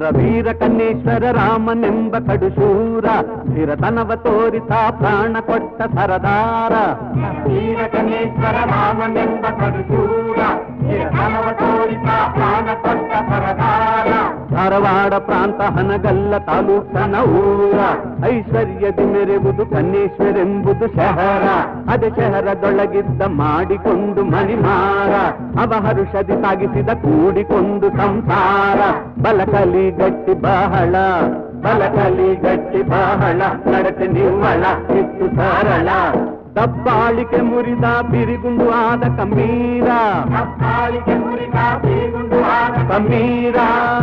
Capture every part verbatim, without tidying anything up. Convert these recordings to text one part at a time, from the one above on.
ವೀರ ಕನ್ನೇಶ್ವರ ರಾಮನೆಂಬ ಕಡುಶೂರ ಧೀರತನವ ತೋರಿತ ಪ್ರಾಣ ಕೊಟ್ಟ ಸರದಾರ. ವೀರ ಕನ್ನೇಶ್ವರ ರಾಮನೆಂಬ ಕಡುಶೂರ ಧೀರತನವ ತೋರಿತ ಪ್ರಾಣ ಕೊಟ್ಟ ಸರದಾರ. ಧಾರವಾಡ ಪ್ರಾಂತ ಹನಗಲ್ಲ ತಾಲೂಕನ ಊರ ಐಶ್ವರ್ಯದಿ ಮೆರೆವುದು ಕನ್ನೇಶ್ವರೆಂಬುದು ಶಹರ. ಅದೇ ಶಹರದೊಳಗಿದ್ದ ಮಾಡಿಕೊಂಡು ಮಣಿಮಾರ ಅವ ಹರುಷದಿ ಸಾಗಿಸಿದ ಕೂಡಿಕೊಂಡು ಸಂಸಾರ. ಬಲಕಲಿ ಗಟ್ಟಿ ಬಹಳ ಬಲಕಲಿ ಗಟ್ಟಿ ಬಹಳ ನಡತೆ ನಿವ್ವಳ ಇತ್ತು ಸರಳ. ದಬ್ಬಾಳಿಕೆ ಮುರಿದ ಬಿರಿಗುಂಡು ಆದ ಕಮ್ಮೀರ ದಬ್ಬಾಳಿಕೆ ಮುರಿದ ಬಿರಿಗುಂಡು ಆದ ಕಮ್ಮೀರ.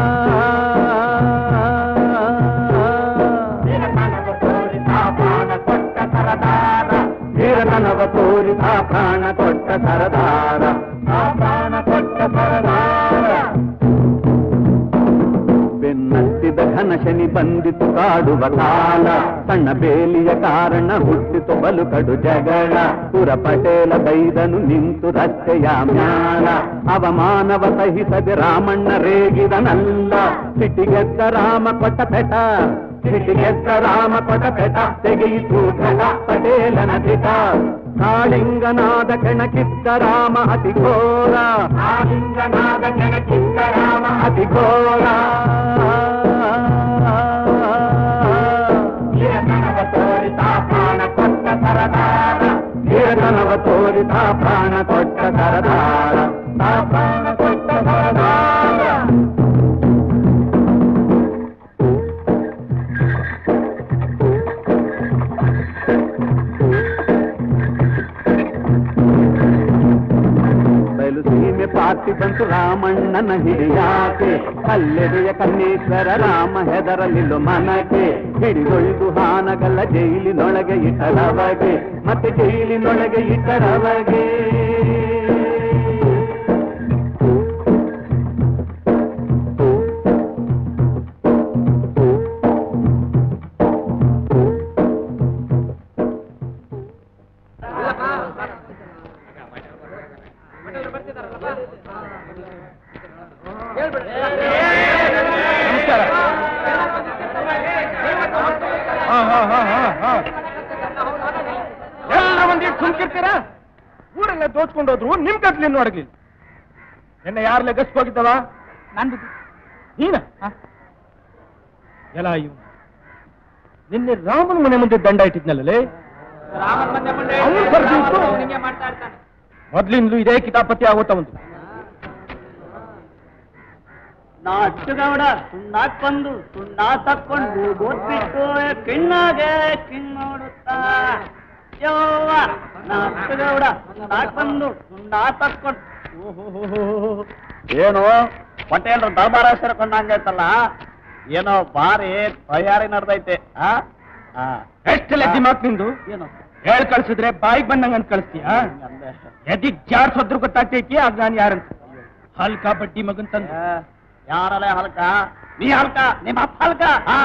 ಧೀರತನವ ತೋರಿದ ಪ್ರಾಣ ಕೊಟ್ಟ ಸರದಾರ. ಪ್ರಾಣ ಕೊಟ್ಟ ಸರದಾರ. ಬೆನ್ನತ್ತಿದ ಘನ ಶನಿ ಬಂದಿತು ಕಾಡುವ ಕಾಲ. ಸಣ್ಣ ಬೇಲಿಯ ಕಾರಣ ಹುಟ್ಟಿತು ಬಲು ಕಡು ಜಗಳ. ಪುರ ಪಟೇಲ ಬೈದನು ನಿಂತು ರಸ್ತೆಯ ಮ್ಯಾಲ. ಅವಮಾನವ ಸಹಿಸದೆ ರಾಮಣ್ಣ ರೇಗಿದನಲ್ಲ. ಸಿಟಿಗೆದ್ದ ರಾಮ ಕೊಟ್ಟ ಪೆಟ ಸಿಟಿಗೆದ್ದ ರಾಮ ಕೊಟ್ಟ ಪೆಟ ತೆಗೆಯಿತು ಘಟ ಪಟೇಲನ ದಿಟ. ಕಾಳಿಂಗನಾದ ಕೆಣಕಿದ್ದ ರಾಮ ಅತಿ ಘೋರ ಕಾಳಿಂಗನಾದ ಕೆಣಕಿದ್ದ ರಾಮ ಅತಿ ಘೋರ. ಧೀರತನವ ತೋರಿತ ಪ್ರಾಣ ಕೊಟ್ಟ ಸರದಾರ. ಧೀರತನವ ತೋರಿತ ಪ್ರಾಣ ಕೊಟ್ಟ ಸರದಾರ. ಪ್ರಾಣ ಕೊಟ್ಟ ಸರದಾರ. ಸೀಮೆ ಪಾರ್ಟಿ ಬಂತು ರಾಮಣ್ಣನ ಹಿಡಿಯಾಕೆ. ಕಲ್ಲೆದೆಯ ಕನ್ನೇಶ್ವರ ರಾಮ ಹೆದರಲಿಲ್ಲ ಮನಗೆ. ಹಿಡಿದೊಯ್ದು ಹಾನಗಲ್ಲ ಜೈಲಿನೊಳಗೆ ಇಟ್ಟರವಗೆ ಮತ್ತೆ ಜೈಲಿನೊಳಗೆ ಇಟ್ಟರವಗೆ. ಎಲ್ಲ ಮಂದಿ ಸುಮ್ಕಿರ್ತೀರಾ? ಊರೆಲ್ಲ ದೋಚ್ಕೊಂಡೋದ್ರು ನಿಮ್ ಕತ್ಲಿ ನೋಡಲಿಲ್ಲ. ನಿನ್ನೆ ಯಾರಲ್ಲೇ ಗಸ್ಕ್ ಹೋಗಿದ್ದವ? ನಂದು. ನೀನ ಎಲ್ಲ ಇವ್ ನಿನ್ನೆ ರಾಮನ ಮನೆ ಮುಂದೆ ದಂಡ ಇಟ್ಟಿದ್ನಲ್ಲೇ. ಮೊದ್ಲಿಂದಲೂ ಇದೇ ಕಿತಾಪತಿ ಆಗೋತ ಒಂದು. ನಾ ಅಚ್ಚುಗೌಡ ಸುಣ್ಣಾಕ್ ಬಂದು ಸುಣ್ಣ ತಕ್ಕೊಂಡು ಓದ್ಬಿಟ್ಟು ಕಿಣ್ಣಾಗೆ ಕಿಣ್ ನೋಡುತ್ತಾ ಯವ್ವ. ನಾ ಅಚ್ಚುಗೌಡ ಸುಣ್ಣಾಕ್ ಬಂದು ಸುಣ್ಣ ತಕ್ಕೊಂಡು ಏನು ಪಟೇಲ್ರ ದರ್ಬಾರ ಸೇರ್ಕೊಂಡಂಗೈತಲ್ಲ. ಏನೋ ಬಾರಿ ತಯಾರಿ ನಡೆದೈತೆ. ಎಷ್ಟೆಲ್ಲ ದಿಮಾಕ್ ನಿಂದು? ಏನು ಹೇಳ್ ಕಳ್ಸಿದ್ರೆ ಬಾಯಿಗೆ ಬಂದಂಗ ಅಂತ ಕಳಿಸ್ತೀಯ? ಎದಿಗ್ ಜಾಡ್ಸೋದ್ರು ಗೊತ್ತಾಗ್ತೈತಿ ಆಗ ನಾನು ಯಾರಂತ. ಹಲ್ಕ ಬಡ್ಡಿ ಮಗನ್ ತಂದು ಯಾರಲ್ಲ ಹಲ್ಕ? ನೀ ಹಲ್ಕ, ನಿಮ್ಮ ಅಪ್ಪ ಹಲ್ಕ.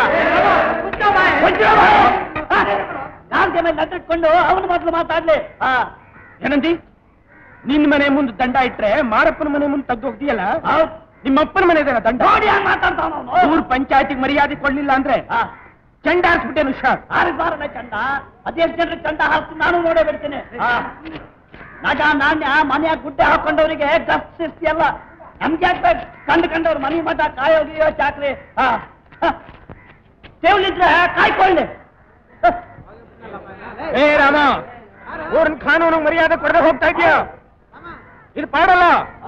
ಗಾಂಧಿ ಮೇಲೆ ನಟ್ಟಿಟ್ಕೊಂಡು ಅವನು ಮೊದಲು ಮಾತಾಡ್ಲಿ. ಏನಂದಿ? ನಿನ್ ಮನೆ ಮುಂದೆ ದಂಡ ಇಟ್ರೆ ಮಾರಪ್ಪನ ಮನೆ ಮುಂದೆ ತೆಗ್ದು ಹೋಗ್ತೀಯಲ್ಲ, ನಿಮ್ಮಪ್ಪನ ಮನೆ ದಂಡ. ಊರ್ ಪಂಚಾಯತಿಗೆ ಮರ್ಯಾದೆ ಕೊಡ್ಲಿಲ್ಲ ಅಂದ್ರೆ ಚಂಡ ಹಾರಿಸ್ಬಿಟ್ಟೇನು ಹುಷಾರ್. ಹಾರಿಸ್ಬಾರಲ್ಲ ಚಂಡ. ಅದೆಷ್ಟು ಜನರಿಗೆ ಚಂಡ ಹಾಕ್ತೀನಿ ನಾನು ನೋಡೇ ಬಿಡ್ತೀನಿ. ನಜ ನಾಣ್ಯ ಮನೆಯಾಗ ಗುಡ್ಡೆ ಹಾಕೊಂಡವರಿಗೆ ಗಸ್ತಿಯಲ್ಲ. ನಮ್ಗೆ ಕಂಡು ಕಂಡವ್ರು ಮನೆ ಮಠ ಕಾಯೋಗಿಯೋ ಚಾಕ್ರಿ ಸೇವ್ಲಿದ್ರೆ ಕಾಯ್ಕೊಳ್ಳಿ. ಏ ರಾಮ, ಊರಿನ ಕಾನೂನು ಮರ್ಯಾದೆ ಕೊಡದೆ ಹೋಗ್ತಾ ಇದೆಯಾ? ಇದು ಪಾಡಲ್ಲ.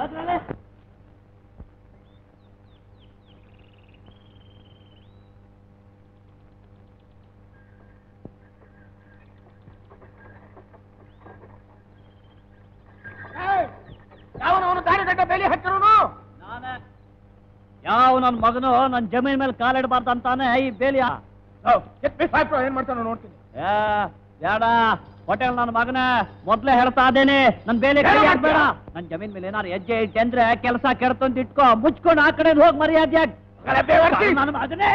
ಯಾವನವನು ದಾರಿ ದಡ್ಡ ಬೇಲಿ ಹಚ್ಚಿರೋನು? ನಾನೇ. ಯಾವ ನನ್ನ ಮಗನು ನನ್ನ ಜಮೀನ್ ಮೇಲೆ ಕಾಲಿಡಬಾರ್ದು ಅಂತಾನೆ ಈ ಬೇಲಿಯ. ಏನ್ ಮಾಡ್ತಾನ ನೋಡ್ತೀನಿ. ಬೇಡ ಹೋಟೆಲ್ ನನ್ನ ಮಗನ ಮೊದ್ಲೇ ಹೇಳ್ತಾ ಇದ್ದೇನೆ, ನನ್ ಬೇಲಿ ಕೈ ಹಾಕ್ಬೇಡ. ನನ್ ಜಮೀನ್ ಮೇಲೆ ಏನಾರು ಹೆಜ್ಜೆ ಇಟ್ಟೆ ಅಂದ್ರೆ ಕೆಲಸ ಕೆಡ್ತಂತ ಇಟ್ಕೋ. ಮುಚ್ಕೊಂಡು ಆ ಕಡೆ ಹೋಗಿ ಮರ್ಯಾದೆ ನನ್ನ ಮಗನೇ.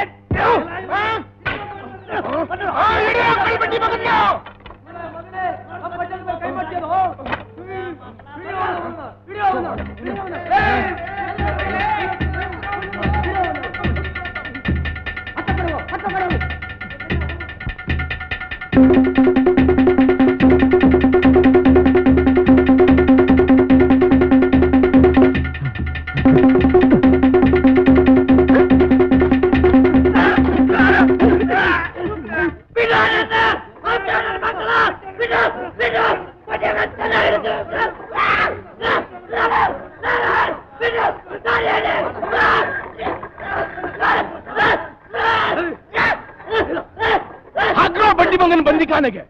ಸ್ಮಶಾನೆಗೆ.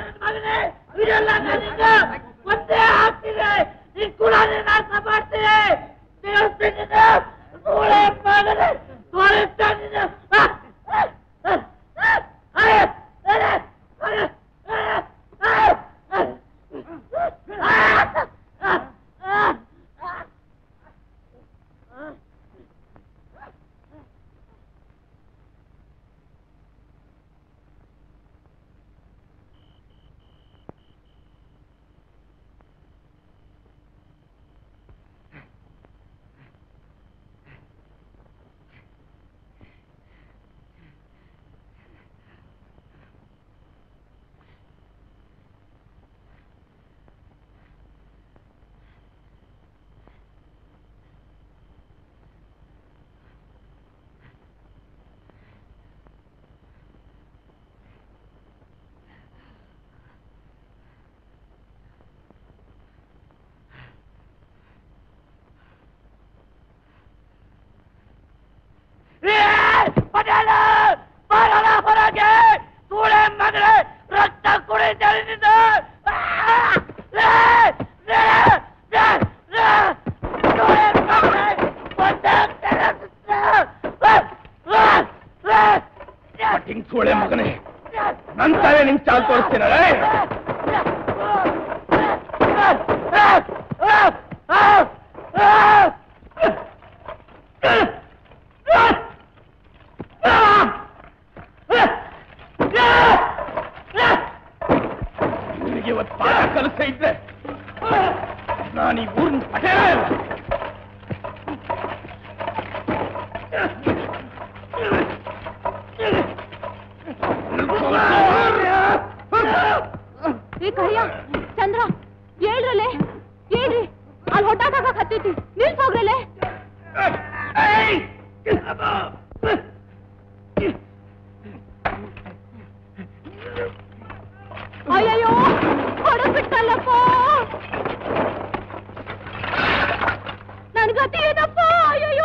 ಒಂದೇ ಆಗ್ತಿದೆ ಈ ಕೂಡ ನಾಶ ಮಾಡ್ತೀನಿ. ಹೊರಗೆ ಸೂಳೆ ಮಗಳೆ ರಕ್ತ ಕುಡಿದ ಸೂಳೆ ಮಗನೇ ನಂತವೇ ನಿಂಗೆ ಚಾಲ್ ತೋರಿಸ್ತೀನ. ನಿನಗೆ ಇವತ್ತು ಪಾಠ ಕಲಿಸ್ತಾ ಇದ್ರೆ ನಾನು ಈ ಊರಿನ ಪಟೇಲ ಇಲ್ಲ. ಚಂದ್ರ ಹೇಳ್ರಲ್ಲೇ ಹೇಳ್ರಿ, ಅಲ್ಲಿ ಹೊಟ್ಟಾಕ ಹತ್ತೈತಿ ನಿಲ್ಸ್ ಹೋಗ್ರಲ್ಲೇ. ಅಯ್ಯಯ್ಯೋ ಹೊಡೆದ್ ಬಿಟ್ಟಲ್ಲಪ್ಪ, ನನ್ ಗತಿ ಏನಪ್ಪ. ಅಯ್ಯಯ್ಯೋ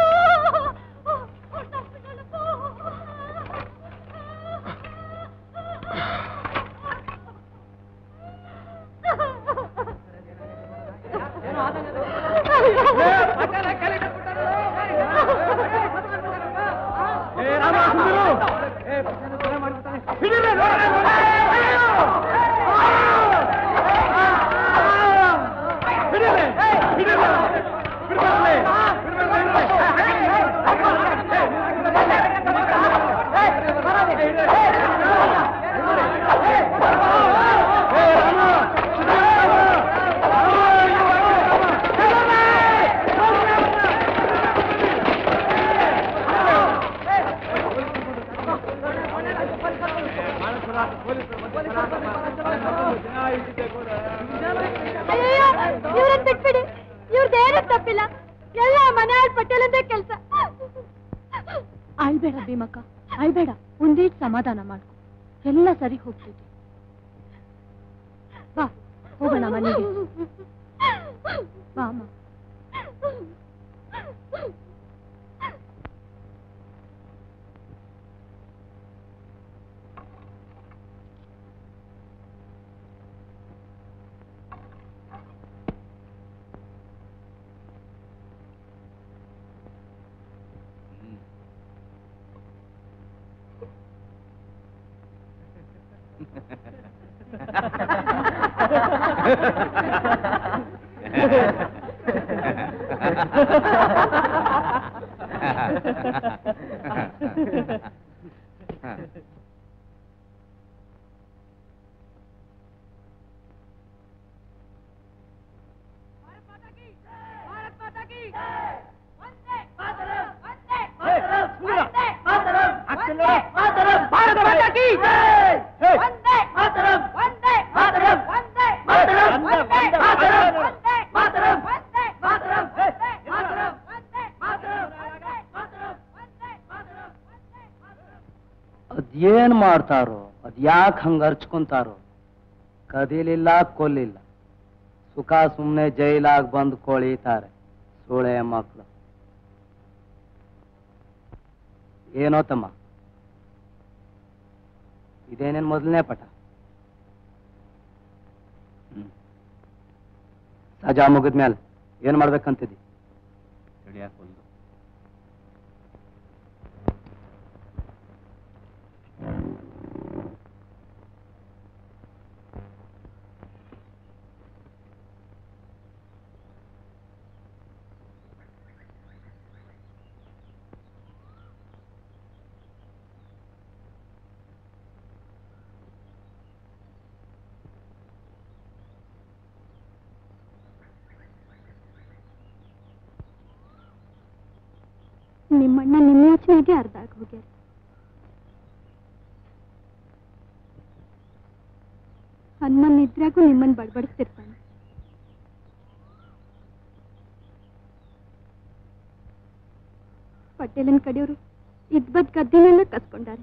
ಇವ್ರನ್ನ ಬಿಟ್ಬಿಡಿ, ಇವ್ರದ್ದೇನು ತಪ್ಪಿಲ್ಲ, ಎಲ್ಲ ಮನೆಯಾಳ್ ಪಟೇಲಂದೇ ಕೆಲಸ. ಅಳ್ಬೇಡ ಭೀಮಕ್ಕ, ಅಳ್ಬೇಡ, ಒಂದೀಟ್ ಸಮಾಧಾನ ಮಾಡ್ಕೊ, ಎಲ್ಲ ಸರಿ ಹೋಗ್ತೈತಿ. ಬಾ ಹೋಗೋಣ ಮನೆಗೆ, ಬಾ ಅಮ್ಮ. ಅದೇನ್ ಮಾಡ್ತಾರೋ, ಅದ್ ಯಾಕೆ ಹಂಗ ಅರ್ಚ್ಕೊಂತಾರೋ, ಕದಿಲಿಲ್ಲ ಕೊಲ್ಲಿಲ್ಲ, ಸುಖ ಸುಮ್ನೆ ಜೈಲಾಗ ಬಂದು ಕೊಳಿತಾರೆ ಸೋಳೆ ಮಕ್ಕಳು. ಏನೋ ತಮ್ಮ, ಇದೇನೇನ್ ಮೊದಲನೇ ಪಟ? ರಜಾ ಮುಗಿದ್ಮೇಲೆ ಏನ್ ಮಾಡ್ಬೇಕಂತಿದ್ದಿ? ಹಿಡಿಯಾಕ ಒಂದು ನಿಮ್ಮಣ್ಣ ನಿಮ್ಮ ಯೋಚನೆಗೆ ಅರ್ಧ ಆಗಿ ಹೋಗ್ಯಾರ. ಹನುಮನ್ ನಿದ್ರಾಗೂ ನಿಮ್ಮನ್ ಬಡ್ಬಡಿಸ್ತಿರ್ತಾನೆ. ಪಟೇಲನ್ ಕಡೆಯವರು ಇದ್ಬದ್ ಗದ್ದಿನೆಲ್ಲ ಕಸ್ಕೊಂಡಾರೆ.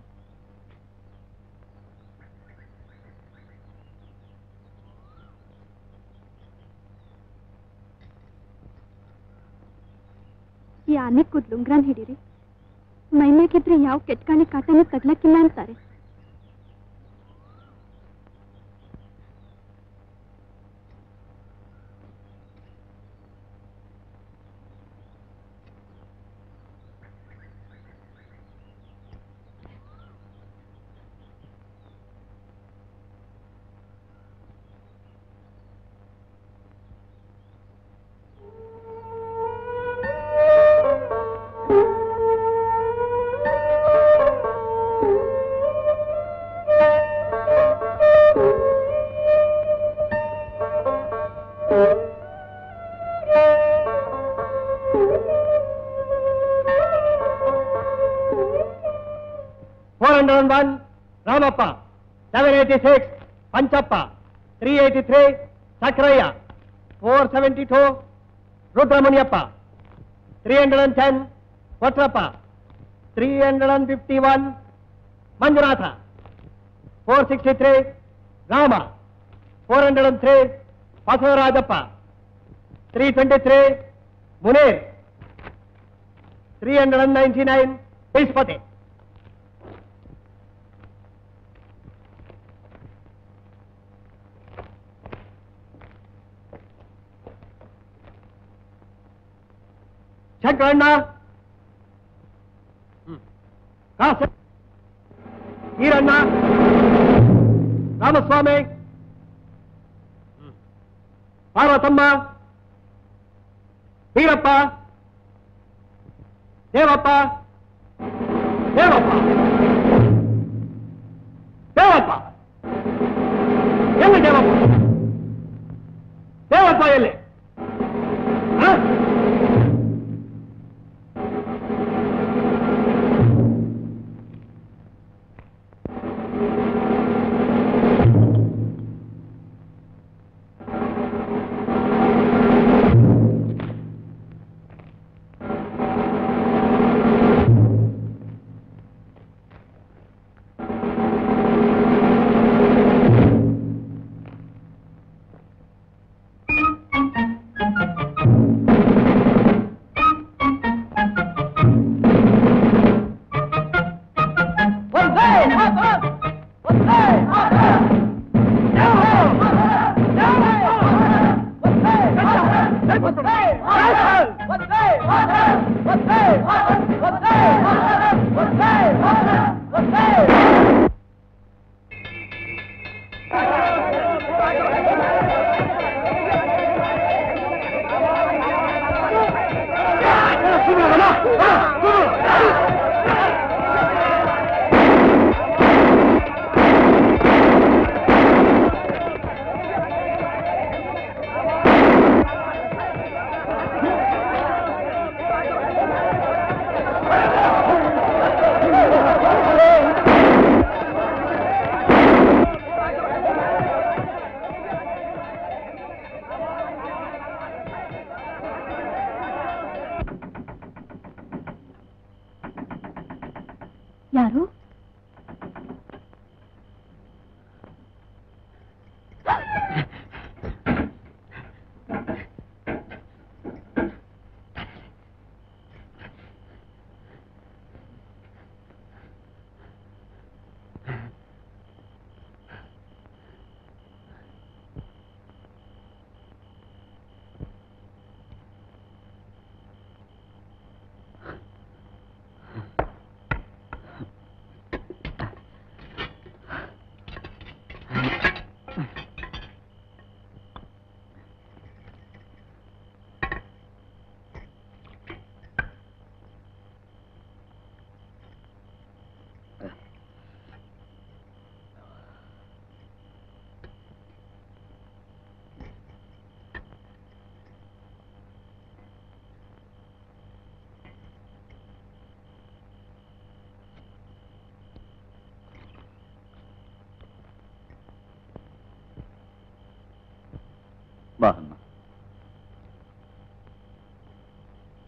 ಈ ಆನೆ ಕೂದ್ಲುಂಗ್ರಾನ್ ಹಿಡೀರಿ, ಮೈಮೇಗಿದ್ರೆ ಯಾವ ಕೆಟ್ಕಾಲಿ ಕಾಟನೂ ತಗ್ಲಕ್ಕಿಲ್ಲ ಅಂತಾರೆ. four hundred one, Ramappa. seven eighty-six, Panchappa. three eighty-three, Sakraya. four seventy-two, Rudramuniappa. three hundred ten, Vatrappa. three hundred fifty-one, Manjuratha. four sixty-three, Rama. four hundred three, Pasavarajappa. three twenty-three, Munir. three hundred ninety-nine, Ispati. ಶಂಕರಣ್ಣ, ಕಾಸ ಈರಣ್ಣ, ರಾಮಸ್ವಾಮಿ, ಪಾರ್ವತಮ್ಮ, ವೀರಪ್ಪ, ದೇವಪ್ಪ, ದೇವಪ್ಪ, ದೇವಪ್ಪ, ಎಲ್ಲಿ ದೇವಪ್ಪ? ದೇವಪ್ಪ ಎಲ್ಲಿ? ಯಾರು?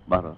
ಬಾರೋ.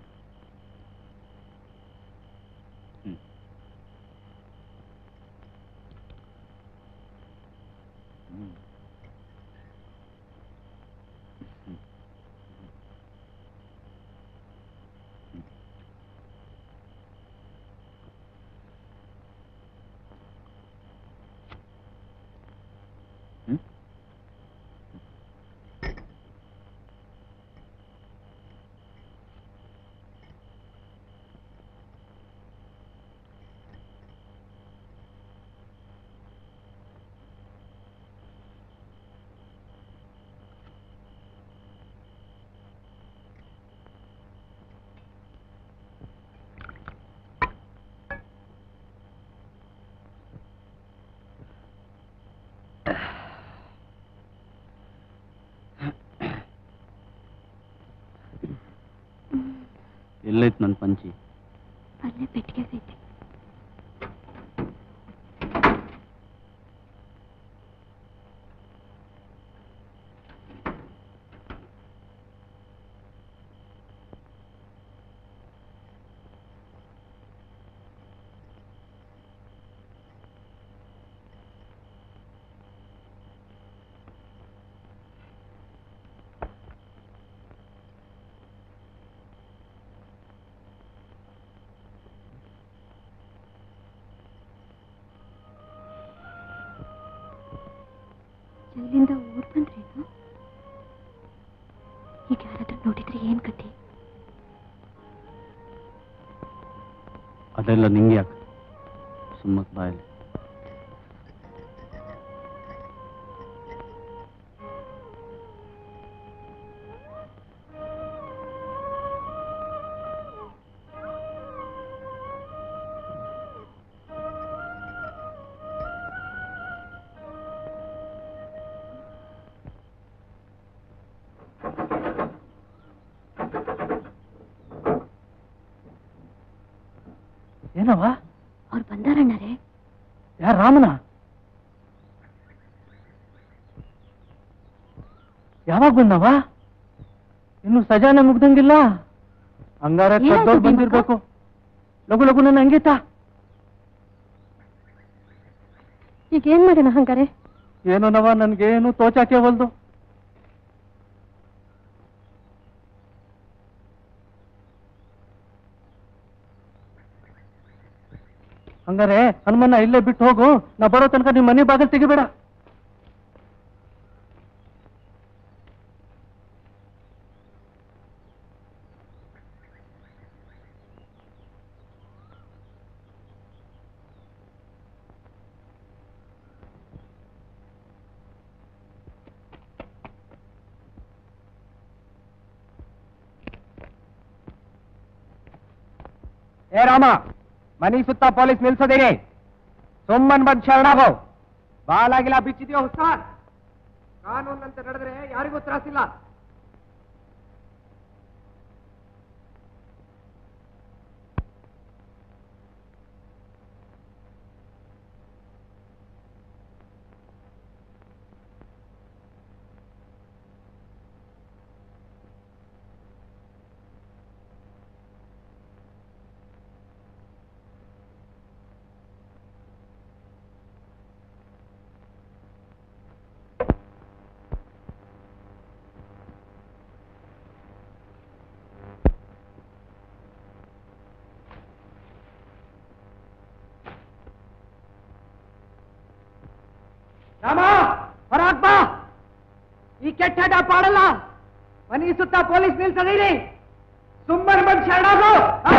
ಎಲ್ಲೈತ್ ನನ್ನ ಪಂಚಿ? ಅಲ್ಲೇ ಪೆಟ್ಟಿಗೆ ಐತಿ. ಎಲ್ಲಿಂದ ಊರ್ ಬಂದ್ರೇನು? ಈಗ ಯಾರಾದ್ರೂ ನೋಡಿದ್ರೆ ಏನ್ ಕತೆ? ಅದೆಲ್ಲ ನಿಂಗೆ ಯಾಕೆ? ಸುಮ್ಮಕ್ ಬಾಯಲ್ಲಿ. ಏನವ? ಅವ್ರು ಬಂದಾರಣ್ಣರೇ. ಯಾರ? ರಾಮನ? ಯಾವಾಗ ಬಂದವ? ಇನ್ನು ಸಜಾನೆ ಮುಗ್ದಂಗಿಲ್ಲ. ಹಂಗಾರ ಕದ್ದೋರ್ ಬಂದಿರ್ಬೇಕು. ಲಘು ಲಘು ನನ್ನ ಅಂಗೀತ. ಈಗ ಏನ್ ಮಾಡೋಣ ಹಂಗಾರೆ? ಏನೋ ನವ, ನನ್ಗೇನು ತೋಚಾಕೆ ಹೊಲ್ದು. ಹಂಗಾರೆ ಹನುಮನ್ನ ಇಲ್ಲೇ ಬಿಟ್ಟು ಹೋಗು. ನಾ ಬರೋ ತನಕ ನಿಮ್ಮ ಮನೆ ಬಾಗಿಲು ತೆಗಿಬೇಡ. ಏ ರಾಮ, ಮನಿ ಸುತ್ತ ಪೊಲೀಸ್ ನಿಲ್ಸೋದೇನೆ. ಸುಮ್ಮನ್ ಬಂದ್ ಶರಣಾಗೋ. ಬಾಲಾಗಿಲ್ಲ ಬಿಚ್ಚಿದ್ಯೋ ಹುಸ್ತಾನ್. ಕಾನೂನಂತೆ ನಡೆದ್ರೆ ಯಾರಿಗೂ ತ್ರಾಸಿಲ್ಲ. ರಾಮ, ಹೊರಾಕ್ ಬಾ. ಈ ಕೆಟ್ಟ ಹಠ ಪಾಡಲ್ಲ. ಮನಿ ಸುತ್ತ ಪೊಲೀಸ್ ನಿಲ್ಸದೀರಿ. ಸುಮ್ಮನೆ ಬಂದು ಶರಣಾಗೋ.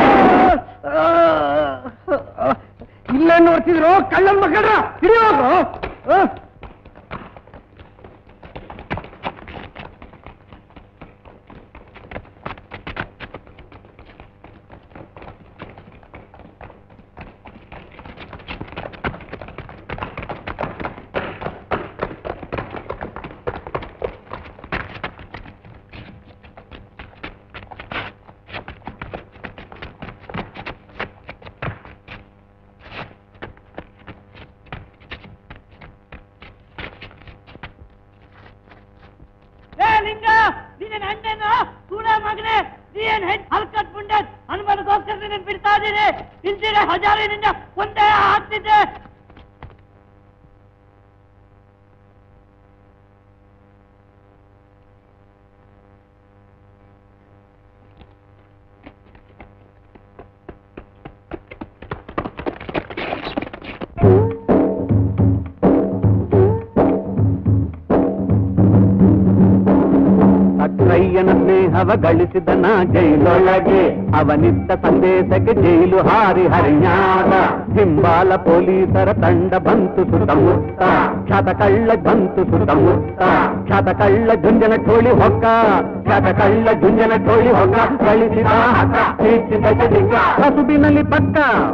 ಇಲ್ಲೇ ನೋಡ್ತಿದ್ರು ಕಳ್ಳನ್ ಮಕ್ಕಳ್ರ. ಹಿಡಿಯೋರು. ಏನ್ ಹೆಣ್ ಹಲ್ಕಟ್ ಮುಂಡೆ ಹನುಮನಿಗೋಸ್ಕರ ನೀನು ಬಿಡ್ತಾ ಇದ್ದೀನಿ. ಇಲ್ದಿರೆ ಹಜಾರಿನಿಂದ ಒಂದೇ ಹಾಕ್ತಿದ್ದೆ. ಸಕ್ರಯ್ಯನ ಸ್ನೇಹವ ಗಳಿಸಿದನ ಜೈಲೊಳಗೆ, ಅವನಿದ್ದ ಸಂದೇಶಕ್ಕೆ ಜೈಲು ಹಾರಿ ಹರಿಯಾದ. ಹಿಂಬಾಲ ಪೊಲೀಸರ ತಂಡ ಬಂತು ಸುತ್ತಮುತ್ತ, ಖ್ಯಾತ ಕಳ್ಳ ಬಂತು ಸುತ್ತಮುತ್ತ. ಖ್ಯಾತ ಕಳ್ಳ ಜುಂಜನ ಟೋಳಿ ಹೊಕ್ಕ, ಖ್ಯಾತ ಕಳ್ಳ ಜುಂಜನ ಟೋಳಿ ಹೊಕ್ಕ. ಗಳಿಸಿದ ಹಕ್ಕ ಕೀರ್ತಿದ ಜಡಿಗ ಹಸುಬಿನಲ್ಲಿ ಪಕ್ಕ.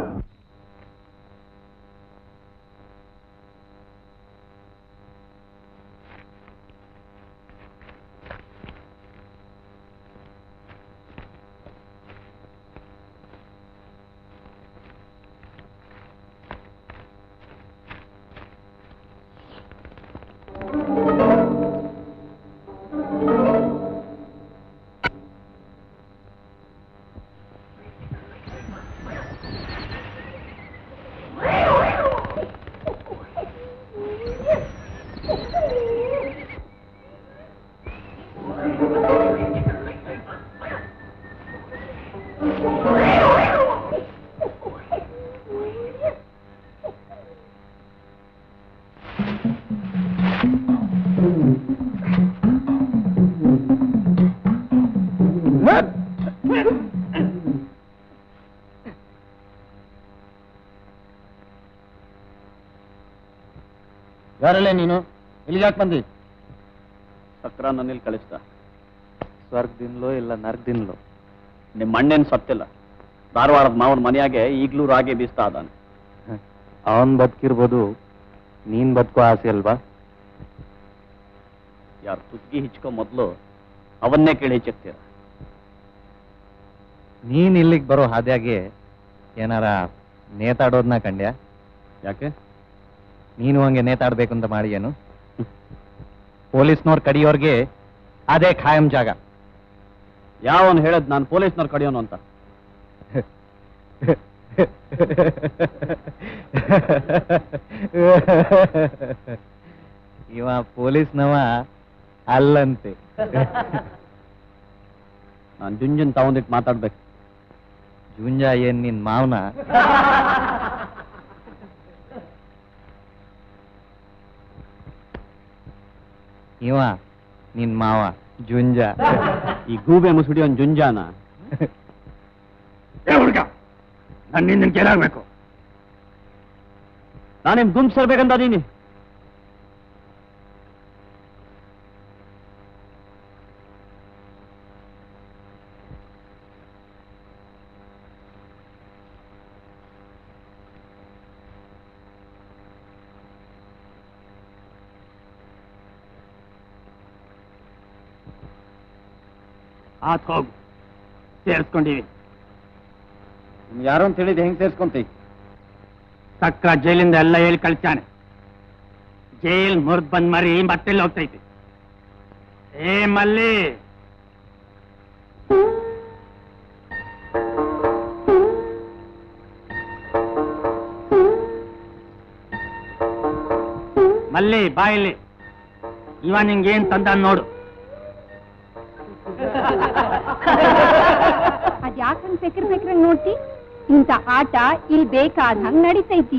ಯಾರಲ್ಲೇ ನೀನು? ಇಲ್ಲಿಗೆ ಯಾಕೆ ಬಂದಿ? ಸಕ್ರ ನನ್ನಿಲ್ಲಿ ಕಳಿಸ್ದ. ಸ್ವರ್ಗದಿಂದಲೋ ಇಲ್ಲ ನರ್ಗದಿಂದಲೋ. ನಿಮ್ಮ ಅಣ್ಣೇನು ಸತ್ತಿಲ್ಲ. ಧಾರವಾಡದ ಮಾವನ ಮನೆಯಾಗೆ ಈಗಲೂ ರಾಗಿ ಬೀಸ್ತಾ ಇದ್ದಾನೆ. ಅವನ್ ಬದುಕಿರ್ಬೋದು, ನೀನ್ ಬದುಕೋ ಆಸೆ ಅಲ್ವಾ? ಯಾರು ತುದ್ಗಿ ಹಿಚ್ಕೋ ಮೊದಲು ಅವನ್ನೇ ಕೇಳಿ ಹೆಚ್ಚಿರ್ತೀರ. ನೀನ್ ಇಲ್ಲಿಗೆ ಬರೋ ಹಾದಿಯಾಗೆ ಏನಾರ ನೇತಾಡೋದನ್ನ ಕಂಡ್ಯಾ? ಯಾಕೆ? ನೀನು ಹಂಗೆ ನೇತಾಡ್ಬೇಕು ಅಂತ ಮಾಡಿ ಏನು? ಪೊಲೀಸ್ನವ್ರು ಕಡಿಯೋರ್ಗೆ ಅದೇ ಖಾಯಂ ಜಾಗ. ಯಾವನು ಹೇಳದ್ ನಾನು ಪೊಲೀಸ್ನವ್ರು ಕಡಿಯೋನು ಅಂತ? ಇವ ಪೊಲೀಸ್ನವ ಅಲ್ಲಂತೆ. ನಾನು ಜುಂಜನ್ ತಗೊಂಡಿಟ್ಟು ಮಾತಾಡ್ಬೇಕು. ಜುಂಜ ಏನ್ ನಿನ್ ಮಾವನ? ಇವ ನಿನ್ ಮಾವ ಜುಂಜ. ಈ ಗೂಬೆ ಮುಸುಡಿ ಒಂದು ಜುಂಜಾನ? ಹುಡುಗ, ನನ್ನಿಂದ ಕೇಳಾಗಬೇಕು. ನಾನೇನ್ ಗುಂಪ್ಸರ್ಬೇಕಂತ ನೀನಿ? ಆತ್ ಹೋಗು, ಸೇರಿಸ್ಕೊಂಡಿವಿ. ಯಾರು ಅಂತ ಹೇಳಿದ್ ಹೆಂಗ್ ಸೇರ್ಸ್ಕೊಂತಿ? ಸಕ್ರ ಜೈಲಿಂದ ಎಲ್ಲ ಹೇಳಿ ಕಳಿಸ್ತಾನೆ. ಜೈಲ್ ಮುರಿದ್ ಬಂದ್ ಮರಿ ಮತ್ತೆಲ್ಲ ಹೋಗ್ತೈತಿ. ಏ ಮಲ್ಲಿ, ಮಲ್ಲಿ ಬಾಯಿಲಿ, ಇವ ನಿಂಗೇನ್ ತಂದ ನೋಡು. ಅದ್ಯಾಕಂಗ್ ಪೆಕ್ರ ಪೆಕ್ರಂಗ್ ನೋಡ್ತಿ? ಇಂಥ ಆಟ ಇಲ್ಲಿ ಬೇಕಾದ ಹಂಗ್ ನಡೀತೈತಿ.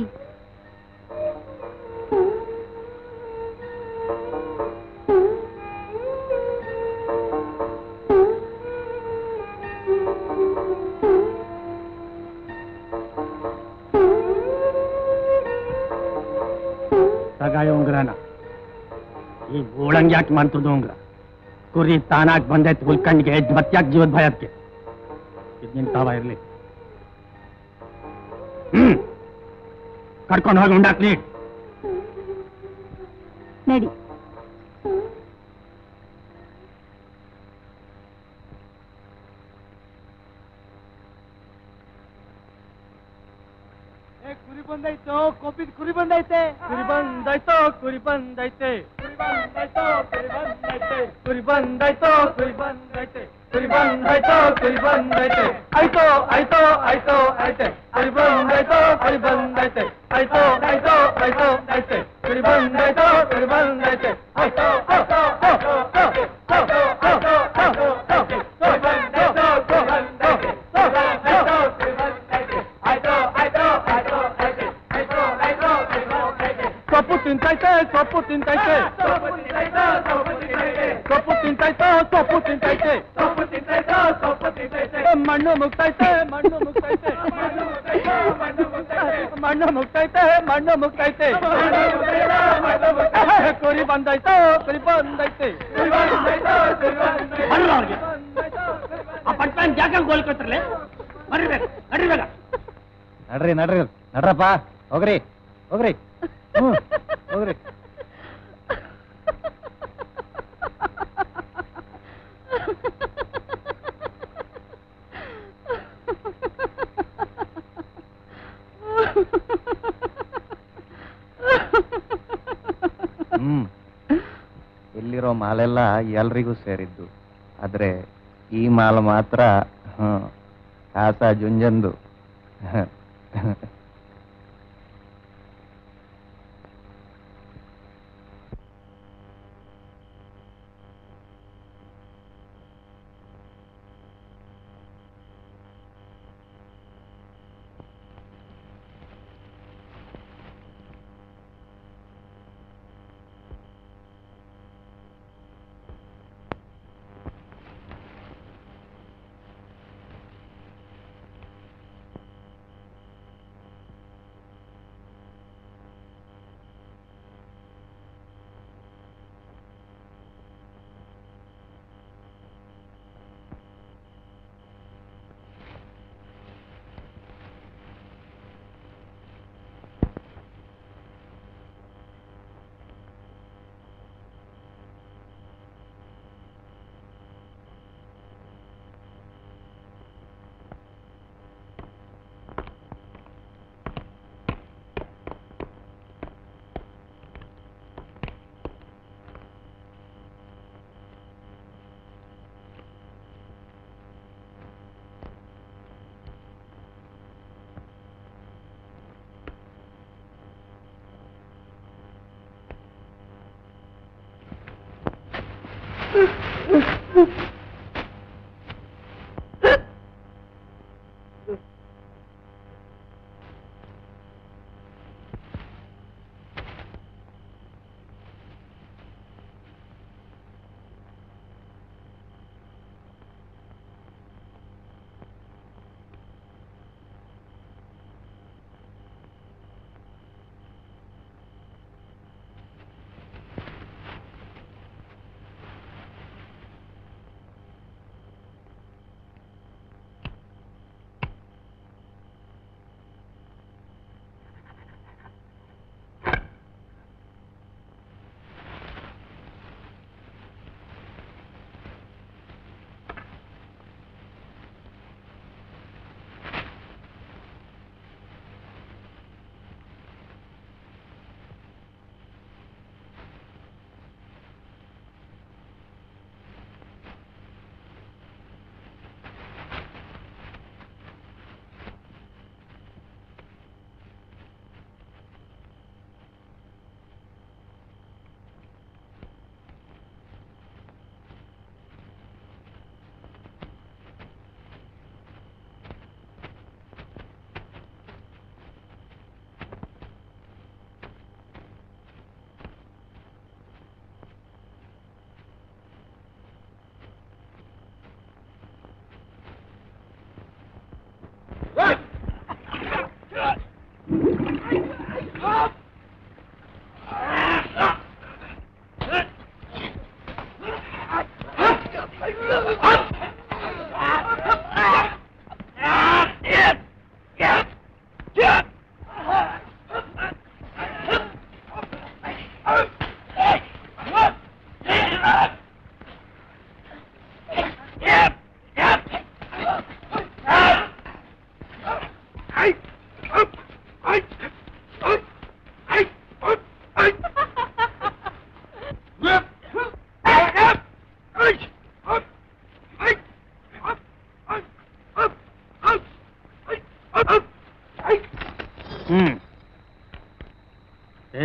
ತಗಾಯ ಉಂಗ್ರನ ಈ ಗೋಳಂಗ್ ಯಾಕೆ ಮಾಡ್ತದ ಉಂಗ್ರ? ಕುರಿ ತಾನಾಗ್ ಬಂದೈತ್ ಉಳ್ಕಂಡ್ಗೆ ಮತ್ಯಾಕ್ ಜೀವದ ಭಯಕ್ಕೆ. ಇದ್ ನಿನ್ ತಾವ ಇರ್ಲಿ. ಹ್ಮ್ ಕರ್ಕೊಂಡು ಹೋಗಿ ಉಂಡಾಕ್ಲಿ. ನಡಿ. ಕುರಿ ಬಂದೈತೋ, ಕೋಪಿದ್ ಕುರಿ ಬಂದೈತೆ. ಕುರಿ ಬಂದೈತೋ, ಕುರಿ ಬಂದೈತೆ. ಕುರಿ ಬಂದೈತೋ, ಕುರಿ ಬಂದೈತೆ. ಕುರಿ ಬಂದೈತೋ, ಕುರಿ ಬಂದೈತೆ. ಕುರಿ ಬಂದಾಯ್ತೋ ಕುರಿ ಬಂದೈತೆ ಆಯ್ತೋ ಆಯ್ತೋ ಆಯ್ತೋ ಐತೆ ಕುರಿ ಬಂದಾಯ್ತೋ ಕುರಿ ಬಂದೈತೆ ಆಯ್ತೋ ಆಯ್ತೋ ಆಯ್ತೋ ಐತೆ ಕುರಿ ಬಂದಾಯ್ತೋ ಕುರಿ ಬಂದೈತೆ ಆಯ್ತೋ ಆಯ್ತೋ ಆಯ್ತೋ ಆಯ್ತೋ ಆಯ್ತೋ ಆಯ್ತೋ ಕುರಿ ಬಂದಾಯ್ತೋ ಕುರಿ ಬಂದೈತೆ ಆಯ್ತೋ ಆಯ್ತೋ ಆಯ್ತೋ ಐತೆ ಆಯ್ತೋ ಆಯ್ತೋ ಐತೆ ಸೊಪ್ಪು ತಿಂತೈತೆ ಸೊಪ್ಪು ತಿಂತೈತೆ ಸೊಪ್ಪು ತಿಂತೈತೆ ಸೊಪ್ಪು ತಿಂತೈತೆ ಸೊಪ್ಪು ತಿಂತೈತೆ ಸೊಪ್ಪು ತಿಂತೈತೆ ಸೊಪ್ಪು ತಿಂತೈತೆ ಮಣ್ಣು ಮುಗ್ತೈತೆ ಮಣ್ಣು ಮುಗ್ತೈತೆ ಮಣ್ಣು ಮುಗ್ತೈತೆ ಮಣ್ಣು ಮುಗ್ತೈತೆ ಕುರಿ ಬಂದೈತೆ ಕುರಿ ಬಂದೈತೆ ಆ ಪಟ್ಪಾನ್ ಜಾಗ ಗೋಲ್ಕೊತ್ರಲೆ ಮರಿಬೇಕು ನಡಿಬೇಕ ನಡ್ರಿ ನಡ್ರಿ ನಡ್ರಪ್ಪ ಹೋಗ್ರಿ ಹೋಗ್ರಿ ಹ್ಞೂ ಹೋಗ್ರಿ ಹ್ಮ್ ಇಲ್ಲಿರೋ ಮಾಲೆಲ್ಲ ಎಲ್ರಿಗೂ ಸೇರಿದ್ದು ಆದ್ರೆ ಈ ಮಾಲ್ ಮಾತ್ರ ಹ್ಮ್ ಕಾಸ ಜುಂಜಂದು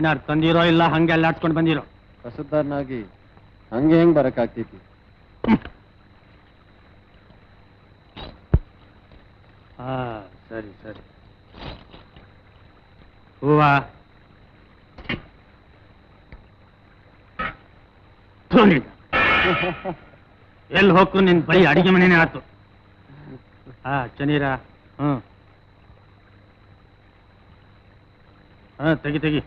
ಏನಾರು ತಂದಿರೋ ಇಲ್ಲ ಹಂಗೆ ಅಲ್ಲಾಡ್ಸ್ಕೊಂಡು ಬಂದಿರೋ ಕಸದಾರನಾಗಿ ಹಂಗೆ ಹೆಂಗ್ ಬರಕ್ಕಾಗ್ತೈತಿ? ಹಾ ಸರಿ ಸರಿ. ಹೂವ ಎಲ್ಲಿ ಹೋಗ್ತು ನಿನ್ ಬರೀ ಅಡಿಗೆ ಮನೆನೇ ಆಯ್ತು. ಹಾ ಚನೀರ ಹ್ಮ್ ಹಾ ತೆಗಿ ತೆಗಿ.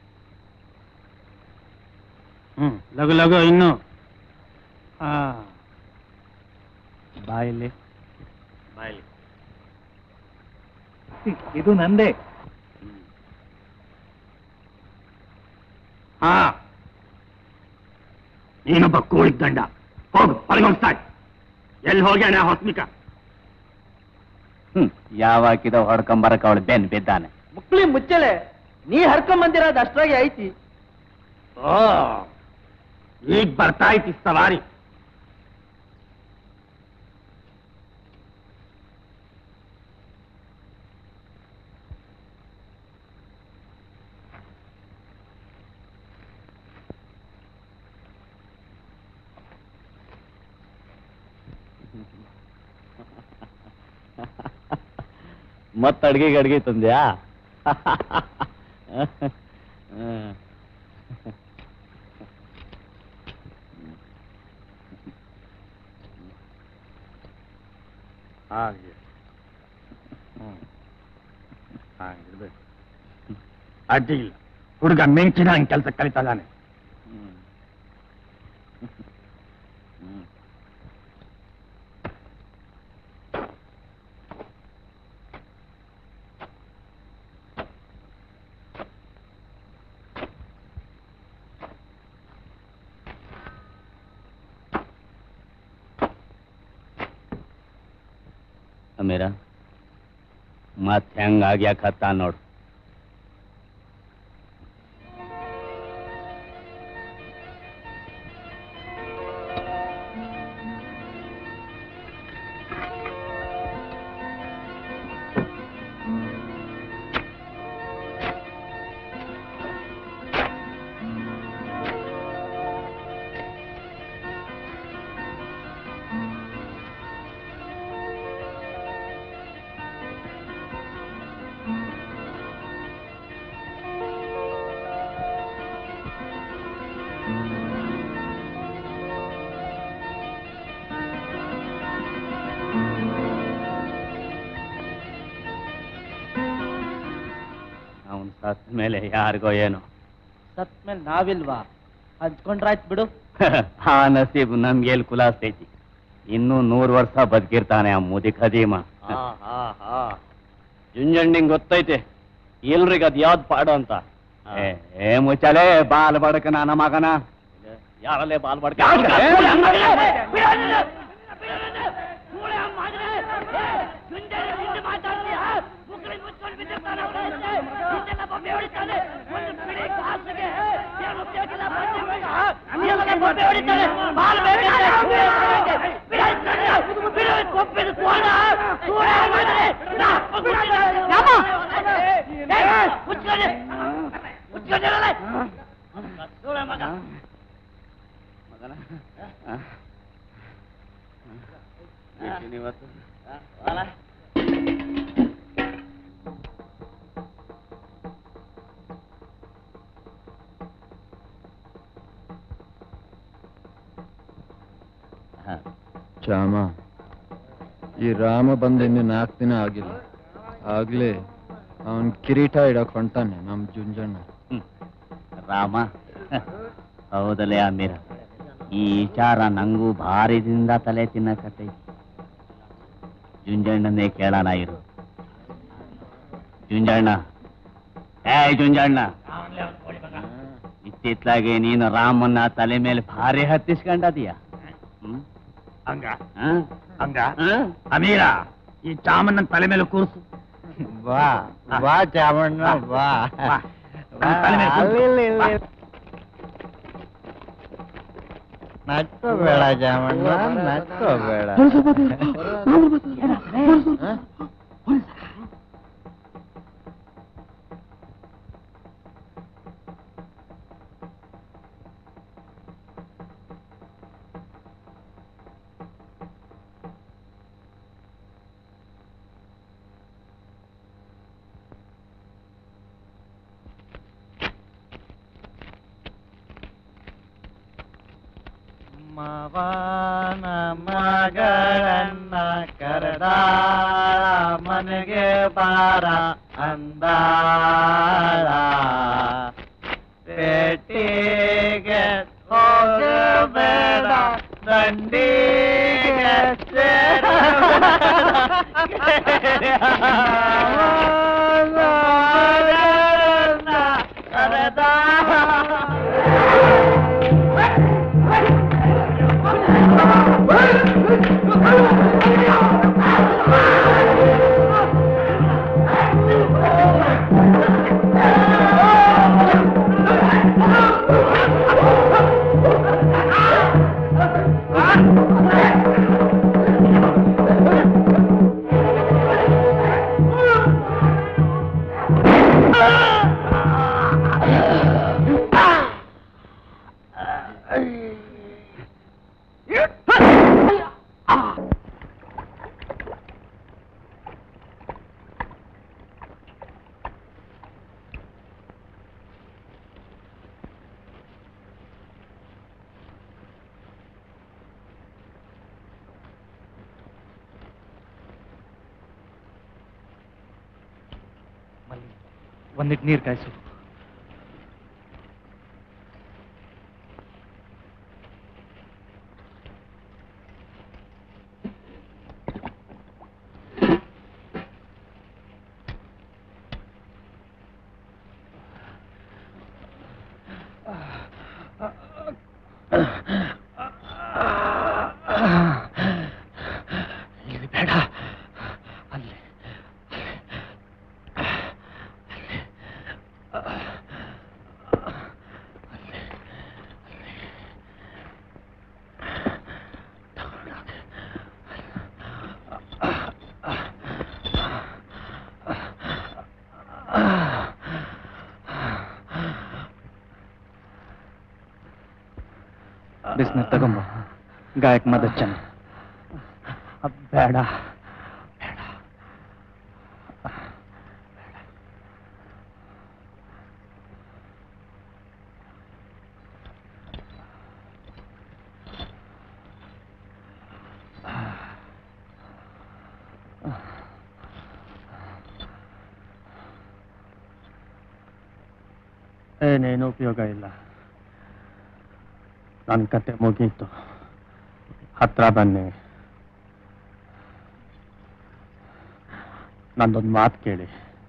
ಹ್ಮ್ ಲಗು ಲಗು ಇನ್ನು. ಹಾ ಬಾಯಲ್ಲಿ ಬಾಯಲ್ಲಿ ಇದು ನಂದೇ. ಹಾ ನೀನೊಬ್ಬ ಕೋಳಿಗ್ ದಂಡ. ಹೋಗು ಹೊರಗೋಗ್ತಾಳೆ. ಎಲ್ಲಿ ಹೋಗ್ಯಾನೆ ಹೊಸ್ಮಿಕ? ಹ್ಮ್ ಯಾವಾಗಿದ ಹೊಡ್ಕೊಂಬರಕ ಅವಳು ಬೆನ್ ಬಿದ್ದಾನೆ. ಮುಕ್ಳಿ ಮುಚ್ಚಳೆ, ನೀ ಹರ್ಕೊಂಬಂದಿರೋದು ಅಷ್ಟ್ರಾಗಿ ಐತಿ. ಓ ಈಗ ಬರ್ತಾ ಐತಿ ಸವಾರಿ. ಮತ್ತ ಅಡ್ಗೆಗೆ ಅಡ್ಗೆ ತಂದ್ಯಾ? ಹಾಗೆ ಹಾಗಿರ್ಬೇಕು. ಅಡ್ಡಿ ಇಲ್ಲ. ಹುಡುಗ ಮೆಂಚಿನ ಹಂಗೆ ಕೆಲಸ ಕಲಿತಾ ಇದ್ದಾನೆ. ಅಮೀರ ಮತ್ ಹೆಂಗಾಗ್ಯಾಕತ್ತ ನೋಡು. ಸತ್ ಮೇಲೆ ಯಾರಿಗೋ ಏನು. ಸತ್ ಮೇಲೆ ನಾವಿಲ್ವಾ? ಹಂಚ್ಕೊಂಡ್ರಾಯ್ತು ಬಿಡು. ಆ ನಸೀಬ್ ನಮ್ಗೆಲ್ ಕುಲಾಸ್ತೈತಿ. ಇನ್ನೂ ನೂರು ವರ್ಷ ಬದುಕಿರ್ತಾನೆ ಆ ಮುದಿ ಖದೀಮ. ಜುಂಜಣ್ಣಿಂಗ್ ಗೊತ್ತೈತೆ ಎಲ್ರಿಗ ಅದ್ ಯಾವ್ದು ಪಾಡು ಅಂತ. ಏ ಮುಚ್ಚಲೆ ಬಾಲ್ ಬಡಕ ನನ್ನ ಮಗನ. ಯಾರಲ್ಲೇ ಬಾಲ್ ಬಡಕ? ಚಾಮ, ಈ ರಾಮ ಬಂದ ಇನ್ನು ನಾಲ್ಕು ದಿನ ಆಗಿಲ್ಲ. ಆಗ್ಲೇ ಅವನ್ ಕಿರೀಟ ಇಡಕ್ ಹೊಂಟಾನೆ ನಮ್ ಜುಂಜಣ್ಣ. ರಾಮ ಹೌದಲೇ ಅಮೀರ, ಈ ವಿಚಾರ ನಂಗೂ ಭಾರಿದಿಂದ ತಲೆ ತಿನ್ನಕತ್ತೈತಿ. ಜುಂಜಣ್ಣನೇ ಕೇಳೋಣ ಇರು. ಜುಂಜಣ್ಣ, ಏ ಜುಂಜಣ್ಣ, ಇತ್ತಿತ್ಲಾಗೆ ನೀನು ರಾಮನ್ನ ತಲೆ ಮೇಲೆ ಭಾರಿ ಹತ್ತಿಸ್ಕೊಂಡದೀಯ. ಹ್ಮ್ ಹಂಗ ಹಂಗ ಅಮೀರ, ಈ ಚಾಮಣ್ಣನ ತಲೆ ಮೇಲೆ ಕೂರ್ಸು. ಬಾ ಬಾ ಚಾಮಣ್ಣ ಬಾ. ನಚ್ಕೋಬೇಡ ಚಾಮಣ್ಣ, ನಚ್ಕೋಬೇಡ. ಮಾವನ ಮಗಳನ್ನ ಕರೆದ ಮನೆಗೆ ಬಾರ ಅಂದಾಳ ಪೇಟೆಗೆ ಹೋಗಬೇಡ ದಂಡಿಗೆ ಕರೆದ ಒಂದಿಟ್ಟು ನೀರು ಕಾಯಿಸು. ಇಲ್ಲಿ ಬೇಡ, ಅಲ್ಲಿ ಬಿಸ್ನೀರು ತಗೊಂಬ, ಗಾಯಕ್ ಮದಚ್ಚನ. ಬೇಡ ಬೇಡ. ಏನೇನು ಉಪಯೋಗ ಇಲ್ಲ. ನನ್ನ ಕತೆ ಮುಗೀತು. ಹತ್ರ ಬನ್ನಿ, ನಂದೊಂದು ಮಾತು ಕೇಳಿ.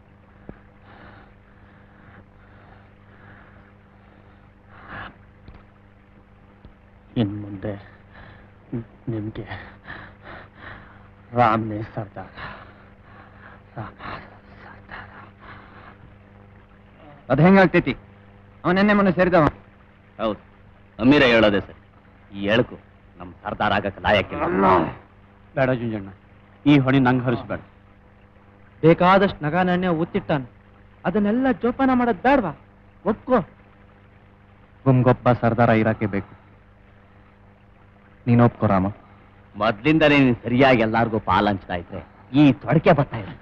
ಇನ್ ಮುಂದೆ ನಿಮ್ಗೆ ರಾಮ್ನೇ ಸರ್ದಾರ. ರಾಮ ಸರ್ದಾರ. ಅದು ಹೆಂಗಾಗ್ತೈತಿ? ಅವನೆನ್ನೆ ಮೊನ್ನೆ ಸೇರಿದವ. ಹೌದು, ಅಮೀರ ಹೇಳೋದೆ ಸರಿ. ಈ ಎಳಕು ನಮ್ಮ ಸರ್ದಾರ ಆಗಕ್ಕೆ ಲಾಯಕ್ಕಿಲ್ಲ. ಬೇಡ ಜುಂಜಣ್ಣ, ಈ ಹೊಣೆ ನಂಗೆ ಹರಿಸ್ಬೇಡ. ಬೇಕಾದಷ್ಟು ನಗ ನಾಣ್ಯ ಉತ್ತಿಟ್ಟಾನು, ಅದನ್ನೆಲ್ಲ ಜೋಪಾನ ಮಾಡೋದು ಬೇಡವಾ? ಒಪ್ಕೋ. ಗುಮ್ಗೊಪ್ಪ ಸರ್ದಾರ ಇರಾಕೆ ಬೇಕು. ನೀನು ಒಪ್ಕೋ ರಾಮ. ಮೊದ್ಲಿಂದಲೇ ನೀನು ಸರಿಯಾಗಿ ಎಲ್ಲಾರ್ಗೂ ಪಾಲ್ ಹಂಚ್ತಾ ಇದ್ರೆ ಈ ತೊಡಕೆ ಬರ್ತಾ ಇದೆ.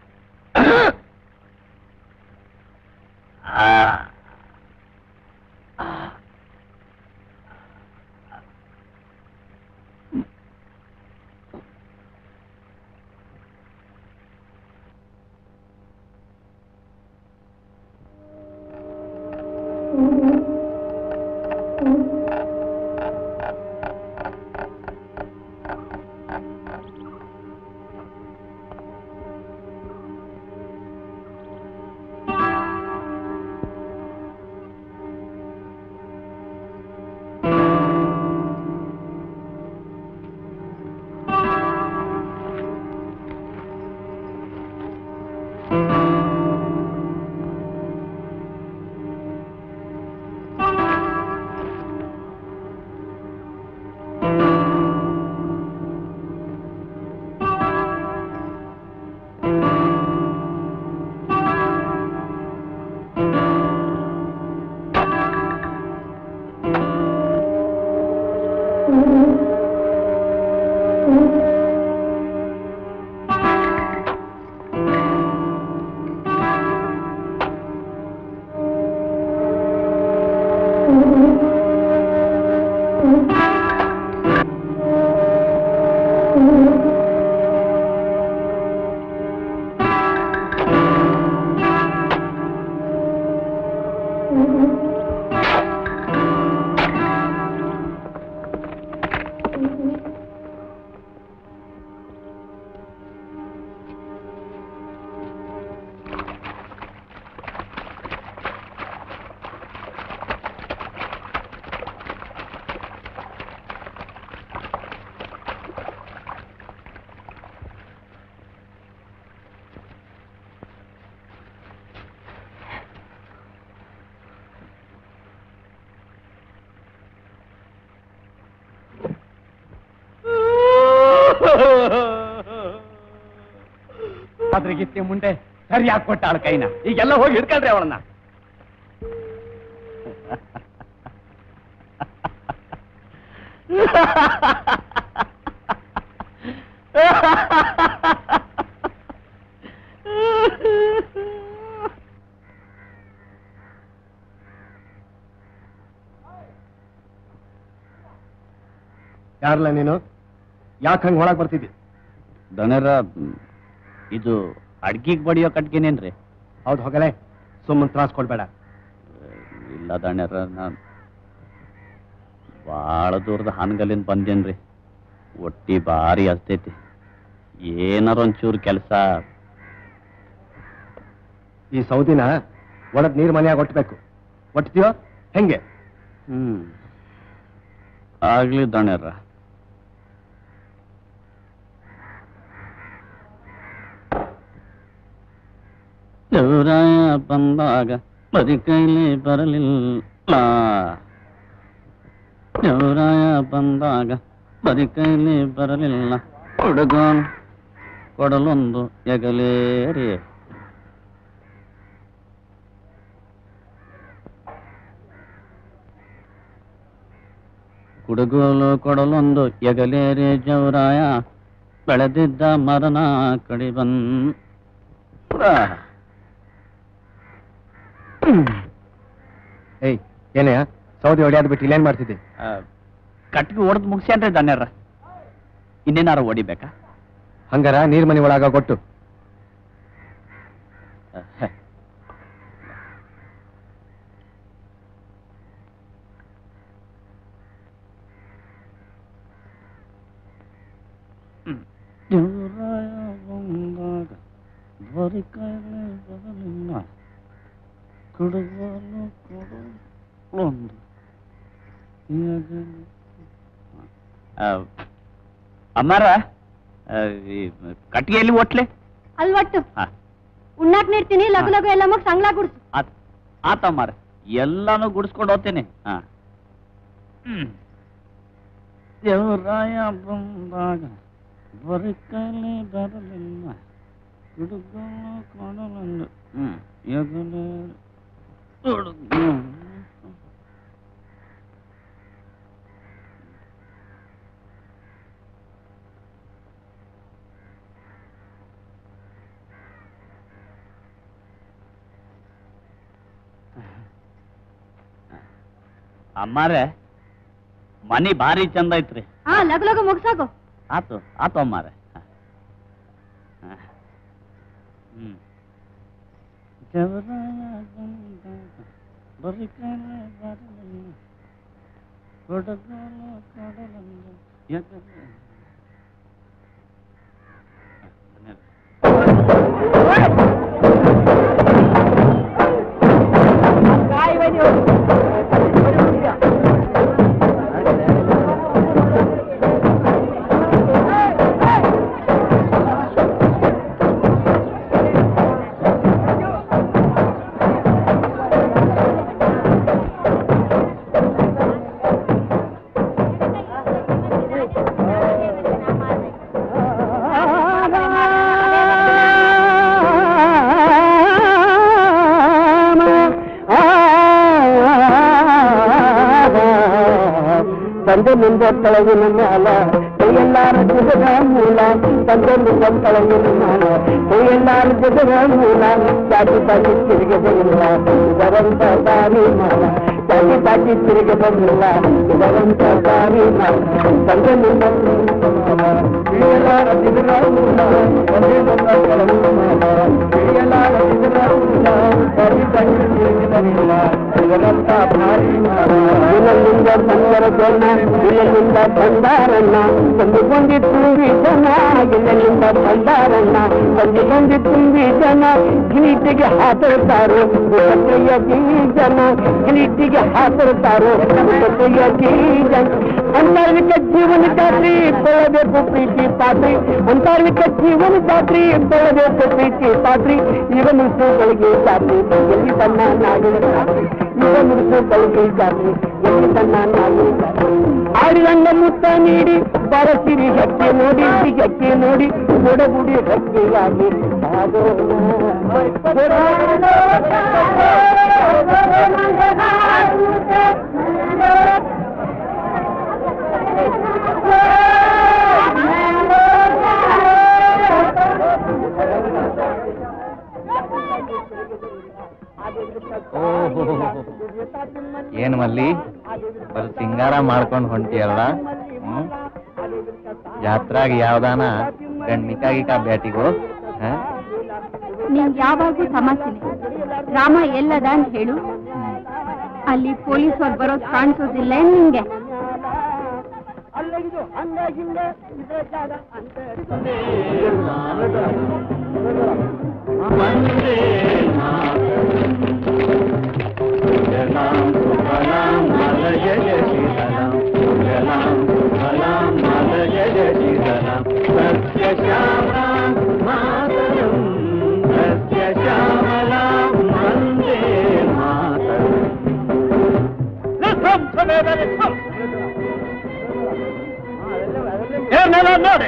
ಅದ್ರಿಗಿತ್ತಿ ಮುಂದೆ ಸರಿಯಾಗಿ ಕೊಟ್ಟ ಅವಳ ಕೈನ ಈಗೆಲ್ಲ ಹೋಗಿ ಹಿಡ್ಕೊಳ್ರಿ ಅವಳನ್ನ. ಯಾರಲ್ಲ ನೀನು? ಯಾಕೆ ಹಂಗೆ ಒಳಗೆ ಬರ್ತಿದ್ದಿ? ದನರ ಇದು ಅಡ್ಗಿಗೆ ಬಡಿಯೋ ಕಟ್ಗೆನೇನ್ರಿ? ಹೌದು ಹೋಗಲೇ, ಸುಮ್ಮನೆ ತ್ರಾಸ್ ಕೊಡ್ಬೇಡ. ಇಲ್ಲ ದಣ್ಯರ, ನಾನು ಭಾಳ ದೂರದ ಹಾನಗಲ್ಲಿಂದ ಬಂದೇನ್ರಿ. ಒಟ್ಟಿ ಭಾರಿ ಹಸ್ತೈತಿ. ಏನಾರ ಒಂಚೂರು ಕೆಲಸ. ಈ ಸೌದಿನ ಒಳಗ್ ನೀರು ಮನೆಯಾಗ ಒಟ್ಟಬೇಕು. ಒಟ್ತೀಯೋ ಹೆಂಗೆ? ಹ್ಮ್ ಆಗ್ಲಿ ದಣ್ಯರ. ದೇವರಾಯ ಬಂದಾಗ ಬರಿ ಕೈಲಿ ಬರಲಿಲ್ಲ. ದೇವರಾಯ ಬಂದಾಗ ಬರಿ ಕೈಲಿ ಬರಲಿಲ್ಲ. ಹುಡುಗನ್ ಕೊಡಲೊಂದು ಎಗಲೇರಿ. ಹುಡುಗಲು ಕೊಡಲೊಂದು ಎಗಲೇರಿ ಜವರಾಯ ಬೆಳೆದಿದ್ದ ಮರನ ಕಡಿ ಬಂದ. ಏಯ್ ಏನೇ ಸೌದಿ ಹೊಡಿಯೋದ್ ಬಿಟ್ಟು ಇಲ್ಲೇನ್ ಮಾಡ್ತಿದ್ದೆ? ಕಟ್ಟಿಗೆ ಹೊಡೆದು ಮುಗಿಸ್ಯಾನ್ರಿ ದಣ್ಯರ. ಇನ್ನೇನಾರು ಹೊಡಿಬೇಕಾ? ಹಂಗಾರ ನೀರ್ ಮನೆ ಒಳಗ ಕೊಟ್ಟು. ದೇವರಾಯ ಬಂದಾಗ ಬರಿ ಕೈಲಿ ಬರಲಿಲ್ಲ. ಕೊಡುವಲು ಕೊಡಲೊಂದು ಅಮ್ಮಾರ, ಕಟ್ಟಿಗೆಯಲ್ಲಿ ಒಟ್ಲೆ ಅಲ್ಲಿ ಒಟ್ಟು ಉಣ್ಣಾಕ್ ನೀಡ್ತೀನಿ. ಲಗು ಲಗು ಎಲ್ಲ ಮಗ್ ಸಂಗ್ಲಾ ಗುಡ್ಸು. ಆತಮ್ಮಾರ, ಎಲ್ಲಾನು ಗುಡಿಸ್ಕೊಂಡು ಹೋಗ್ತೇನೆ. ಹಾ ದೇವರಾಯ ಬಂದಾಗ ಬರಿ ಕೈಲಿ ಬರಲಿಲ್ಲ. ಹುಡುಗನು ಕೊಡಲೊಂದು ಹ್ಮ್ ಎಗಲೇ ಹುಡುಗ. ಅಮ್ಮಾರೆ, ಮನಿ ಭಾರಿ ಚಂದ ಐತ್ರಿ. ಹಾ ಲಗು ಲಗು ಮುಗ್ಸಾಗು. ಆತು ಆತು ಅಮ್ಮಾರೆ. ಹ್ಮ್ ದೇವರಾಯ ಬಂದಾಗ ಬರಿ ಕೈಲಿ ಬರಲಿಲ್ಲ. ಹುಡುಗನು ಕೊಡಲೊಂದು ಎಗಲೇ. ತಂದೆನಿಂದ ತಳಗಿನ ಮ್ಯಾಲ ಕೈಯೆಲ್ಲಾರ ಜಗದ ಮೂಲ. ತಂದೆನಿಂದ ತಳಗಿನ ಮ್ಯಾಲ ಕೈಯೆಲ್ಲಾರ ಜಗದ ಮೂಲ. ಚಾಟಿ ತಾಟಿ ತಿರುಗಿ ಬರಲಿಲ್ಲ ಇದರಂತ ದಾರಿ ಮಾಲ. ಚಾಟಿ ತಾಟಿ ತಿರುಗಿ ಬರಲಿಲ್ಲ ಇದರಂತ ದಾರಿ ಮಾಲ. ತಂದೆನಿಂದ ಕೈಯೆಲ್ಲಾರ ಜಗದ ಮೂಲ. ತಂದೆನಿಂದ ತಳಗಿನ ಮ್ಯಾಲ ಕೈಯೆಲ್ಲಾರ ಜಗದ ಮೂಲ. ಚಾಟಿ ತಾಟಿ ತಿರುಗಿ ಬರಲಿಲ್ಲ ಇದರಂತ ದಾರಿ ಮಾಲ. ದಿನದಿಂದ ಬಂದರ ಜನ ಇಲ್ಲಿಂದ ಬಂದಾರಣ್ಣ ತಂದು ಬಂದಿ ತುಂಬಿ ಜನ. ಇಲ್ಲಿಂದ ಬಂದಾರಣ್ಣ ತಂದು ಬಂದಿ ತುಂಬಿ ಜನ. ಗಿಲಿಟಿಗೆ ಹಾತಿರ್ತಾರೋ ಕೈಯ ಜನ. ಗಿಲಿಟಿಗೆ ಹಾತಿರ್ತಾರೋ ಕೈಯ ಜನ. ಅಂತಾರ್ವಿಕ ಜೀವನ ಖಾತ್ರಿ ಬೆಳಬೇಕು ಪ್ರೀತಿ ಪಾತ್ರಿ. ಅಂತಾರ್ವಿಕ ಜೀವನ ಖಾತ್ರಿ ಬೆಳಬೇಕು ಪ್ರೀತಿ ಪಾತ್ರಿ. ಇವ ಮುಸುಗಳಿಗೆ ಜಾತ್ರಿ ಎಲ್ಲಿ ತನ್ನ ನಾಡಿನ ಖಾತ್ರಿ. ಇವ ಮುಸುಗಳಿಗೆ ಜಾತ್ರಿ ಎಲ್ಲಿ ತನ್ನ ನಾಡಿನ ಖಾತ್ರಿ. ಆಡಿದಂಡ ಮುತ್ತ ನೀಡಿ ಬರಸಿರಿ ಹಕ್ಕಿ ನೋಡಿ ಹಕ್ಕಿ ನೋಡಿ ಒಡಗುಡಿ ಹಕ್ಕಿಯಾಗಿ ಏನ್ ಮಲ್ಲಿ ಬರ್ ಸಿಂಗಾರ ಮಾಡ್ಕೊಂಡು ಹೊಂಟಿಯಲ್ಲ ಜಾತ್ರಾಗ ಯಾವ್ದಾನ ಗಂಡ್ಮಿಕಾಗಿಕ ಬ್ಯಾಟಿಗೋ ನಿಂಗೆ ಯಾವಾಗೂ ಸಮಸ್ಯೆನೆ. ರಾಮ ಎಲ್ಲದ ಅಂತ ಹೇಳು. ಅಲ್ಲಿ ಪೊಲೀಸರು ಬರೋದು ಕಾಣಿಸೋದಿಲ್ಲ ನಿಂಗೆ. ಏನೆಲ್ಲ ನೋಡಿ,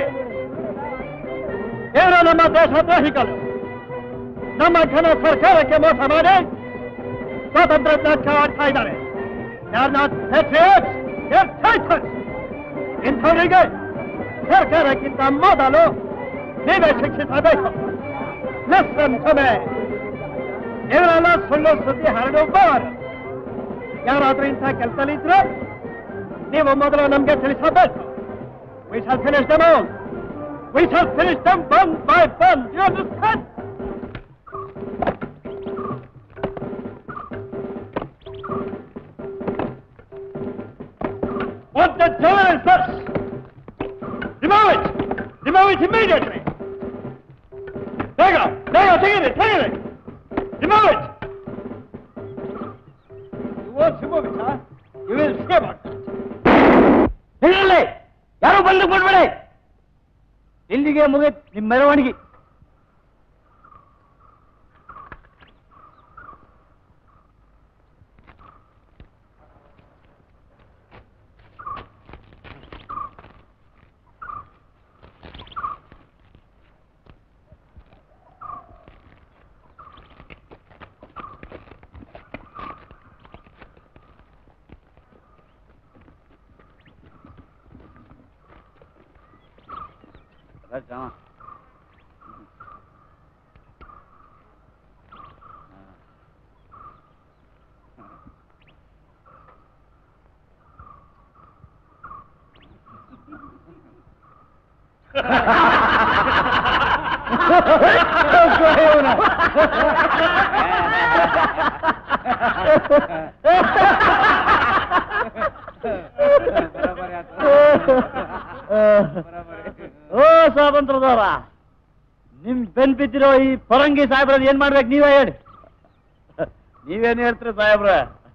ಏನು ನಮ್ಮ ದೇಶದ್ರೋಹಿಗಳು ನಮ್ಮ ಘನ ಸರ್ಕಾರಕ್ಕೆ ಮೋಸ ಮಾಡಿ ಸ್ವಾತಂತ್ರ್ಯ ಆಡ್ತಾ ಇದ್ದಾರೆ. ಇಂಥವರಿಗೆ ಸರ್ಕಾರಕ್ಕಿಂತ ಮೊದಲು ನೀವೇ ಶಿಕ್ಷಿಸಬೇಕು. ಇವರೆಲ್ಲ ಸುಳ್ಳು ಸುದ್ದಿ ಹರಡುವವರು. ಯಾರಾದ್ರೂ ಇಂಥ ಕೆಲಸದಲ್ಲಿದ್ರೆ ನೀವು ಮೊದಲು ನಮ್ಗೆ ತಿಳಿಸಬೇಕು. We shall finish them all. We shall finish them one by one. Do you understand? What the devil is this? Remove it! Remove it immediately! There you go! There you go! Take it! Take it! Remove it! You won't remove it, huh? You will see about that. ಹೇಳಲೇ ಯಾರು ಬಂದು ಕೊಡ್ಬೇಡಿ. ಇಲ್ಲಿಗೆ ಮುಗಿತ್ ನಿಮ್ಮ ಮೆರವಣಿಗೆ. जाओ ಓ ಸ್ವಾತಂತ್ರ್ಯದವರ, ನಿಮ್ ಬೆನ್ ಬಿದ್ದಿರೋ ಈ ಪರಂಗಿ ಸಾಹೇಬ್ರದ್ ಏನ್ ಮಾಡ್ಬೇಕು ನೀವೇ ಹೇಳಿ. ನೀವೇನ್ ಹೇಳ್ತೀರಿ ಸಾಹೇಬ್ರ?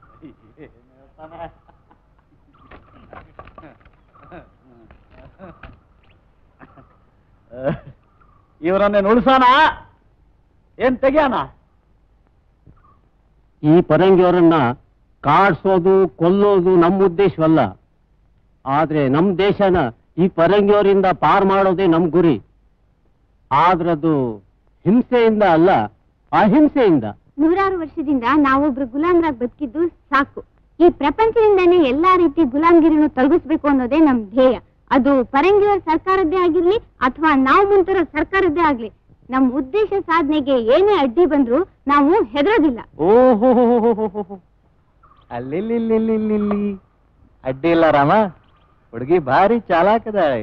ಇವರನ್ನೇನು ಉಳಿಸೋಣ ಏನ್ ತೆಗಿಯೋಣ? ಈ ಪರಂಗಿಯವರನ್ನ ಕಾಡ್ಸೋದು ಕೊಲ್ಲೋದು ನಮ್ಮ ಉದ್ದೇಶವಲ್ಲ. ಆದ್ರೆ ನಮ್ಮ ದೇಶನ ಈ ಪರಂಗಿಯವರಿಂದ ಪಾರ್ ಮಾಡೋದೇ ನಮ್ ಗುರಿ. ಆದ್ರದು ಹಿಂಸೆಯಿಂದ ಅಲ್ಲ, ಅಹಿಂಸೆಯಿಂದ. ನೂರಾರು ವರ್ಷದಿಂದ ನಾವೊಬ್ರು ಗುಲಾಮ್ರಾಗ್ ಬದುಕಿದ್ದು ಸಾಕು. ಈ ಪ್ರಪಂಚದಿಂದಾನೇ ಎಲ್ಲಾ ರೀತಿ ಗುಲಾಮ್ಗಿರಿನೂ ತೊಲಗಿಸ್ಬೇಕು ಅನ್ನೋದೇ ನಮ್ ಧ್ಯೇಯ. ಅದು ಪರಂಗಿಯವರ ಸರ್ಕಾರದ್ದೇ ಆಗಿರ್ಲಿ ಅಥವಾ ನಾವು ಮುಂತಿರೋ ಸರ್ಕಾರದ್ದೇ ಆಗ್ಲಿ, ನಮ್ ಉದ್ದೇಶ ಸಾಧನೆಗೆ ಏನೇ ಅಡ್ಡಿ ಬಂದ್ರು ನಾವು ಹೆದರೋದಿಲ್ಲ. ಓಹೋ ಅಲ್ಲಿ ಅಡ್ಡಿ ಇಲ್ಲ ರಾಮ, ಹುಡುಗಿ ಭಾರಿ ಚಾಲಾಕದಾಳೆ.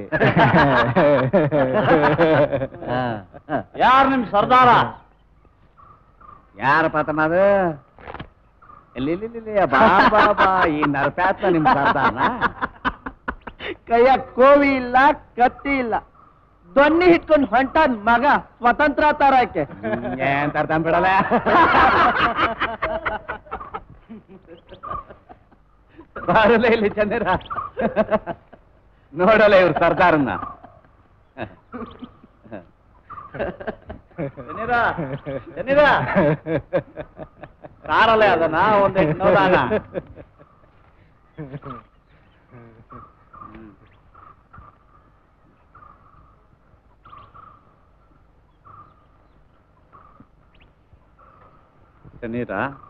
ಯಾರು ನಿಮ್ ಸರ್ದಾರ? ಯಾರಪ್ಪ ತಮ್ಮದು? ಇಲ್ಲಿ ಬಾ ಬಾ ಬಾ, ಈ ನರಪ್ಯಾತ ನಿಮ್ ಸರ್ದಾರನ? ಕೈಯ ಕೋವಿ ಇಲ್ಲ, ಕತ್ತಿ ಇಲ್ಲ, ದೊಣ್ಣಿ ಹಿಟ್ಕೊಂಡು ಹೊಂಟ ಮಗ ಸ್ವತಂತ್ರ ತರಕ್ಕೆ. ಏನ್ ತರ್ತಾನ ಬಿಡಲ್ಲ. ಬಾರಲ್ಲ ಇಲ್ಲಿ ಚಂದಿರ, ನೋಡಲ್ಲ ಇವ್ರು ಸರ್ದಾರನ್ನ. ಕಾರಲ್ಲೇ ಅದನ್ನ ಒಂದೇ ನೋಡೋಣ. ಲೋಟ ನೀರ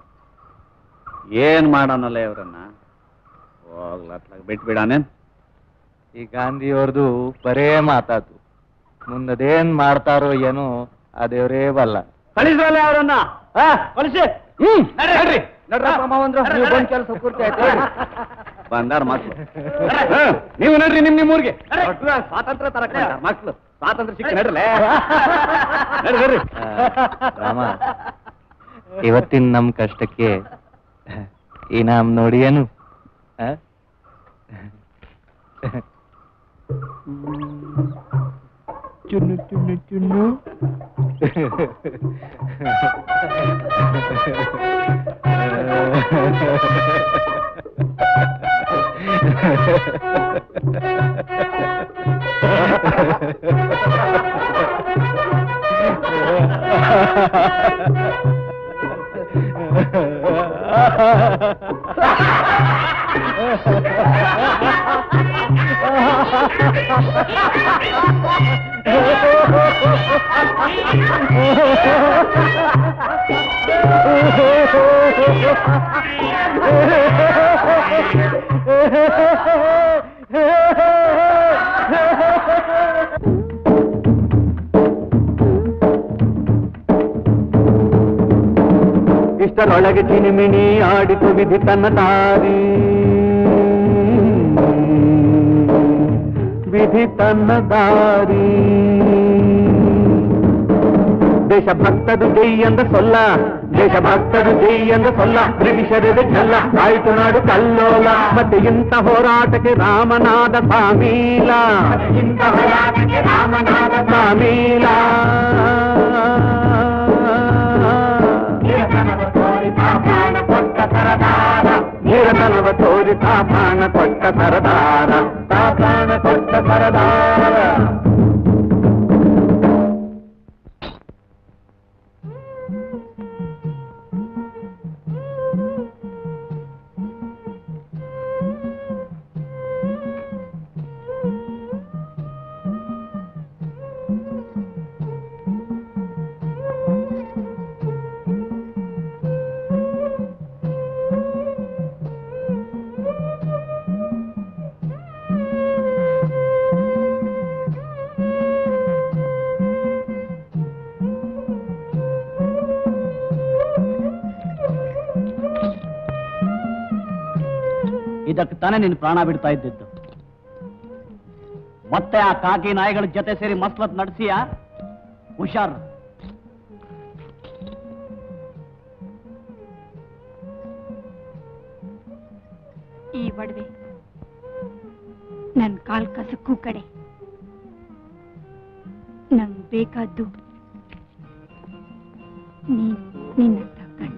ಏನ್ ಮಾಡೋನಲ್ಲ ಇವ್ರನ್ನ ಹೋಗ್ಲತ್ಲಾಗ ಬಿಟ್ಬಿಡಾನೇನ್. ಈ ಗಾಂಧಿಯವ್ರದು ಬರೇ ಮಾತಾತು, ಮುಂದದೇನ್ ಮಾಡ್ತಾರೋ ಏನೋ ಅದೇವ್ರೇ ಬಲ್ಲ. ಕಳಿಸ್ರಲ್ಲ ಅವರನ್ನ ಕಳಿಸಿ. ಹ್ಮ್ ನಡ್ರಿ ನಡ್ರಪ್ಪ ಮಾವಂದ್ರ, ನೀವು ಬಂದ್ ಕೆಲಸ ಪೂರ್ತಿ ಆಯ್ತು. ಬಂದಾರ ಮಕ್ಳು. ನೀವು ನಡ್ರಿ ನಿಮ್ ನಿಮ್ ಊರಿಗೆ ಸ್ವಾತಂತ್ರ್ಯ ತರಕ ಮಕ್ಳು. ಸ್ವಾತಂತ್ರ್ಯ ಸಿಕ್ಕ ನಡ್ರಲೇ ನಡ್ರಿ. ರಾಮ, ಇವತ್ತಿನ ನಮ್ ಕಷ್ಟಕ್ಕೆ ಇನಾಮ್ ನೋಡಿ ಏನು? ಚುನ್ನು ಚುನ್ನು ಚುನ್ನು. ಇಷ್ಟರೊಳಗೆ ಚಿನಿಮಿನಿ ಆಡಿತು ವಿಧಿ ತನ್ನ ದಾರಿ, ವಿಧಿ ತನ್ನ ದಾರಿ. ದೇಶಭಕ್ತರು ಜೈ ಎಂದ ಸೊಲ್ಲ, ದೇಶಭಕ್ತರು ಜೈ ಎಂದ ಸೊಲ್ಲ, ಬ್ರಿಟಿಷರದ ಛಲ್ಲ ಆಯ್ತು ನಾಡು ಕಲ್ಲೋಲ. ಮತ್ತೆ ಇಂಥ ಹೋರಾಟಕ್ಕೆ ರಾಮನಾದ ಸಾಮೀಲ, ಇಂಥ ಹೋರಾಟಕ್ಕೆ ರಾಮನಾದ ಸಾಮೀಲ. ಧೀರತನವ ತೋರಿ ತಾ ಪ್ರಾಣ ಕೊಟ್ಟ ಸರದಾರ, ತಾ ಪ್ರಾಣ ಕೊಟ್ಟ ಸರದಾರ. ಇದಕ್ಕೆ ತಾನೇ ನೀನು ಪ್ರಾಣ ಬಿಡ್ತಾ ಇದ್ದಿದ್ದು. ಮತ್ತೆ ಆ ಕಾಕಿ ನಾಯಿಗಳ ಜೊತೆ ಸೇರಿ ಮಸ್ಲತ್ ನಡೆಸಿಯಾ? ಹುಷಾರ್. ಈ ಒಡವೆ ನನ್ ಕಾಲ್ ಕಸಕ್ಕೂ ಕಡೆ. ನಂಗ್ ಬೇಕಾದ್ದು ನೀನ್ ನಿನ್ನಂತ ಗಂಡು.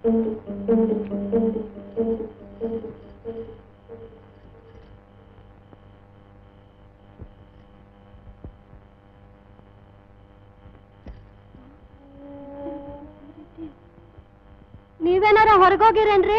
ನೀವೇನಾರ ಹೊರಗೋಗಿರೇನ್ರಿ?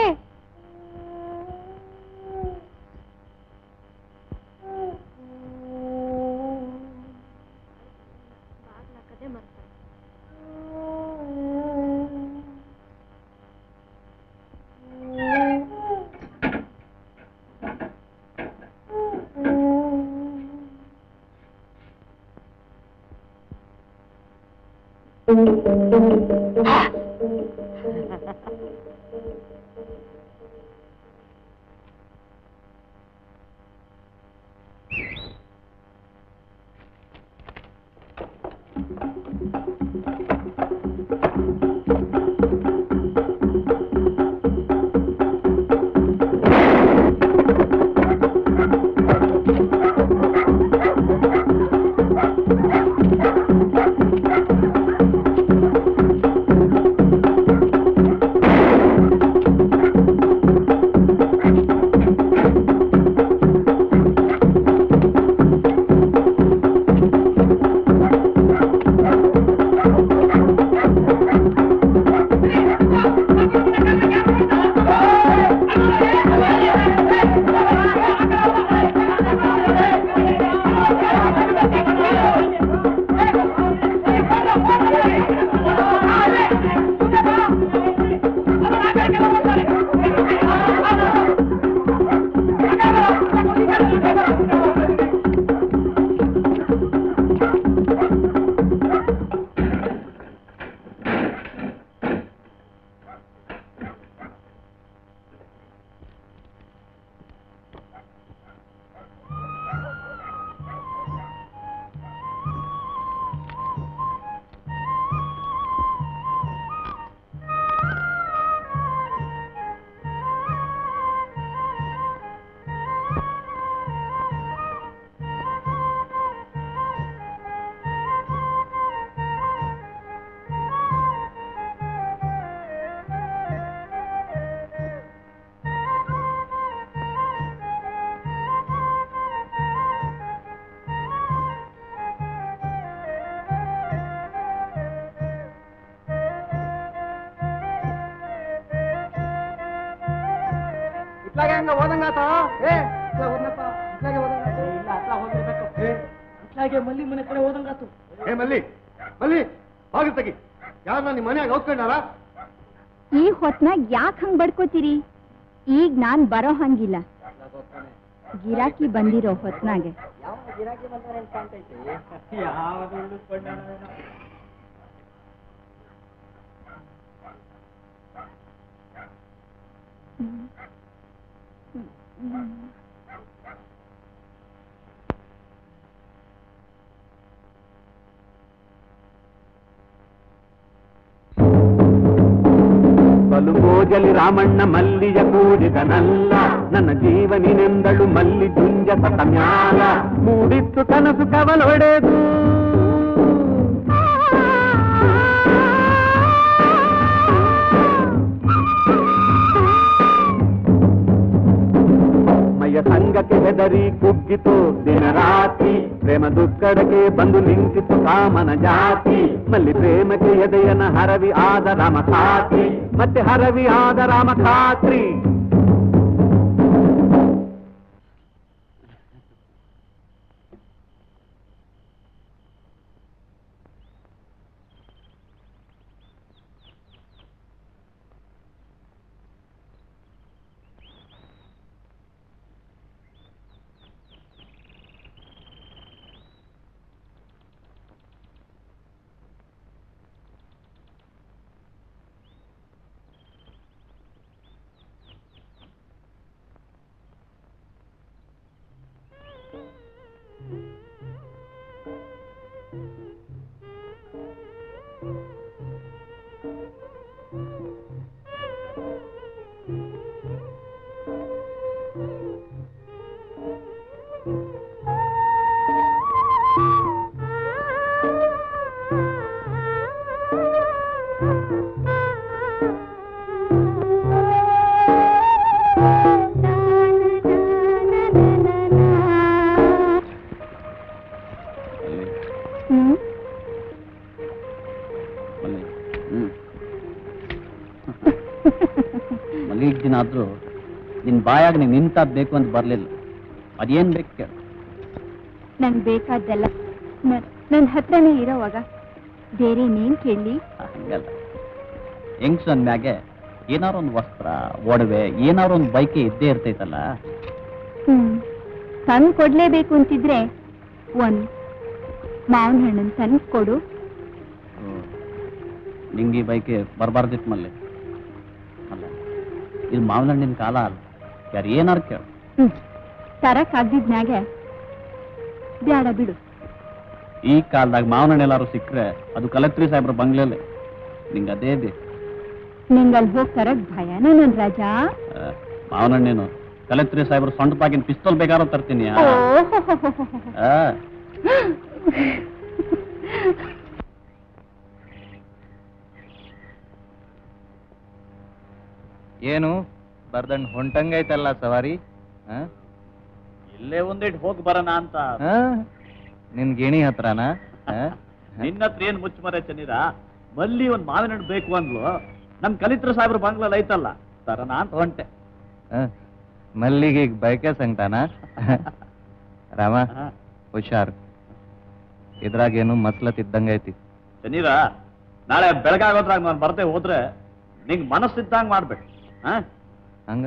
ಇತ್ಲಾಗೆ ಹೋದಂಗಾತ ಏ ಹೋದ್ನಪ್ಪ ಇತ್ಲಾಗೆ ಹೋದಂಗಾತು ಇಲ್ಲ ಅತ್ಲ ಹೋಗಿರ್ಬೇಕು ಏ ಇತ್ಲಾಗೆ ಮಲ್ಲಿ ಮನೆ ಕಡೆ ಹೋದಂಗಾತು ಏ ಮಲ್ಲಿ ಮಲ್ಲಿ ಬಾಗಿಲು ತೆಗಿ ಯಾರನ್ನ ನಿಮ್ಮ ಮನೆಯಾಗ ಹೋಗ್ಕೊಂಡಾರ ಈ ಹೊತ್ನಾಗ ಯಾಕೆ ಹಂಗ್ ಬಡ್ಕೋತೀರಿ? ಈಗ ನಾನ್ ಬರೋ ಹಂಗಿಲ್ಲ. ಗಿರಾಕಿ ಬಂದಿರೋ ಹೊತ್ನಾಗೆ ಯಾವ ಗಿರಾಕಿ ಬಂದಾರೆ ಅಂತ ಕಾಣ್ತೈತಿ ಯಾವ ಬಲು ಗೋಜಲಿ ರಾಮಣ್ಣ ಮಲ್ಲಿಯ ಕೂಡಿದನಲ್ಲ, ನನ್ನ ಜೀವನಿನೆಂದಳು ಮಲ್ಲಿ ಜುಂಜ ಸತ ಮ್ಯಾಲ, ಮೂಡಿತ್ತು ಕನಸು ಕವಲೊಡೆದು ಮೈಯ ಸಂಗಕ್ಕೆ ಹೆದರಿ ಕುಗ್ಗಿತು ದಿನ ರಾತ್ರಿ, ಪ್ರೇಮ ದುಕ್ಕಡಕ್ಕೆ ಬಂದು ನಿಂತಿತ್ತು ಕಾಮನ ಜಾತಿ, ಮಲ್ಲಿ ಪ್ರೇಮಕ್ಕೆ ಎದೆಯನ ಹರವಿ ಆದ ರಾಮ ಖಾತ್ರಿ, ಮತ್ತೆ ಹರವಿ ಆದ ರಾಮ ಖಾತ್ರಿ. ಈಗ ದಿನ ಆದ್ರೂ ನಿನ್ ಬಾಯಾಗ ನೀನ್ ನಿಂತಾದ್ ಬೇಕು ಅಂತ ಬರ್ಲಿಲ್ಲ. ಅದೇನ್ ಬೇಕು ಕೇಳು. ನಂಗೆ ಬೇಕಾದ್ದೆಲ್ಲ ನನ್ನ ಹತ್ರನೇ ಇರೋವಾಗ ಬೇರೆ ನೀನ್ ಕೇಳಿ. ಹಂಗಲ್ಲ, ಹೆಂಗ್ಸ್ ಅಂದ್ಮ್ಯಾಗೆ ಏನಾರು ಒಂದು ವಸ್ತ್ರ, ಒಡವೆ, ಏನಾರು ಒಂದು ಬೈಕೆ ಇದ್ದೇ ಇರ್ತೈತಲ್ಲ. ಹ್ಮ್ ತಂದು ಕೊಡ್ಲೇಬೇಕು ಅಂತಿದ್ರೆ ಒಂದ್ ಮಾವಿನ ಹಣ್ಣನ್ ತಂದು ಕೊಡು. ನಿಂಗೆ ಈ ಬೈಕೆ ಬರಬಾರ್ದಿತ್ತು ಮಲ್ಲಿ. ಅಲ್ಲ, ಇದು ಮಾವಿನ ಹಣ್ಣಿನ ಕಾಲ ಅಲ್ಲ. ಯಾರು ಏನಾರು ಕೇಳು. ಹ್ಮ್ ತರಕ್ ಆಗಿದ್ಮ್ಯಾಗೆ ಬ್ಯಾಡ ಬಿಡು. ಈ ಕಾಲದಾಗ ಮಾವಿನ ಹಣ್ಣು ಎಲ್ಲಾರು ಸಿಕ್ಕರೆ ಅದು ಕಲೆಕ್ಟ್ರಿ ಸಾಹೇಬ್ರ ಬಂಗ್ಲೆಲೆ. ನಿಂಗೆ ಅದೇ ಬೇಕು. ನಿಂಗಲ್ಲಿ ಹೋಗಿ ತರಕ್ ಭಯನ ನನ್ ರಾಜ? ಮಾವಿನ ಹಣ್ಣೇನು ಕಲೆಕ್ಟ್ರಿ ಸಾಹೇಬ್ರ ಸೊಂಟ ಪಾಕಿನ ಪಿಸ್ತೂಲ್ ಬೇಕಾದ್ರೂ ತರ್ತೀನಿ. ಏನು ಬರ್ದಂಡ್ ಹೊಂಟಂಗೈತಲ್ಲ ಸವಾರಿ? ಇಲ್ಲೇ ಒಂದಿಟ್ಟು ಹೋಗಿ ಬರೋಣ ಅಂತ. ನಿನ್ ಗಿಣಿ ಹತ್ರನ? ನಿನ್ನ ಹತ್ರ ಏನ್ ಮುಚ್ಚ ಮರೆ ಚನ್ನೀರ. ಮಲ್ಲಿ ಒಂದ್ ಮಾವಿನ ಹಣ್ಣು ಬೇಕು ಅಂದ್ಲು. ನಮ್ ಕಲಿತ್ರ ಸಾಹೇಬ್ರ ಬಂಗ್ಲಲ್ಲಿ ಐತಲ್ಲ, ತರನ ಅಂತ ಹೊಂಟೆ. ಮಲ್ಲಿಗೆ ಈಗ ಬೈಕೆ ಸಂಗ್ತಾನ? ರಾಮ ಹುಷಾರ್, ಇದ್ರಾಗೇನು ಮಸ್ಲತ್ ಇದ್ದಂಗೈತಿ. ಚನ್ನೀರ, ನಾಳೆ ಬೆಳಗಾಗೋದ್ರಾಗ ನಾನು ಬರ್ದೆ ಹೋದ್ರೆ ನಿಂಗ್ ಮನಸ್ಸಿದ್ದಂಗ್ ಮಾಡ್ಬೇಕು. ಹಂಗ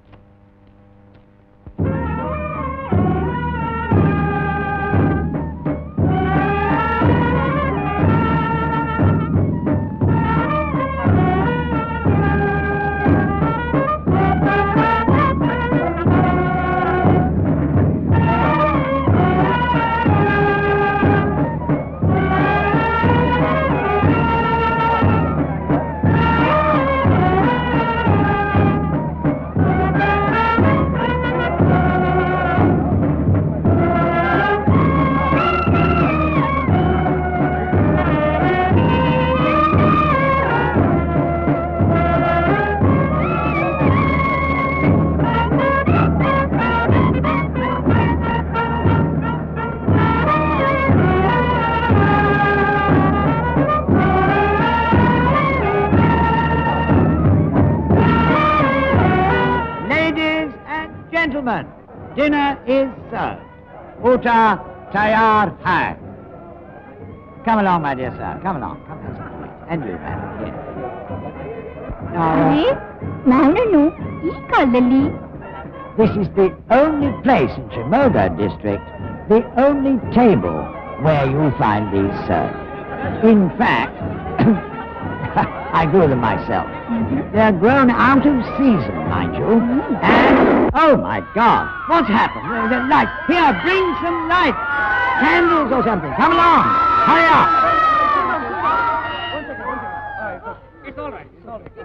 Dinner is served. Uta tayar hai. Come along, my dear sir. Come along. Come along. And you, ma'am. Yes. Now, ನಾನು ಈ ಕಾಲದಲ್ಲಿ this is the only place in Shimoga district, the only table where you'll find these served. In fact, I grew them myself. Mm-hmm. They're grown out of season, mind you. Mm-hmm. And, oh my God, what's happened? The, the light. Here, bring some light. Candles or something. Come along. Hurry up. It's all right. It's all right.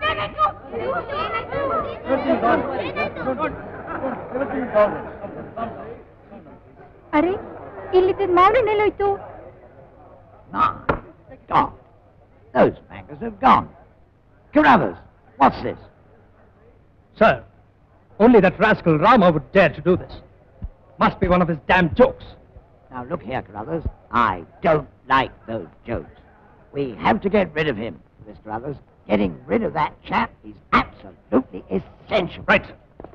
ಅರೆ, ಇಲ್ಲಿದ್ದ ಮಾವಿನ ಎಲ್ಲೋಯ್ತು? None. Gone. Those mangoes have gone. Carruthers, what's this? Sir, only that rascal Rama would dare to do this. Must be one of his damn jokes. Now look here, Carruthers. I don't like those jokes. We have to get rid of him, Mister Carruthers. Getting rid of that chap is absolutely essential. Right.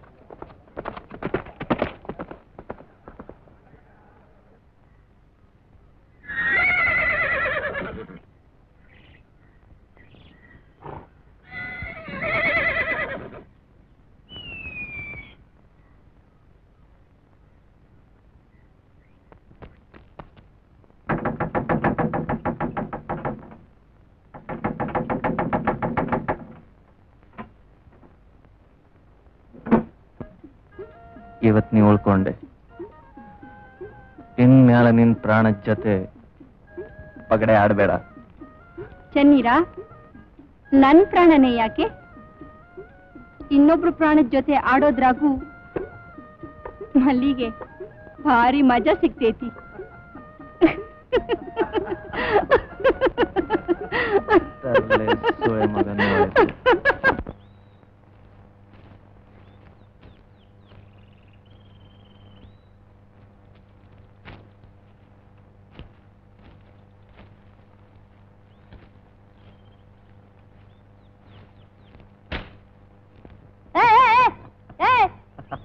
ಇವತ್ ನೀ ಉಳ್ಕೊಂಡೆ. ಇನ್ಮ್ಯಾಲ ನಿನ್ ಪ್ರಾಣದ ಜೊತೆ ಪಗಡೆ ಆಡ್ಬೇಡ. ಚನ್ನೀರ, ನನ್ ಪ್ರಾಣನೇ ಯಾಕೆ? ಇನ್ನೊಬ್ರು ಪ್ರಾಣದ ಜೊತೆ ಆಡೋದ್ರಾಗೂ ಮಲ್ಲಿಗೆ ಭಾರಿ ಮಜಾ ಸಿಗ್ತೈತಿ. ಮಗನ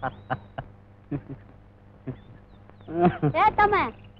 ಏ ತಮ್ಮ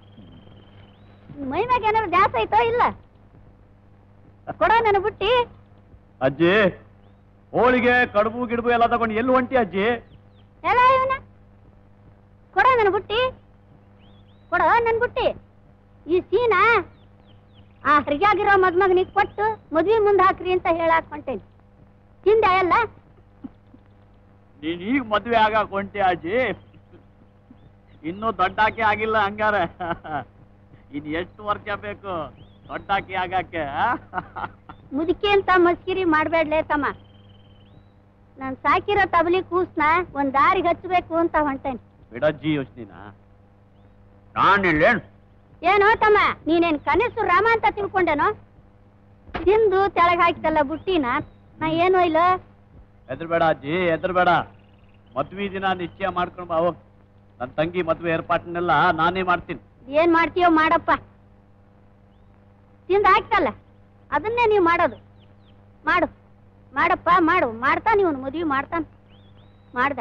ಮೈ ಮ್ಯಾಗ ಏನಾದ್ರು ದ್ಯಾಸ ಐತೋ ಇಲ್ಲ ಕೊಡ ನನ್ನ ಬುಟ್ಟಿ. ಅಜ್ಜಿ ಹೋಳಿಗೆ ಕಡುಬು ಗಿಡುಬು ಎಲ್ಲ ತಗೊಂಡು ಎಲ್ಲಿ ಹೊಂಟಿ ಅಜ್ಜಿ? ಎಲ್ಲ ಇವನ ಕೊಡ ನನ್ನ ಬುಟ್ಟಿ, ಕೊಡ ನನ್ ಬುಟ್ಟಿ. ಈ ಸೀನಾ ಆ ಹರಿಗಾಗಿರೋ ಮದ್ಮಗನಿಗೆ ಕೊಟ್ಟು ಮದ್ವೆ ಮುಂದೆ ಹಾಕ್ರಿ ಅಂತ ಹೇಳಾಕ್ ಹೊಂಟೇನಿ. ತಿಂದ ಎಲ್ಲ ನೀನ್ ಈಗ ಮದ್ವೆ ಆಗಾಕ್ ಹೊಂಟಿ ಅಜ್ಜಿ? ಇನ್ನೂ ದೊಡ್ಡಾಕಿ ಆಗಿಲ್ಲ ಹಂಗಾರೆ. ಇನ್ ಎಷ್ಟು ವರ್ಷ ಬೇಕು ದೊಡ್ಡಾಕಿ ಆಗಾಕೆ? ಮುದುಕಿ ಅಂತ ಮಸ್ಕಿರಿ ಮಾಡ್ಬೇಡ್ಲೇ ತಮ್ಮ. ನಾನ್ ಸಾಕಿರೋ ತಬಲಿ ಕೂಸ್ನ ಒಂದ್ ದಾರಿಗೆ ಹಚ್ಚಬೇಕು ಅಂತ ಹೊಂಟೇನಿ. ಬಿಡಜ್ಜಿ ಯೋಚನೆನಾ? ನಾನಿಲ್ಲೇನು? ಏನೋ ತಮ್ಮ ನೀನೇನ್ ಕನಸು ರಾಮ ಅಂತ ತಿಳ್ಕೊಂಡೇನೋ? ತಿಂದು ತೆಳಗ್ ಹಾಕಿದಲ್ಲ ಬುಟ್ಟಿನ, ನಾ ಏನೋ ಇಲ್ಲ. ಹೆದರ್ಬೇಡ ಅಜ್ಜಿ, ಹೆದರ್ಬೇಡ. ಮದ್ವೆ ದಿನ ನಿಶ್ಚಯ ಮಾಡ್ಕೊಂಡು ಬಾ. ಹೋಗ್, ನನ್ನ ತಂಗಿ ಮದ್ವೆ ಏರ್ಪಾಟನ್ನೆಲ್ಲ ನಾನೇ ಮಾಡ್ತೀನಿ. ಏನ್ ಮಾಡ್ತೀಯೋ ಮಾಡಪ್ಪ. ತಿಂದು ಹಾಕ್ತಲ್ಲ ಅದನ್ನೇ ನೀವು ಮಾಡೋದು. ಮಾಡು ಮಾಡಪ್ಪ ಮಾಡು. ಮಾಡ್ತಾನ ಇವನು ಮದ್ವೆ ಮಾಡ್ತಾನ. ಮಾಡ್ದ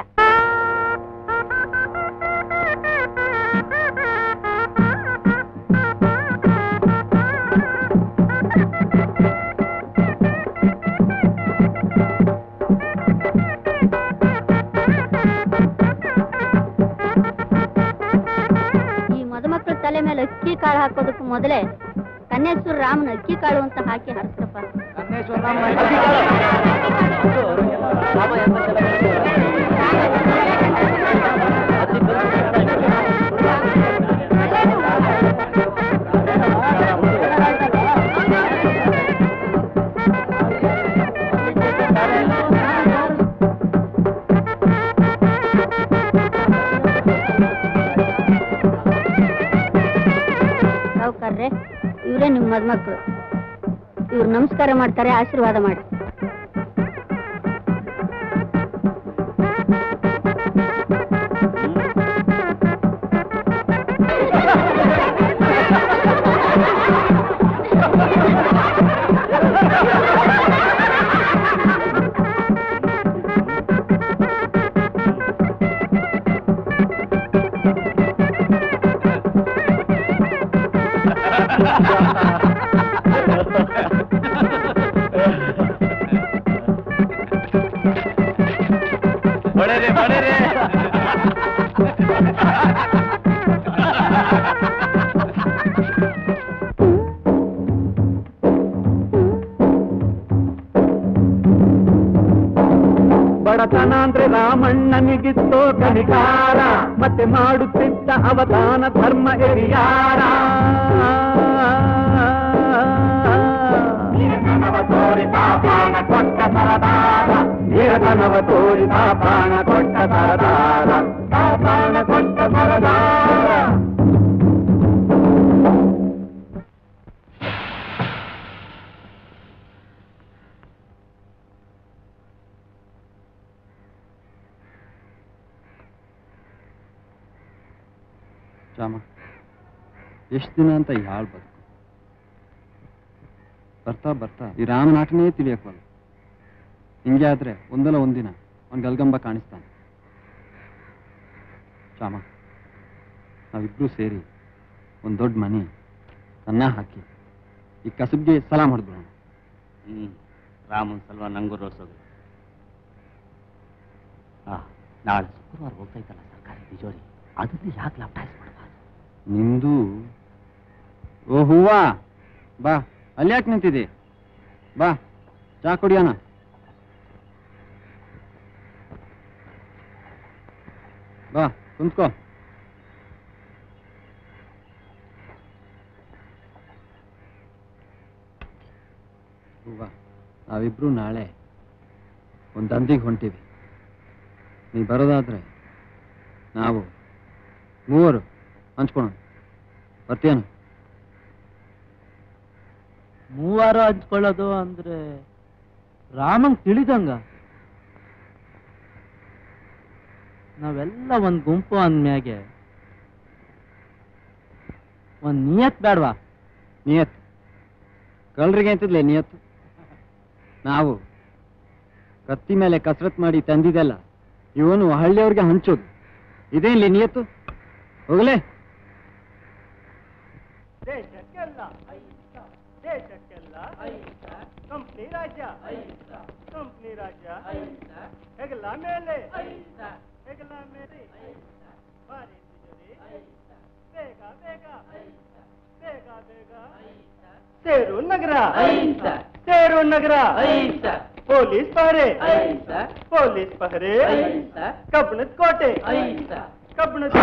ತಲೆ ಮೇಲೆ ಅಕ್ಕಿ ಕಾಳು ಹಾಕೋದಕ್ಕೂ ಮೊದಲೇ ಕನ್ನೇಶ್ವರ ರಾಮನ ಅಕ್ಕಿ ಕಾಳು ಅಂತ ಹಾಕಿ ಹರಿಸ್ರಪ್ಪ. ಇವರೇ ನಿಮ್ಮ ಮದ್ಮಕ್ಳು. ಇವ್ರು ನಮಸ್ಕಾರ ಮಾಡ್ತಾರೆ, ಆಶೀರ್ವಾದ ಮಾಡಿ. ಬಡತನ ಅಂದ್ರೆ ರಾಮಣ್ಣನಿಗಿತ್ತೋ ಕನಿಕಾರ, ಮತ್ತೆ ಮಾಡುತ್ತಿದ್ದ ಅವಧಾನ ಧರ್ಮ ಎರಿಯಾರ. ಪ್ರಾಣ ಕೊಟ್ಟ ಸರದಾರ, ನೀರತನವ ತೋರಿದ ಪ್ರಾಣ ಕೊಟ್ಟ ಸರದಾರ, ಪ್ರಾಣ ಕೊಟ್ಟ ಸರದಾರ. ರಾಮ, ಎಷ್ಟು ದಿನ ಅಂತ ಈ ಹಾಳು ಬದುಕು? ಬರ್ತಾ ಬರ್ತಾ ಈ ರಾಮನಾಟನೇ ತಿಳಿಯಕ್ವಲ್ಲ. ಹಿಂಗೆ ಆದ್ರೆ ಒಂದಲ್ಲ ಒಂದಿನ ಅವನ್ ಗಲ್ಗಂಬ ಕಾಣಿಸ್ತಾನೆ. ರಾಮ, ನಾವಿಬ್ರು ಸೇರಿ ಒಂದ್ ದೊಡ್ಡ ಮನೆ ಅನ್ನ ಹಾಕಿ ಈ ಕಸಬ್ಗೆ ಸಲಾಮ್ ಹೊಡೆದ್ಬಿಡೋಣ. ಹ್ಮ್ ರಾಮನ್ ಸಲ್ವ ನಂಗೂ ರೋಸೋದು. ಆ ನಾಳೆ ಶುಕ್ರವಾರ ಹೋಗ್ತೈತಲ್ಲ ಸರ್ಕಾರಿ ತಿಜೋರಿ, ಅದನ್ನ ಯಾಕೆ ಲಾಪ್ಟಾಯಿಸ್ ಮಾಡಬಾರ್ದು? ನಿಂದು ಓ ಹೂವಾ, ಬಾ ಅಲ್ಲಿ ಯಾಕೆ ನಿಂತಿದೆ? ಬಾ ಚಾ ಕುಡಿಯೋಣ. ಬಾ ಕುಂತ್ಕೋ. ಹೂವಾ, ನಾವಿಬ್ರು ನಾಳೆ ಒಂದು ದಂದಿಗೆ ಹೊಂಟಿವಿ. ನೀ ಬರೋದಾದ್ರೆ ನಾವು ಮೂವರು ಹಂಚ್ಕೊಳ. ಬರ್ತೀಯನು? ಮೂವಾರು ಹಂಚ್ಕೊಳ್ಳೋದು ಅಂದ್ರೆ ರಾಮಂಗ್ ತಿಳಿದಂಗ. ನಾವೆಲ್ಲ ಒಂದ್ ಗುಂಪು ಅಂದ್ಮ್ಯಾಗೆ ಒಂದ್ ನಿಯತ್ ಬೇಡವಾ? ನಿಯತ್ ಕಳ್ರಿಗೆ ಅಂತಿದ್ಲೆ ನಿಯತ್. ನಾವು ಕತ್ತಿ ಮೇಲೆ ಕಸರತ್ ಮಾಡಿ ತಂದಿದ್ದೆಲ್ಲ ಇವನು ಹಳ್ಳಿಯವ್ರಿಗೆ ಹಂಚೋದು ಇದೇನ್ಲಿ ನಿಯತ್ತು ಹೋಗ್ಲೇ. ದೇಶಕ್ಕೆಲ್ಲ ದೇಶಕ್ಕೆಲ್ಲ ಕಂಪ್ನಿ ರಾಜ್ಯ ಕಂಪ್ನಿ ರಾಜ್ಯ ಹೆಗಲ ಮೇಲೆ ಹೆಗಲ ಮೇಲೆ ಭಾರಿ ತಿಜೋರಿ ಬೇಗ ಬೇಗ ಬೇಗ ಬೇಗ ಸೇರು ನಗರ ಸೇರು ನಗರ ಪೊಲೀಸ್ ಪಹರೆ ಪೊಲೀಸ್ ಪಹರೆ ಕಬ್ಬಣದ ಕೋಟೆ ಕಬ್ಬಣದ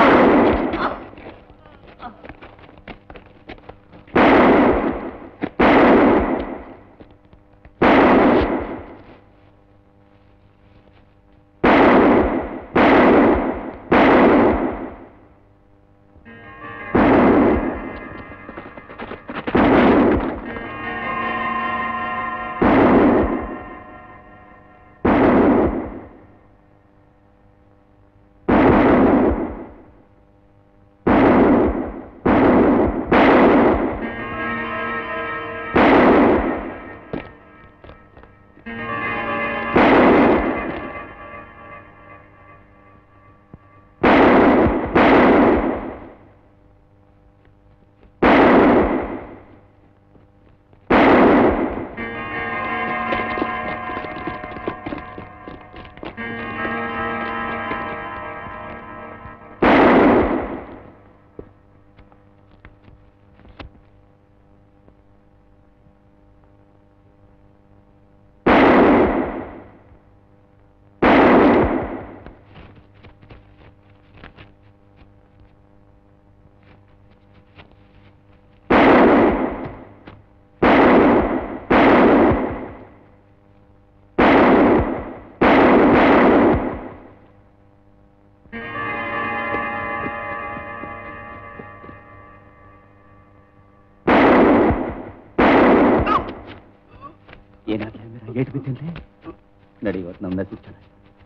ಏನಾಗ್ಲಿ ಅಂದ್ರೆ ಏಟ್ ಬಿದ್ದಿಲ್ರಿ ನಡಿ ಇವತ್ತು ನಮ್ಮ ನಸೀಬ್ ಚೆನ್ನಾಗಿ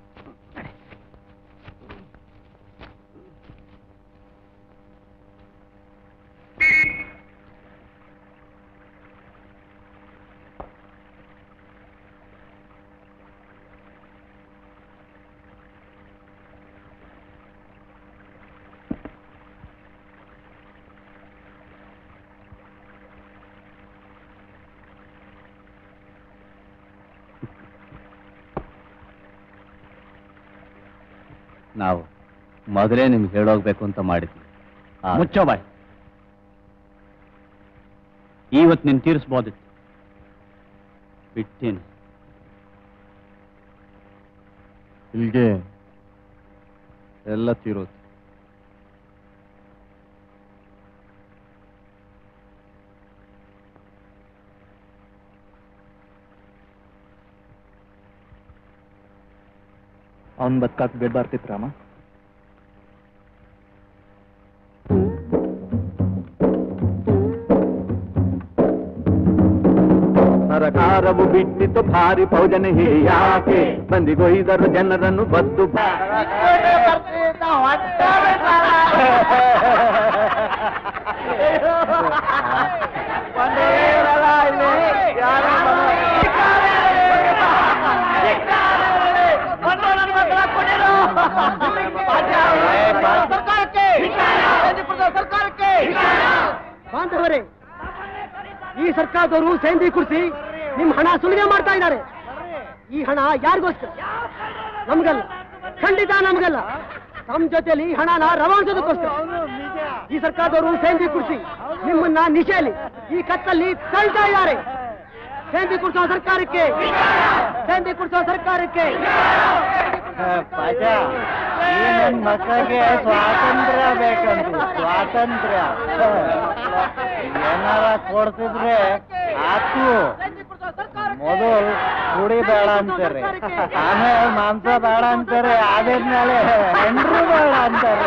ನಾವು ಮೊದಲೇ ನಿಮ್ಗೆ ಹೇಳೋಗ್ಬೇಕು ಅಂತ ಮಾಡಿದ್ವಿ. ಮುಚ್ಚೋ ಬಾಯ್. ಇವತ್ತು ನೀನು ತೀರಿಸ್ಬೋದಿತ್ತು, ಬಿಟ್ಟೇನೆ. ಇಲ್ಲಿಗೆ ಎಲ್ಲ ತೀರೋದು. ಅವನ್ ಬದುಕಾಕ್ ಬಿಡ್ಬಾರ್ತಿತ್ತು ರಾಮ. ಸರಕಾರವು ಬಿಟ್ಟಿತು ಭಾರಿ ಫೌಜನ ಯಾಕೆ ಬಂದಿಗೊಯ್ದರು ಜನರನ್ನು ಬದ್ದು ಬಾಂಧವರೇ, ಈ ಸರ್ಕಾರದವರು ಸೇಂದಿ ಕುಡಿಸಿ ನಿಮ್ ಹಣ ಸುಲಿಗೆ ಮಾಡ್ತಾ ಇದ್ದಾರೆ. ಈ ಹಣ ಯಾರಿಗೋಸ್ಕರ? ನಮ್ಗಲ್ಲ, ಖಂಡಿತ ನಮ್ಗಲ್ಲ. ನಮ್ ಜೊತೆಲಿ ಹಣನ ರವಾನಿಸೋದಕ್ಕೋಸ್ಕರ ಈ ಸರ್ಕಾರದವರು ಸೇಂದಿ ಕುಡಿಸಿ ನಿಮ್ಮನ್ನ ನಿಶೆಯಲ್ಲಿ ಈ ಕತ್ತಲ್ಲಿ ತಳ್ತಾ ಇದ್ದಾರೆ. ಸೇಂದಿ ಕುಡಿಸೋ ಸರ್ಕಾರಕ್ಕೆ, ಸೇಂದಿ ಕುಡಿಸೋ ಸರ್ಕಾರಕ್ಕೆ. ನನ್ನ ಮಕ್ಕಳಿಗೆ ಸ್ವಾತಂತ್ರ್ಯ ಬೇಕಂತ, ಸ್ವಾತಂತ್ರ್ಯ ಏನಾರ ಕೊಡ್ತಿದ್ರೆ ಆತು. ಮೊದಲು ಕುಡಿಬೇಡ ಅಂತಾರೆ, ಆಮೇಲೆ ಮಾಂಸ ಬೇಡ ಅಂತಾರೆ, ಆದ್ಮೇಲೆ ಹೆಂಡ್ರು ಬೇಡ ಅಂತಾರೆ.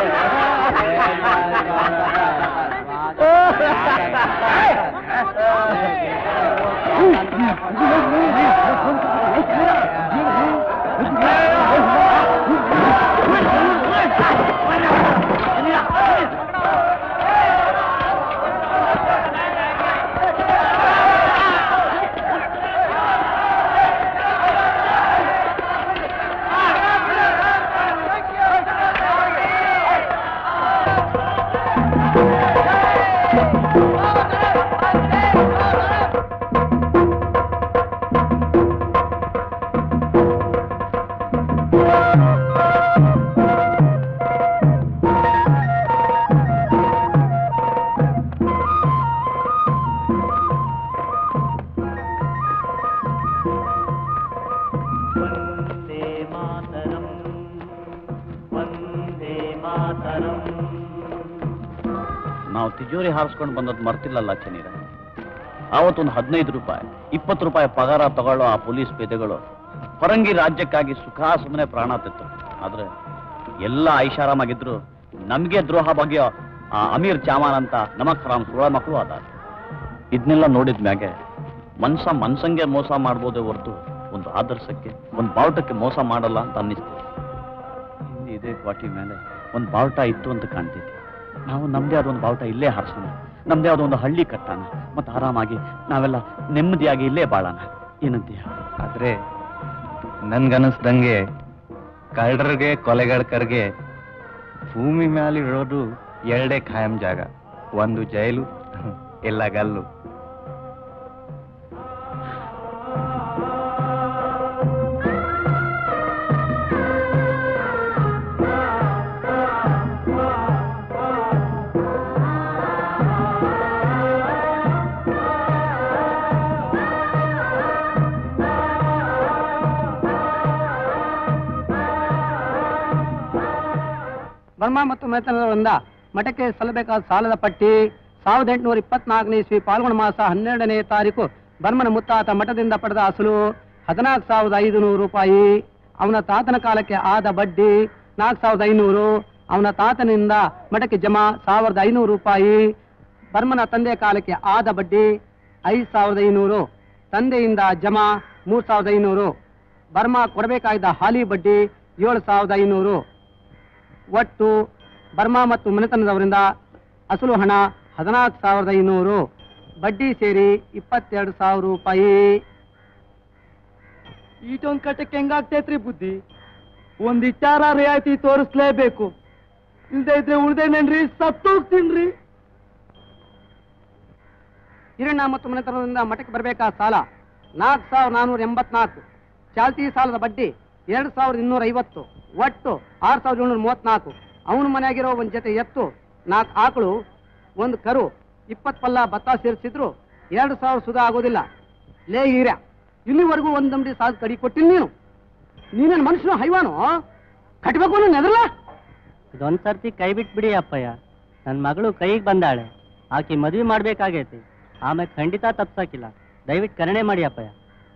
ನಾವು ತಿಜೋರಿ ಹಾರಿಸ್ಕೊಂಡು ಬಂದದ್ದು ಮರ್ತಿಲ್ಲಲ್ಲ ಚೆನ್ನೀರ. ಆವತ್ತೊಂದು ಹದಿನೈದು ರೂಪಾಯಿ ಇಪ್ಪತ್ತು ರೂಪಾಯಿ ಪಗಾರ ತಗೊಳ್ಳೋ ಆ ಪೊಲೀಸ್ ಪೇದೆಗಳು ಪರಂಗಿ ರಾಜ್ಯಕ್ಕಾಗಿ ಸುಖ ಸುಮ್ಮನೆ ಪ್ರಾಣ ತೆತ್ತು. ಆದ್ರೆ ಎಲ್ಲ ಐಷಾರಾಮಾಗಿದ್ರು ನಮ್ಗೆ ದ್ರೋಹ ಬಗ್ಗೆ ಆ ಅಮೀರ್ ಚಾಮಾನ್ ಅಂತ ನಮಕ್ ಹರಾಮ್ ಸುಳ ಮಕ್ಕಳು ಅದ. ಇದನ್ನೆಲ್ಲ ನೋಡಿದ ಮ್ಯಾಗೆ ಮನ್ಸ ಮನ್ಸಂಗೆ ಮೋಸ ಮಾಡ್ಬೋದೇ ಹೊರತು ಒಂದು ಆದರ್ಶಕ್ಕೆ ಒಂದು ಬಾವುಟಕ್ಕೆ ಮೋಸ ಮಾಡಲ್ಲ ಅಂತ ಅನ್ನಿಸ್ತು. ಇಲ್ಲಿ ಇದೇ ಕ್ವಾಟಿ ಮೇಲೆ ಒಂದು ಬಾವುಟ ಇತ್ತು ಅಂತ ಕಾಣ್ತಿದ್ದೆ. ನಾವು ನಮ್ದೇ ಆದ ಒಂದು ಬಾವುಟ ಇಲ್ಲೇ ಹಾರಿಸೋಣ, ನಮ್ದೇ ಆದ ಒಂದು ಹಳ್ಳಿ ಕಟ್ಟಾನ, ಮತ್ತೆ ಆರಾಮಾಗಿ ನಾವೆಲ್ಲ ನೆಮ್ಮದಿಯಾಗಿ ಇಲ್ಲೇ ಬಾಳೋಣ. ಏನಂತೀಯ? ಆದ್ರೆ ನನ್ಗನ್ನಿಸ್ದಂಗೆ ಕಳ್ಳರಿಗೆ ಕೊಲೆಗಡಕರಿಗೆ ಭೂಮಿ ಮೇಲೆ ಇರೋದು ಎರಡೇ ಖಾಯಂ ಜಾಗ, ಒಂದು ಜೈಲು ಇಲ್ಲ ಗಲ್ಲು. ಬರ್ಮಾ ಮತ್ತು ಮೆತನದಿಂದ ಮಠಕ್ಕೆ ಸಲ್ಲಬೇಕಾದ ಸಾಲದ ಪಟ್ಟಿ ಸಾವಿರದ ಎಂಟುನೂರ ಇಪ್ಪತ್ನಾಲ್ಕನೇ ಇಸ್ವಿ ಪಾಲ್ಗುಣ ಮಾಸ ಹನ್ನೆರಡನೇ ತಾರೀಕು ಬರ್ಮನ ಮುತ್ತಾತ ಮಠದಿಂದ ಪಡೆದ ಅಸಲು ಹದಿನಾಲ್ಕು ಸಾವಿರದ ಐದು ನೂರು ರೂಪಾಯಿ. ಅವನ ತಾತನ ಕಾಲಕ್ಕೆ ಆದ ಬಡ್ಡಿ ನಾಲ್ಕು ಸಾವಿರದ ಐನೂರು. ಅವನ ತಾತನಿಂದ ಮಠಕ್ಕೆ ಜಮಾ ಸಾವಿರದ ಐನೂರು ರೂಪಾಯಿ. ಬರ್ಮನ ತಂದೆ ಕಾಲಕ್ಕೆ ಆದ ಬಡ್ಡಿ ಐದು ಸಾವಿರದ ಐನೂರು. ತಂದೆಯಿಂದ ಜಮಾ ಮೂರು ಸಾವಿರದ ಐನೂರು. ಬರ್ಮಾ ಕೊಡಬೇಕಾಗಿದ್ದ ಹಾಲಿ ಬಡ್ಡಿ ಏಳು ಸಾವಿರದ ಐನೂರು. ಒಟ್ಟು ಬರ್ಮಾ ಮತ್ತು ಮನೆತನದವರಿಂದ ಅಸಲು ಹಣ ಹದಿನಾಲ್ಕು ಸಾವಿರದ ಐನೂರು, ಬಡ್ಡಿ ಸೇರಿ ಇಪ್ಪತ್ತೆರಡು ಸಾವಿರ ರೂಪಾಯಿ. ಈಟೊಂದು ಕಟ್ಟಕ್ಕೆ ಹೆಂಗಾಗ್ತೈತ್ರಿ ಬುದ್ಧಿ? ಒಂದ್ ಇಟ್ಟಾರ ರಿಯಾಯಿತಿ ತೋರಿಸ್ಲೇಬೇಕು, ಇಲ್ದೇ ಇದ್ರೆ ಉಳ್ದೇನೇನ್ರಿ ಸತ್ತು ಹೋಗ್ತೀನ್ರಿ. ಹಿರಣ್ಣ ಮತ್ತು ಮನೆತನದಿಂದ ಮಠಕ್ಕೆ ಬರಬೇಕಾದ ಸಾಲ ನಾಲ್ಕು ಸಾವಿರದ ನಾನ್ನೂರ ಎಂಬತ್ನಾಲ್ಕು. ಚಾಲ್ತಿ ಸಾಲದ ಬಡ್ಡಿ ಎರಡು ಸಾವಿರದ ಇನ್ನೂರ ಐವತ್ತು. ಒಟ್ಟು ಆರು ಸಾವಿರದ ಏಳ್ನೂರ ಮೂವತ್ನಾಲ್ಕು. ಅವನ ಮನೆಯಾಗಿರೋ ಒಂದು ಜೊತೆ ಎತ್ತು, ನಾಲ್ಕು ಆಕಳು, ಒಂದು ಕರು, ಇಪ್ಪತ್ತು ಪಲ್ಲ ಭತ್ತ ಸೇರಿಸಿದ್ರು ಎರಡು ಸಾವಿರ ಸುಧಾ ಆಗೋದಿಲ್ಲ. ಲೇ ಹೀರ್ಯ, ಇಲ್ಲಿವರೆಗೂ ಒಂದು ಅಂಗಡಿ ಸಾಲ ಕಡಿ ಕೊಟ್ಟಿಲ್ಲ ನೀನು. ನೀನೇನು ಮನುಷ್ಯನು ಹೈವಾನು? ಕಟ್ಬೇಕು ಅನ್ನೋ ನೆದರ್ಲ. ಇದೊಂದ್ ಸರ್ತಿ ಕೈ ಬಿಟ್ಬಿಡಿ ಅಪ್ಪಯ್ಯ. ನನ್ನ ಮಗಳು ಕೈಗೆ ಬಂದಾಳೆ, ಆಕೆ ಮದುವೆ ಮಾಡ್ಬೇಕಾಗೈತಿ. ಆಮೇಲೆ ಖಂಡಿತ ತಪ್ಸಾಕಿಲ್ಲ. ದಯವಿಟ್ಟು ಕರುಣೆ ಮಾಡಿ ಅಪ್ಪಯ್ಯ.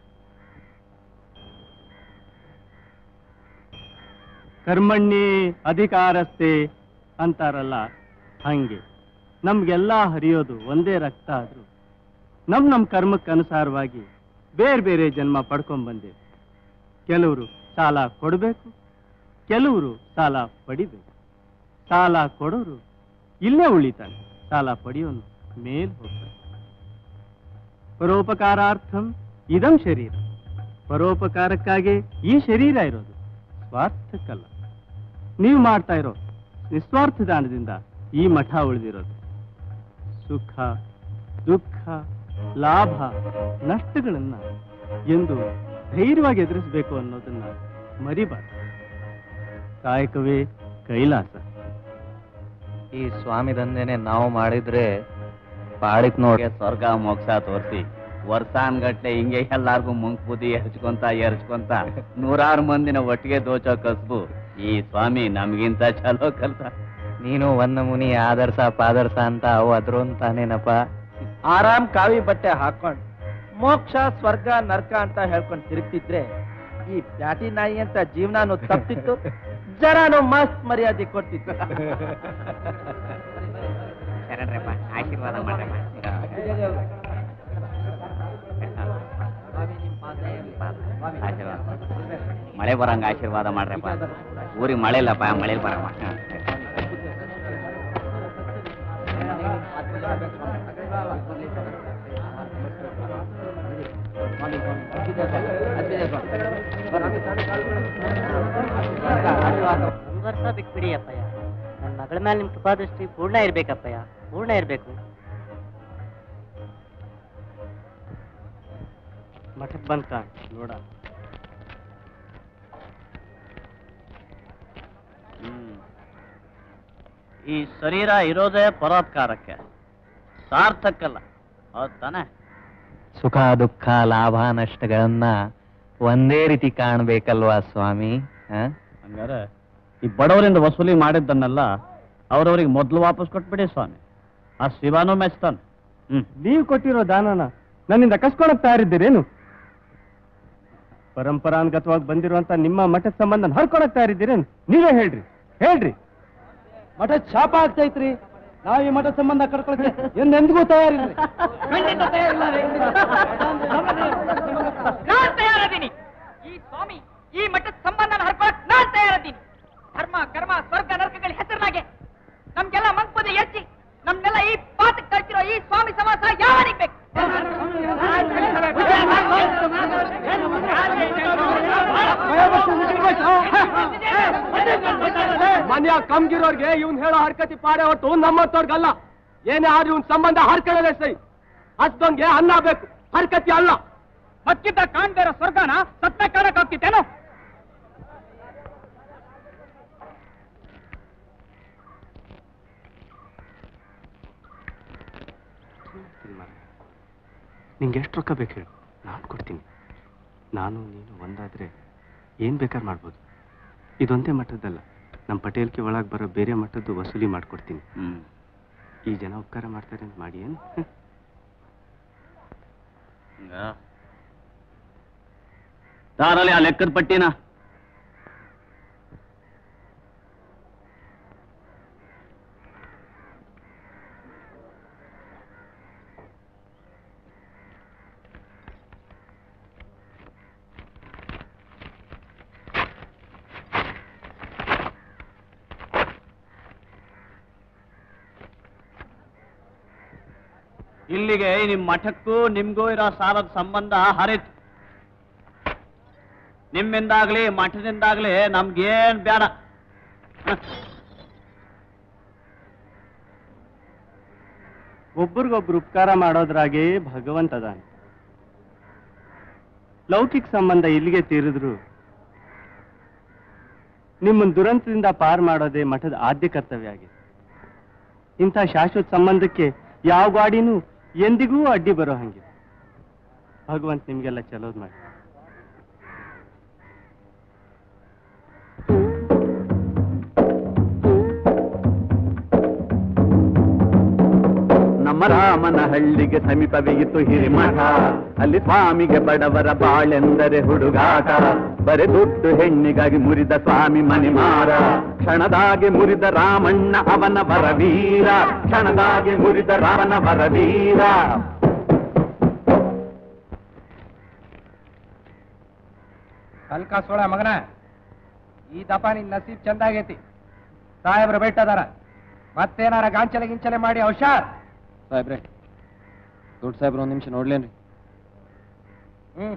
ಕರ್ಮಣ್ಣಿ ಅಧಿಕಾರಸ್ಥೆ ಅಂತಾರಲ್ಲ, ಹಂಗೆ ನಮ್ಗೆಲ್ಲ ಹರಿಯೋದು ಒಂದೇ ರಕ್ತ ಆದ್ರೂ ನಮ್ ನಮ್ ಕರ್ಮಕ್ಕೆ ಅನುಸಾರವಾಗಿ ಬೇರೆ ಬೇರೆ ಜನ್ಮ ಪಡ್ಕೊಂಡ್ ಬಂದೆ. ಕೆಲವರು ಸಾಲ ಕೊಡಬೇಕು, ಕೆಲವರು ಸಾಲ ಪಡಿಬೇಕು. ಸಾಲ ಕೊಡೋರು ಇಲ್ಲೇ ಉಳಿತಾನೆ, ಸಾಲ ಪಡೆಯೋನು ಮೇಲ್ ಹೋಗ್ತಾನೆ. ಪರೋಪಕಾರಾರ್ಥಂ ಇದಂ ಶರೀರ. ಪರೋಪಕಾರಕ್ಕಾಗಿ ಈ ಶರೀರ ಇರೋದು, ಸ್ವಾರ್ಥಕ್ಕಲ್ಲ. ನೀವು ಮಾಡ್ತಾ ಇರೋ ನಿಸ್ವಾರ್ಥ ದಾನದಿಂದ ಈ ಮಠ ಉಳಿದಿರೋದು. ಸುಖ ದುಃಖ ಲಾಭ ನಷ್ಟಗಳನ್ನ ಎಂದು ಧೈರ್ಯವಾಗಿ ಎದುರಿಸಬೇಕು ಅನ್ನೋದನ್ನ ಮರಿಬಾರ್ದು. ಕಾಯಕವೇ ಕೈಲಾಸ. ಈ ಸ್ವಾಮಿ ದಂಧೆನೆ ನಾವು ಮಾಡಿದ್ರೆ ಪಾಡಿತ್ ನೋಡಿ ಸ್ವರ್ಗ ಮೋಕ್ಷ ತೋರಿಸಿ ವರ್ಷಾನ್ಗಟ್ಲೆ ಹಿಂಗೆ ಎಲ್ಲಾರ್ಗು ಮುಂಕ್ ಬುದ್ಧಿ ಎರಚ್ಕೊಂತ ಎರಚ್ಕೊಂತ ನೂರಾರು ಮಂದಿನ ಒಟ್ಟಿಗೆ ದೋಚೋ ಕಸ್ಬು ಈ ಸ್ವಾಮಿ ನಮ್ಗಿಂತ ಚಲೋ ಕಲ್ತ. ನೀನು ಒಂದ ಮುನಿ ಆದರ್ಶ ಪಾದರ್ಶ ಅಂತ ಅವು ಅದ್ರು ಅಂತಾನೇನಪ್ಪ. ಆರಾಮ್ ಕಾವಿ ಬಟ್ಟೆ ಹಾಕೊಂಡ್ ಮೋಕ್ಷ ಸ್ವರ್ಗ ನರ್ಕ ಅಂತ ಹೇಳ್ಕೊಂಡ್ ತಿರುಗ್ತಿದ್ರೆ ಈ ಬ್ಯಾಟಿ ನಾಯಿ ಅಂತ ಜೀವನಾನು ತಪ್ತಿತ್ತು, ಜರಾನು ಮಸ್ತ್ ಮರ್ಯಾದೆ ಕೊಡ್ತಿತ್ತು. ಆಶೀರ್ವಾದ ಮಾಡ್ರಪ್ಪ. ಮಳೆ ಬರಂಗ ಆಶೀರ್ವಾದ ಮಾಡ್ರಪ್ಪ. ಊರಿಗೆ ಮಳೆ ಇಲ್ಲಪ್ಪ, ಮಳೆ ಬರಮ್ಮ. ಒಂದು ವರ್ಷ ಬಿಟ್ಬಿಡಿ ಅಪ್ಪಯ್ಯ. ನನ್ನ ಮಗಳ ಮೇಲೆ ನಿಮ್ ಕೃಪಾದೃಷ್ಟಿ ಪೂರ್ಣ ಇರ್ಬೇಕಪ್ಪಯ್ಯ, ಪೂರ್ಣ ಇರ್ಬೇಕು. ಮಠಕ್ಕೆ ಬಂತ ನೋಡ. ಈ ಶರೀರ ಇರೋದೇ ಪರೋಪಕಾರಕ್ಕೆ, ಸಾರ್ಥಕ್ಕಲ್ಲ. ಹೌದ್ ತಾನೆ? ಸುಖ ದುಃಖ ಲಾಭ ನಷ್ಟಗಳನ್ನ ಒಂದೇ ರೀತಿ ಕಾಣ್ಬೇಕಲ್ವಾ ಸ್ವಾಮಿ? ಹಂಗಾರೆ ಈ ಬಡವರಿಂದ ವಸೂಲಿ ಮಾಡಿದ್ದನ್ನೆಲ್ಲ ಅವ್ರವ್ರಿಗೆ ಮೊದಲು ವಾಪಸ್ ಕೊಟ್ಬಿಡಿ ಸ್ವಾಮಿ. ಆ ಶಿವಾನು ಮೆಚ್ತಾನೆ. ಹ್ಮ್ ನೀವು ಕೊಟ್ಟಿರೋ ದಾನನ ನನ್ನಿಂದ ಕಸ್ಕೊಳಕ್ ತಯಾರಿದ್ದೀರೇನು? ಪರಂಪರಾನುಗತವಾಗಿ ಬಂದಿರುವಂತ ನಿಮ್ಮ ಮಠದ ಸಂಬಂಧ ಹರ್ಕೊಳಕ್ ತಯಾರಿದ್ದೀರೇನು? ನೀವೇ ಹೇಳ್ರಿ ಹೇಳ್ರಿ. ಮಠದ ಶಾಪ ಆಗ್ತೈತ್ರಿ. ನಾವ್ ಈ ಮಠದ ಸಂಬಂಧ ಕಡ್ಕೊಳಕ್ಕೆ ಎಂದೆಂದಿಗೂ ತಯಾರಿಲ್ಲ. ಖಂಡಿತ ತಯಾರಿಲ್ಲ. ನಾನ್ ತಯಾರದೀನಿ. ಈ ಸ್ವಾಮಿ ಈ ಮಠದ ಸಂಬಂಧ ಹರ್ಕೊಳಕ್ ನಾನ್ ತಯಾರದೀನಿ. ಧರ್ಮ ಕರ್ಮ ಸ್ವರ್ಗ ನರಕಗಳ ಹೆಸರಿನಾಗೆ ನಮ್ಗೆಲ್ಲ ಮಂಕುಪದ ಎಚ್ಚಿ ನಮ್ನೆಲ್ಲ ಈ ಪಾತಕ್ಕೆ ತರ್ತಿರೋ ಈ ಸ್ವಾಮಿ ಸಮಾಸ ಯಾವನಿಗೆ ಬೇಕು? ಮನ್ಯ ಕಮ್ಗಿರೋರ್ಗೆ ಇವ್ನ್ ಹೇಳೋ ಹರ್ಕತಿ ಪಾಡೆ ಹೊಟ್ಟು ನಮ್ಮತ್ತವ್ರಿಗಲ್ಲ. ಏನೇ ಆದ್ರೂ ಇವ್ನ ಸಂಬಂಧ ಹರ್ಕೊಳ್ಳೋದೇ ಸೈ. ಅಷ್ಟೊಂಗೆ ಅನ್ನ ಬೇಕು, ಹರ್ಕತಿ ಅಲ್ಲ. ಮತ್ತಿದ್ದ ಕಾಣ್ದೇ ಇರೋ ಸ್ವರ್ಗನ ಸತ್ತ ಕಾಣಕ್ ಹೋಗ್ತಿತ್ತೇನೋ? ನಿಂಗೆ ಎಷ್ಟು ರೊಕ್ಕ ಬೇಕು ಹೇಳು, ನಾನು ಕೊಡ್ತೀನಿ. ನಾನು ನೀನು ಒಂದಾದ್ರೆ ಏನ್ ಬೇಕಾದ್ರೆ ಮಾಡ್ಬೋದು. ಇದೊಂದೇ ಮಟ್ಟದ್ದಲ್ಲ, ನಮ್ಮ ಪಟೇಲ್ಗೆ ಒಳಗೆ ಬರೋ ಬೇರೆ ಮಟ್ಟದ್ದು ವಸೂಲಿ ಮಾಡ್ಕೊಡ್ತೀನಿ. ಹ್ಮ್ ಈ ಜನ ಉಪಕಾರ ಮಾಡ್ತಾರೆ ಅಂತ ಮಾಡಿ ಏನು? ತಾರಲ್ಲಿ ಆ ಲೆಕ್ಕದ ಪಟ್ಟಿನ ಇಲ್ಲಿಗೆ ನಿಮ್ ಮಠಕ್ಕೂ ನಿಮ್ಗೂ ಇರೋ ಸಾಲದ ಸಂಬಂಧ ಹರಿತು. ನಿಮ್ಮಿಂದಾಗ್ಲಿ ಮಠದಿಂದಾಗ್ಲಿ ನಮ್ಗೇನ್ ಬೇಡ. ಒಬ್ರಿಗೊಬ್ರು ಉಪಕಾರ ಮಾಡೋದ್ರಾಗೆ ಭಗವಂತ ಅದಾನೆ. ಲೌಕಿಕ ಸಂಬಂಧ ಇಲ್ಲಿಗೆ ತೀರಿದ್ರು ನಿಮ್ಮನ್ನ ದುರಂತದಿಂದ ಪಾರ್ ಮಾಡೋದೇ ಮಠದ ಆದ್ಯ ಕರ್ತವ್ಯ ಆಗಿದೆ. ಇಂಥ ಶಾಶ್ವತ ಸಂಬಂಧಕ್ಕೆ ಯಾವ ಗಾಡಿನೂ ಎಂದಿಗೂ ಅಡ್ಡಿ ಬರೋ ಹಂಗೆ ಭಗವಂತ ನಿಮ್ಗೆಲ್ಲ ಚಲೋದ್ ಮಾಡಿ. ನಮ್ಮ ರಾಮನ ಹಳ್ಳಿಗೆ ಸಮೀಪವಿತ್ತು ಹಿರಿಮಠ. ಅಲ್ಲಿ ಸ್ವಾಮಿಗೆ ಬಡವರ ಬಾಳೆಂದರೆ ಹುಡುಗಾಟ. ಬರೆ ದುಡ್ಡು ಹೆಣ್ಣಿಗಾಗಿ ಮುರಿದ ಸ್ವಾಮಿ ಮನಿಮಾರ. ಕ್ಷಣದಾಗೆ ಮುರಿದ ರಾಮಣ್ಣ ಅವನ ವರವೀರ. ಕ್ಷಣದಾಗೆ ಮುರಿದ ರಾಮನ ವರವೀರ. ಕಲ್ಕ ಸೋಳ ಮಗನ, ಈ ದಪ ನಿನ್ ನಸೀಬ್ ಚಂದಾಗೈತಿ. ಸಾಹೇಬ್ರ ಬೆಟ್ಟದಾರ, ಮತ್ತೇನಾರ ಗಾಂಚಲೆ ಗಿಂಚಲೆ ಮಾಡಿ ಹುಷಾರ್. ಸಾಹೇಬ್ರೆ, ದೊಡ್ಡ ಸಾಹೇಬ್ರ ಒಂದ್ ನಿಮಿಷ ನೋಡ್ಲೇನ್ರಿ. ಹ್ಮ್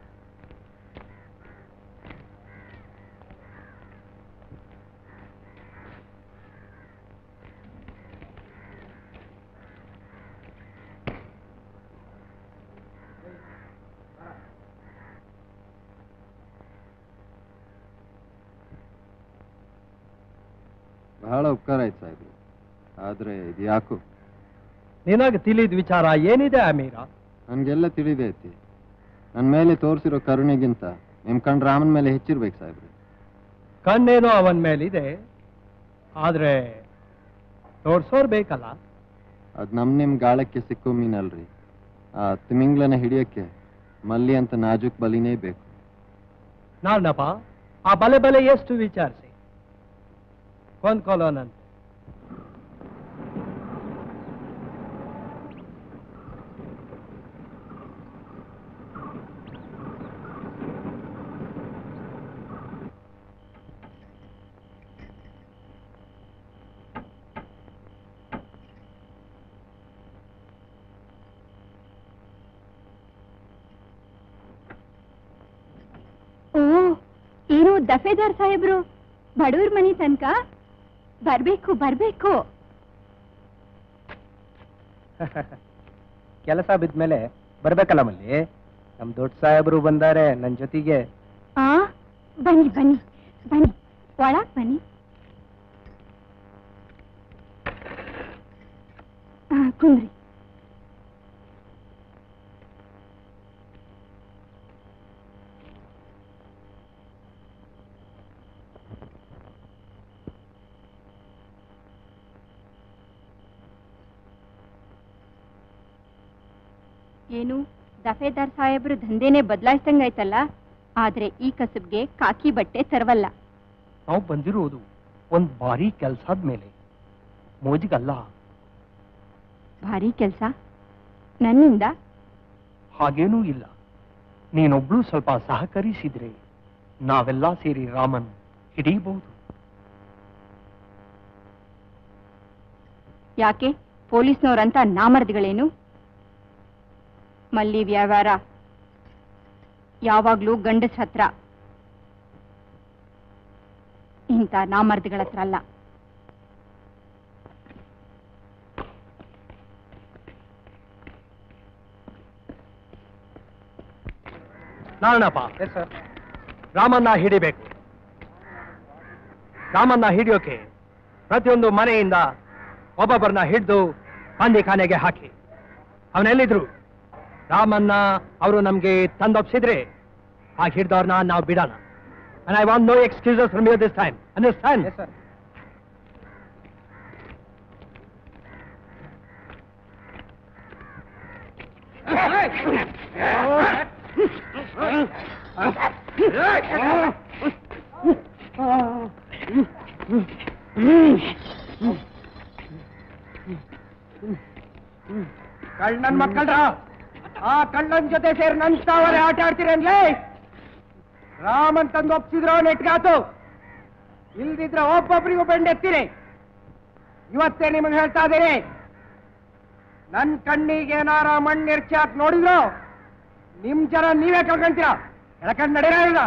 ಬಹಳ ಉಪಕಾರ ಆಯ್ತು ಸಾಹೇಬ್ರು. ಆದ್ರೆ ಇದು ಯಾಕೋ ನಿನಗೆ ತಿಳಿದ ವಿಚಾರ ಏನಿದೆ ಅಮೀರ? ನನ್ಗೆಲ್ಲ ತಿಳಿದೈತಿ. ನನ್ನ ಮೇಲೆ ತೋರಿಸಿರೋ ಕರುಣೆಗಿಂತ ನಿಮ್ ಕಣ್ ರಾಮನ್ ಮೇಲೆ ಹೆಚ್ಚಿರ್ಬೇಕು ಸಾಹೇಬ್ರೆ. ಕಣ್ಣೇನೋ ಅವನ ಮೇಲಿದೆ, ಆದ್ರೆ ತೋರ್ಸೋರ್ ಬೇಕಲ್ಲ. ಅದ್ ನಮ್ ನಿಮ್ ಗಾಳಕ್ಕೆ ಸಿಕ್ಕೋ ಮೀನಲ್ರಿ. ಆ ತಿಮಿಂಗ್ಲನ ಹಿಡಿಯಕ್ಕೆ ಮಲ್ಲಿ ಅಂತ ನಾಜುಕ್ ಬಲಿನೇ ಬೇಕು. ನಾನಪ್ಪ ಆ ಬಲೆ ಬಲೆ ಎಷ್ಟು ವಿಚಾರಿಸಿ ಕೊಂದ್ಕೊಳ್ಳೋನಂತ. ಓ, ಏನು ದಫೇದಾರ್ ಸಾಹೇಬ್ರು ಬಡವ್ರ ಮನಿ ತನಕ ಬರ್ಬೇಕು ಬರ್ಬೇಕು. ಕೆಲಸ ಬಿದ್ಮೇಲೆ ಬರ್ಬೇಕಲ್ಲ ಮಲ್ಲಿ. ನಮ್ ದೊಡ್ಡ ಸಾಹೇಬ್ರು ಬಂದಾರೆ ನನ್ ಜೊತೆಗೆ. ಆ ಬನ್ನಿ ಬನ್ನಿ ಬನ್ನಿ, ಒಳಗ್ ಬನ್ನಿ. ಆ, ಕುಂದ್ರಿ. ಏನು ದಫೇದಾರ್ ಸಾಹೇಬ್ರು ದಂಧೆನೆ ಬದಲಾಯಿಸ್ದಂಗಾಯ್ತಲ್ಲ. ಆದ್ರೆ ಈ ಕಸಬ್ಗೆ ಕಾಕಿ ಬಟ್ಟೆ ತರವಲ್ಲ. ನಾವು ಬಂದಿರುವುದು ಒಂದ್ ಭಾರಿ ಕೆಲ್ಸದ ಮೇಲೆ, ಮೋಜಿಗಲ್ಲ. ಭಾರಿ ಕೆಲ್ಸ ನನ್ನಿಂದ? ಹಾಗೇನೂ ಇಲ್ಲ. ನೀನೊಬ್ಳು ಸ್ವಲ್ಪ ಸಹಕರಿಸಿದ್ರೆ ನಾವೆಲ್ಲ ಸೇರಿ ರಾಮನ್ ಹಿಡಿಯಬಹುದು. ಯಾಕೆ ಪೊಲೀಸ್ನವ್ರಂತ ನಾಮರ್ದಿಗಳೇನು? ಮಲ್ಲಿ ವ್ಯವಹಾರ ಯಾವಾಗ್ಲೂ ಗಂಡಸ್ ಹತ್ರ, ಇಂಥ ನಾಮರ್ದಿಗಳ ಹತ್ರ ಅಲ್ಲ. ನಾರಣಪ್ಪ, ರಾಮನ್ನ ಹಿಡಿಬೇಕು. ರಾಮನ್ನ ಹಿಡಿಯೋಕೆ ಪ್ರತಿಯೊಂದು ಮನೆಯಿಂದ ಒಬ್ಬೊಬ್ಬರನ್ನ ಹಿಡಿದು ಬಂದಿಖಾನೆಗೆ ಹಾಕಿ. ಅವನೆಲ್ಲಿದ್ರು ರಾಮನ್ನ ಅವರು ನಮ್ಗೆ ತಂದೊಪ್ಸಿದ್ರೆ ಆ ಹಿಡ್ದವ್ರನ್ನ ನಾವು ಬಿಡೋಣ. And I want no excuses from you this time. Understand? Yes, sir. ಕಳ್ಳನ್ ಮಕ್ಕಳ್ರ, ಆ ಕಳ್ಳನ್ ಜೊತೆ ಸೇರಿ ನನ್ ತಾವರೆ ಆಟ ಆಡ್ತೀರನ್ಲೇ? ರಾಮನ್ ತಂದು ಒಪ್ಸಿದ್ರು ನೆಟ್ಗಾತು, ಇಲ್ದಿದ್ರೆ ಒಬ್ಬೊಬ್ರಿಗೂ ಬೆಂಡೆತ್ತೀರಿ. ಇವತ್ತೇ ನಿಮಗೆ ಹೇಳ್ತಾ ಇದ್ದೀನಿ, ನನ್ ಕಣ್ಣಿಗೆ ಏನಾರ ಮಣ್ಣು ಎರ್ಚಾಕ್ ನೋಡಿದ್ರು ನಿಮ್ ಜನ ನೀವೇ ಕಳ್ಕೊಂತೀರ. ಎಳಕಂಡ್ ನಡೀರ ಇಲ್ಲ.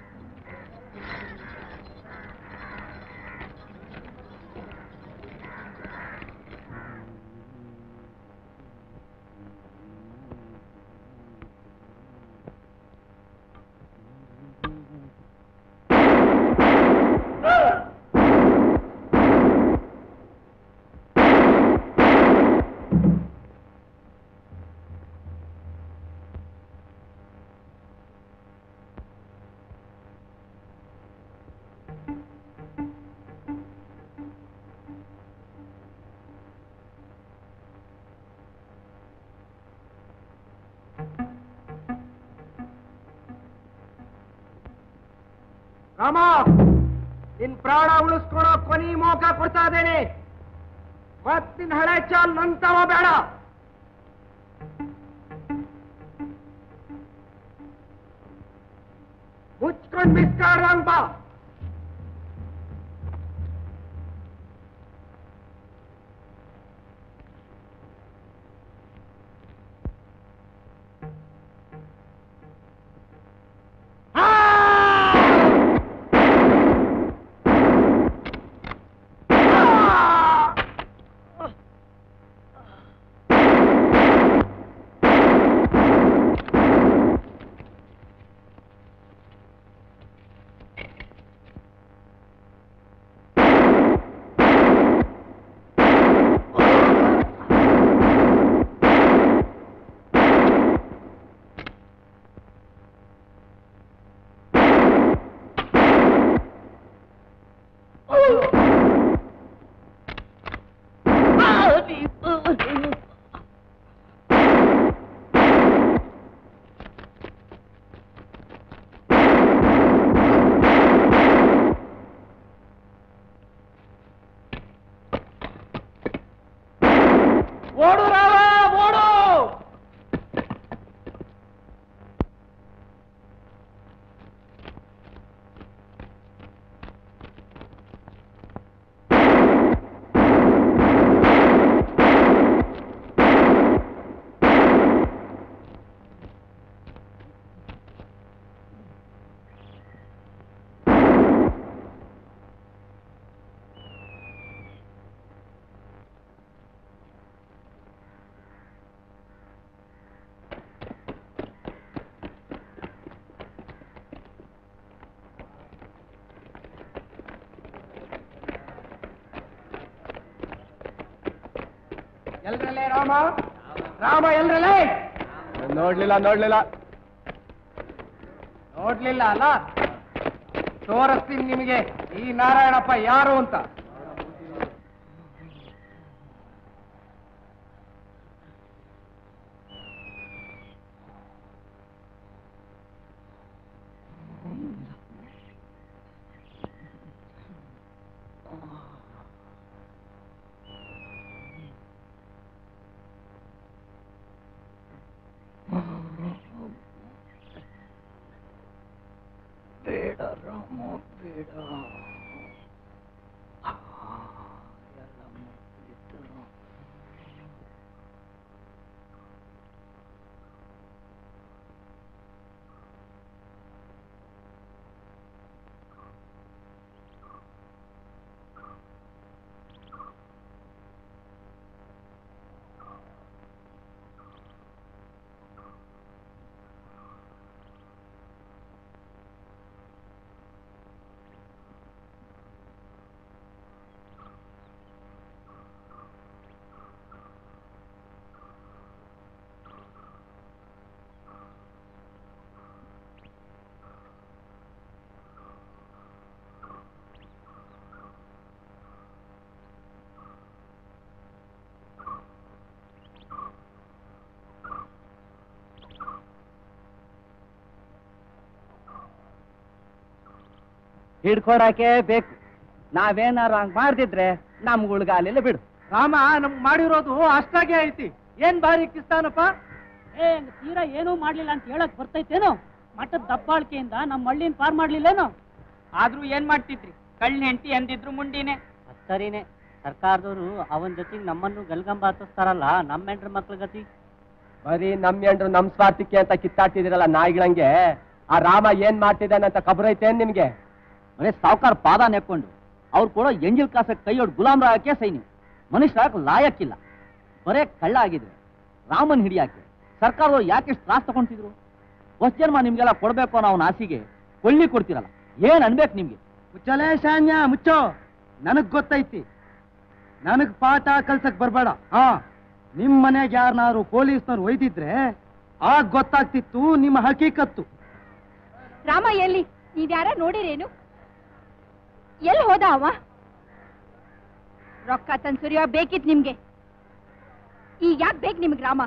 ರಾಮ, ನಿನ್ ಪ್ರಾಣ ಉಳಿಸ್ಕೊಳೋ ಕೊನಿ ಮೋಕ ಕೊಡ್ತಾ ಇದ್ದೇನೆ. ಮತ್ತಿನ ಹಳೆ ಚಾಲ್ ನಂತವ ಬೇಡ. ಮುಚ್ಕೊಂಡ್ ಬಿಸ್ಕಾಡ್ದಂಗ್ ಬಾ. ಓಡು ರಾಮ, ಓಡು. ಎಲ್ರಲ್ಲೇ ರಾಮ? ರಾಮ ಎಲ್ರಲ್ಲೇ? ನೋಡ್ಲಿಲ್ಲ ನೋಡ್ಲಿಲ್ಲ ನೋಡ್ಲಿಲ್ಲ ಅಲ್ಲ? ತೋರಿಸ್ತೀನಿ ನಿಮಗೆ ಈ ನಾರಾಯಣಪ್ಪ ಯಾರು ಅಂತ. ಬೇಡ ರಾಮ ಬೇಡ. ಎಲ್ಲ ಮುಗ್ದಿತ್ತು. ಹಿಡ್ಕೊಡಕ್ಕೆ ಬೇಕು. ನಾವೇನಾರು ಹಂಗ್ ಮಾಡ್ದಿದ್ರೆ ನಮ್ಗುಳ್ಗಾಲಿಲ್ಲ ಬಿಡು. ರಾಮ ನಮ್ಗ್ ಮಾಡಿರೋದು ಅಷ್ಟಾಗೆ ಐತಿ. ಏನ್ ಭಾರಿ ಕಿಸ್ತಾನಪ್ಪ. ಏ ತೀರಾ ಏನೂ ಮಾಡ್ಲಿಲ್ಲ ಅಂತ ಹೇಳಕ್ ಬರ್ತೈತೇನೋ. ಮಠದ ದಬ್ಬಾಳಿಕೆಯಿಂದ ನಮ್ಮ ಹಳ್ಳಿನ ಪಾರ್ ಮಾಡ್ಲಿಲ್ಲೇನೋ. ಆದ್ರೂ ಏನ್ ಮಾಡ್ತಿದ್ರಿ? ಕಳ್ಳ ಹೆಂಡತಿ ಅಂದಿದ್ರು ಮುಂಡಿನೇ. ಸರಿನೇ, ಸರ್ಕಾರದವರು ಅವನ ಜೊತೆಗೆ ನಮ್ಮನ್ನು ಗಲ್ಗಂಬ ಹತ್ತಿಸ್ತಾರಲ್ಲ, ನಮ್ಮ ಹೆಂಡ್ರ ಮಕ್ಳ ಗತಿ. ಬರೀ ನಮ್ ಹೆಂಡ್ರು ನಮ್ ಸ್ವಾರ್ಥಕ್ಕೆ ಅಂತ ಕಿತ್ತಾಡ್ತಿದಿರಲ್ಲ ನಾಯಿಗಳಂಗೆ. ಆ ರಾಮ ಏನ್ ಮಾಡ್ತಿದ್ದಾನೆ ಅಂತ ಖಬರೈತೇನ್ ನಿಮ್ಗೆ? ಮನೆ ಸಾವುಕಾರ ಪಾದ ನೆಕ್ಕೊಂಡು ಅವ್ರು ಕೊಡೋ ಎಂಜಿಲ್ ಕಾಸಕ್ಕೆ ಕೈಯೊಡ್ ಗುಲಾಮ್ರಾಗಕ್ಕೆ ಸೈನ್ಯ ಮನುಷ್ಯರಾಗ ಲಾಯಕ್ಕಿಲ್ಲ. ಬರೇ ಕಳ್ಳ ಆಗಿದ್ರೆ ರಾಮನ್ ಹಿಡಿಯಾಕೆ ಸರ್ಕಾರದವ್ರು ಯಾಕೆಷ್ಟು ತ್ರಾಸ್ ತಗೊಂತಿದ್ರು? ಹೊಸ ಜನ್ಮ ನಿಮ್ಗೆಲ್ಲ ಕೊಡ್ಬೇಕು ಅನ್ನೋ ಅವನ ಆಸೆಗೆ ಕೊಳ್ಳಿ ಕೊಡ್ತಿರಲ್ಲ, ಏನ್ ಅನ್ಬೇಕು ನಿಮ್ಗೆ? ಮುಚ್ಚಲೇ ಶಾನ್ಯ ಮುಚ್ಚೋ. ನನಗ್ ಗೊತ್ತೈತಿ, ನನಗ್ ಪಾಠ ಕಲ್ಸಕ್ ಬರ್ಬೇಡ. ಹಾ, ನಿಮ್ ಮನೆಗೆ ಯಾರನ್ನಾರು ಪೊಲೀಸ್ನವ್ರು ಒಯ್ದಿದ್ರೆ ಆಗ ಗೊತ್ತಾಗ್ತಿತ್ತು ನಿಮ್ಮ ಹಕೀಕತ್ತು. ರಾಮ ಎಲ್ಲಿ? ನೀವ್ಯಾರ ನೋಡಿರೇನು? ಎಲ್ಲಿ ಹೋದ ಅವ? ರೊಕ್ಕ ತನ್ ಸುರಿಯೋ ಬೇಕಿತ್ ನಿಮ್ಗೆ. ಈಗ ಯಾಕೆ ಬೇಕು ನಿಮ್ಗೆ ರಾಮ?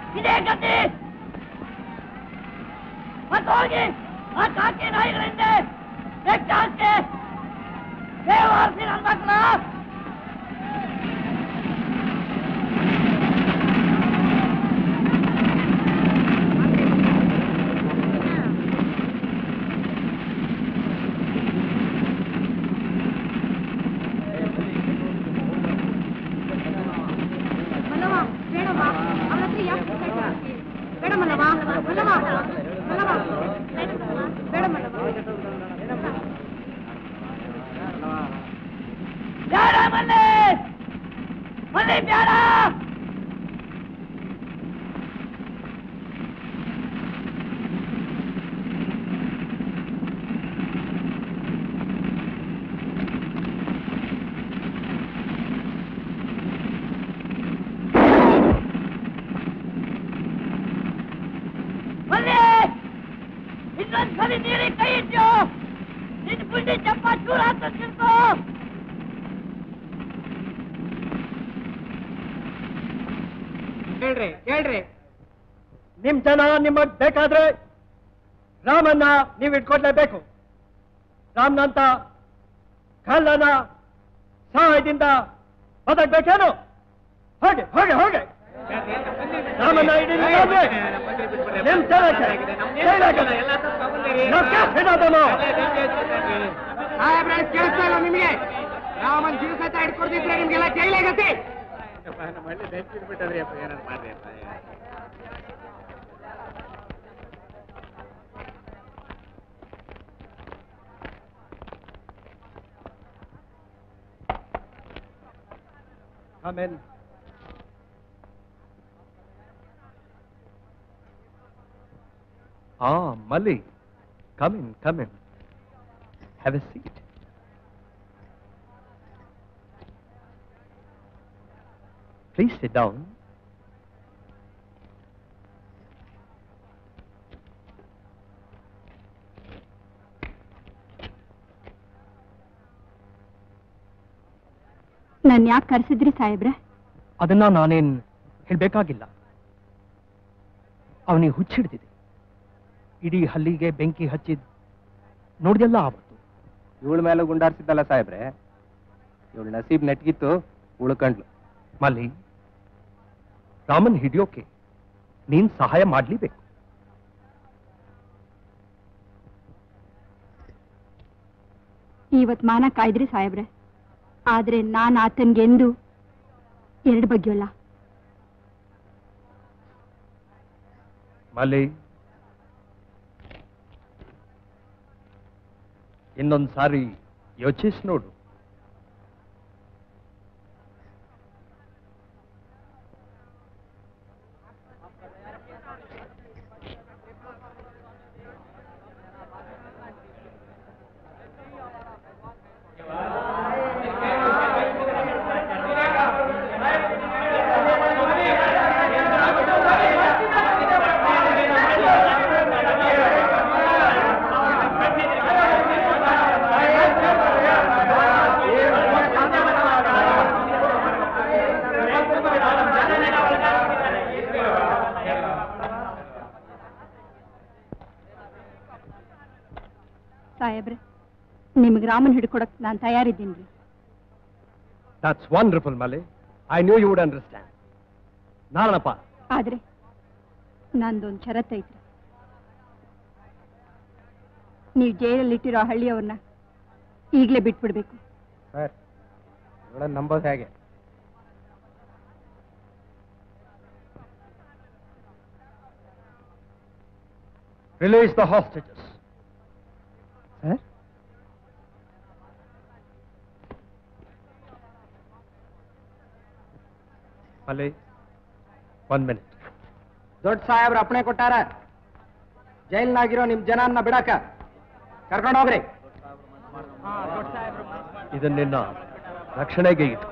ಇದೇ ಗತಿ ಮತ್ತೆ ಹೋಗಿ ಆ ಕಾಕಿ ನಾಯಿಗಳಿಂದ ಬೆಕ್ಕಾಸ್ತೆ ದೇವಾರ್ಸಿ ನನ್ನ ಮಕ್ಕಳ ಇನ್ನೊಂದ್ಸಲಿ ನೀರಿಗೆ ಕೈ ಇಟ್ಟು ನಿನ್ ಗುಂಡಿ ಚಪ್ಪ ಚೂರ ಹಾಕಿರ್ಕೋ. ಹೇಳ್ರಿ ಹೇಳ್ರಿ ನಿಮ್ ಜನ ನಿಮಗ್ ಬೇಕಾದ್ರೆ ರಾಮನ್ನ ನೀವು ಇಟ್ಕೊಡ್ಲೇಬೇಕು. ರಾಮನಂತ ಕಳ್ಳನ ಸಹಾಯದಿಂದ ಬದಕ್ಬೇಕೇನು? ಹೋಗಿ ಹೋಗಿ ಹೋಗಿ ರಾಮನ್ನ ಹಿಡಿಲಿಲ್ಲ ನಿಮ್ ಜನಕ್ಕೆ ಕೇಳಿಸ್ತಾ ಇಲ್ಲ ನಿಮ್ಗೆ? ರಾಮನ್ ಜೀವ ಸಹಿತ ಹಿಡ್ಕೊಡ್ತಿದ್ರೆ ನಿಮ್ಗೆಲ್ಲ ಜೈಲಾಗತ್ತೆ. Come in. Ah, Mali. Come in, come in. Have a seat. Please sit down. ನಾನು ಯಾಕೆ ಕರೆಸಿದ್ರಿ ಸಾಹೇಬ್ರೆ? ಅದನ್ನ ನಾನೇನ್ ಹೇಳ್ಬೇಕಾಗಿಲ್ಲ. ಅವನಿಗೆ ಹುಚ್ಚಿಡ್ದಿದೆ. ಇಡೀ ಹಲ್ಲಿಗೆ ಬೆಂಕಿ ಹಚ್ಚಿದ್ ನೋಡಿದೆಲ್ಲ ಆವತ್ತು. ಇವಳ ಮೇಲೆ ಗುಂಡಾರ್ಸಿದ್ದಲ್ಲ ಸಾಹೇಬ್ರೆ, ಇವಳ ನಸೀಬ್ ನೆಟ್ಗಿತ್ತು, ಉಳ್ಕಂಡ್ಲು. ಮಲ್ಲಿ, ರಾಮನ್ ಹಿಡಿಯೋಕೆ ನೀನ್ ಸಹಾಯ ಮಾಡ್ಲೇಬೇಕು. ಇವತ್ ಮಾನ ಕಾಯ್ದ್ರಿ ಸಾಹೇಬ್ರೆ, ಆದ್ರೆ ನಾನು ಆತನ್ಗೆಂದು ಎರಡು ಬಗ್ಗೆಯಲ್ಲ. ಮಲ್ಲಿ, ಇನ್ನೊಂದ್ ಸಾರಿ ಯೋಚಿಸ್ ನೋಡು. ಸಾಹೇಬ್ರೆ, ನಿಮ್ಗೆ ರಾಮನ್ ಹಿಡ್ಕೊಡಕ್ ನಾನು ತಯಾರಿದ್ದೀನಿ. That's wonderful, Mali. I knew you would understand. Naranappa, ಆದ್ರೆ ನಂದೊಂದು ಷರತ್ತು ಐತ್ರಿ. ನೀವು ಜೈಲಲ್ಲಿಟ್ಟಿರೋ ಹಳ್ಳಿಯವ್ರನ್ನ ಈಗಲೇ ಬಿಟ್ಬಿಡ್ಬೇಕು. ಸರ್, ಇವಳನ್ನ ನಂಬೋದು ಹೇಗೆ? Release the hostages. Sir? Mali, one minute. ದೊಡ್ಡ ಸಾಹೇಬ್ರ ಅಪ್ಪಣೆ ಕೊಟ್ಟಾರ, ಜೈಲ್ನಾಗಿರೋ ನಿಮ್ ಜನನ್ನ ಬಿಡಾಕ ಕರ್ಕೊಂಡು ಹೋಗ್ರಿ. ಇದನ್ನ ನಿನ್ನ ರಕ್ಷಣೆಗೆ ಇಟ್ಕೊ.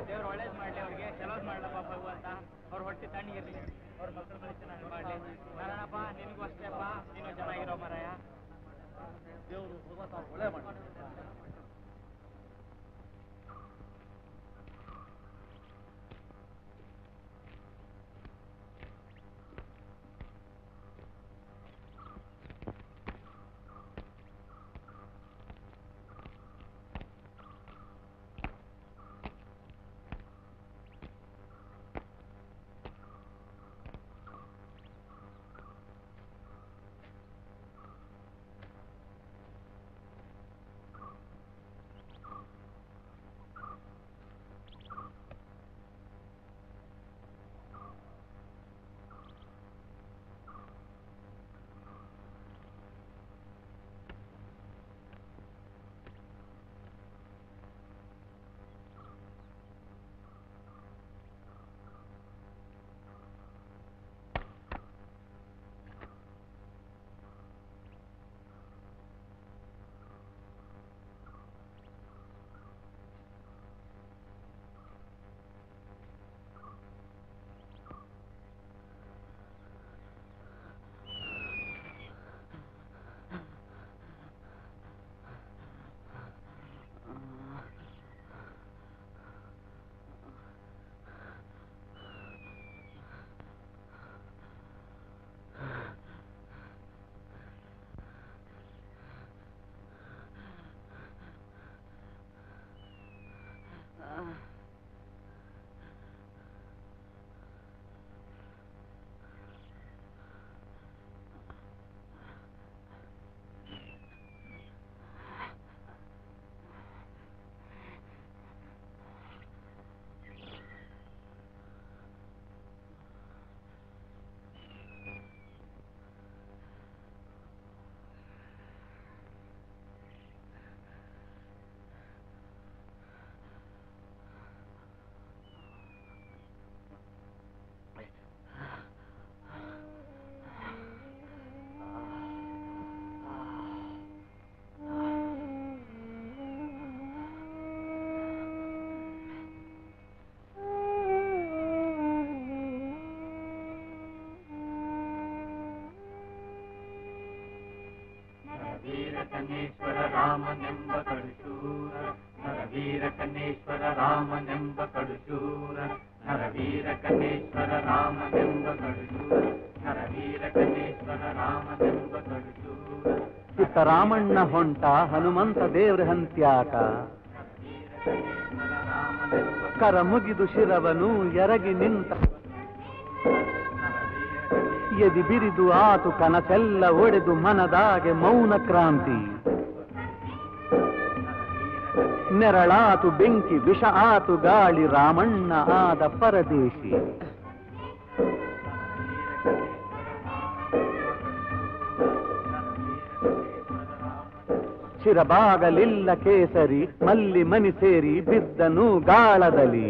ರಾಮನೆಂಬ ಕಡುಶೂರ ನರವೀರ ಕನ್ನೇಶ್ವರ ರಾಮನೆಂಬ ಕಡುಶೂರ ನರವೀರ ಕನ್ನೇಶ್ವರ ರಾಮನೆಂಬ ಕಡುಶೂರ ನರವೀರ ಕನ್ನೇಶ್ವರ ರಾಮನೆಂಬ ಕಡುಶೂರ ಇತ್ತ ರಾಮಣ್ಣ ಹೊಂಟ ಹನುಮಂತ ದೇವ್ರ ಹಂತ್ಯಾಕ ಕರ ಮುಗಿದು ಶಿರವನು ಎರಗಿ ನಿಂತ ಎದಿ ಬಿರಿದು ಆತು ಕನಸೆಲ್ಲ ಒಡೆದು ಮನದಾಗೆ ಮೌನ ಕ್ರಾಂತಿ ನೆರಳಾತು ಬೆಂಕಿ ವಿಷ ಆತು ಗಾಳಿ ರಾಮಣ್ಣ ಆದ ಪರದೇಶಿ ಶಿರಬಾಗಲಿಲ್ಲ ಕೇಸರಿ ಮಲ್ಲಿ ಮನಿ ಸೇರಿ ಬಿದ್ದನು ಗಾಳದಲ್ಲಿ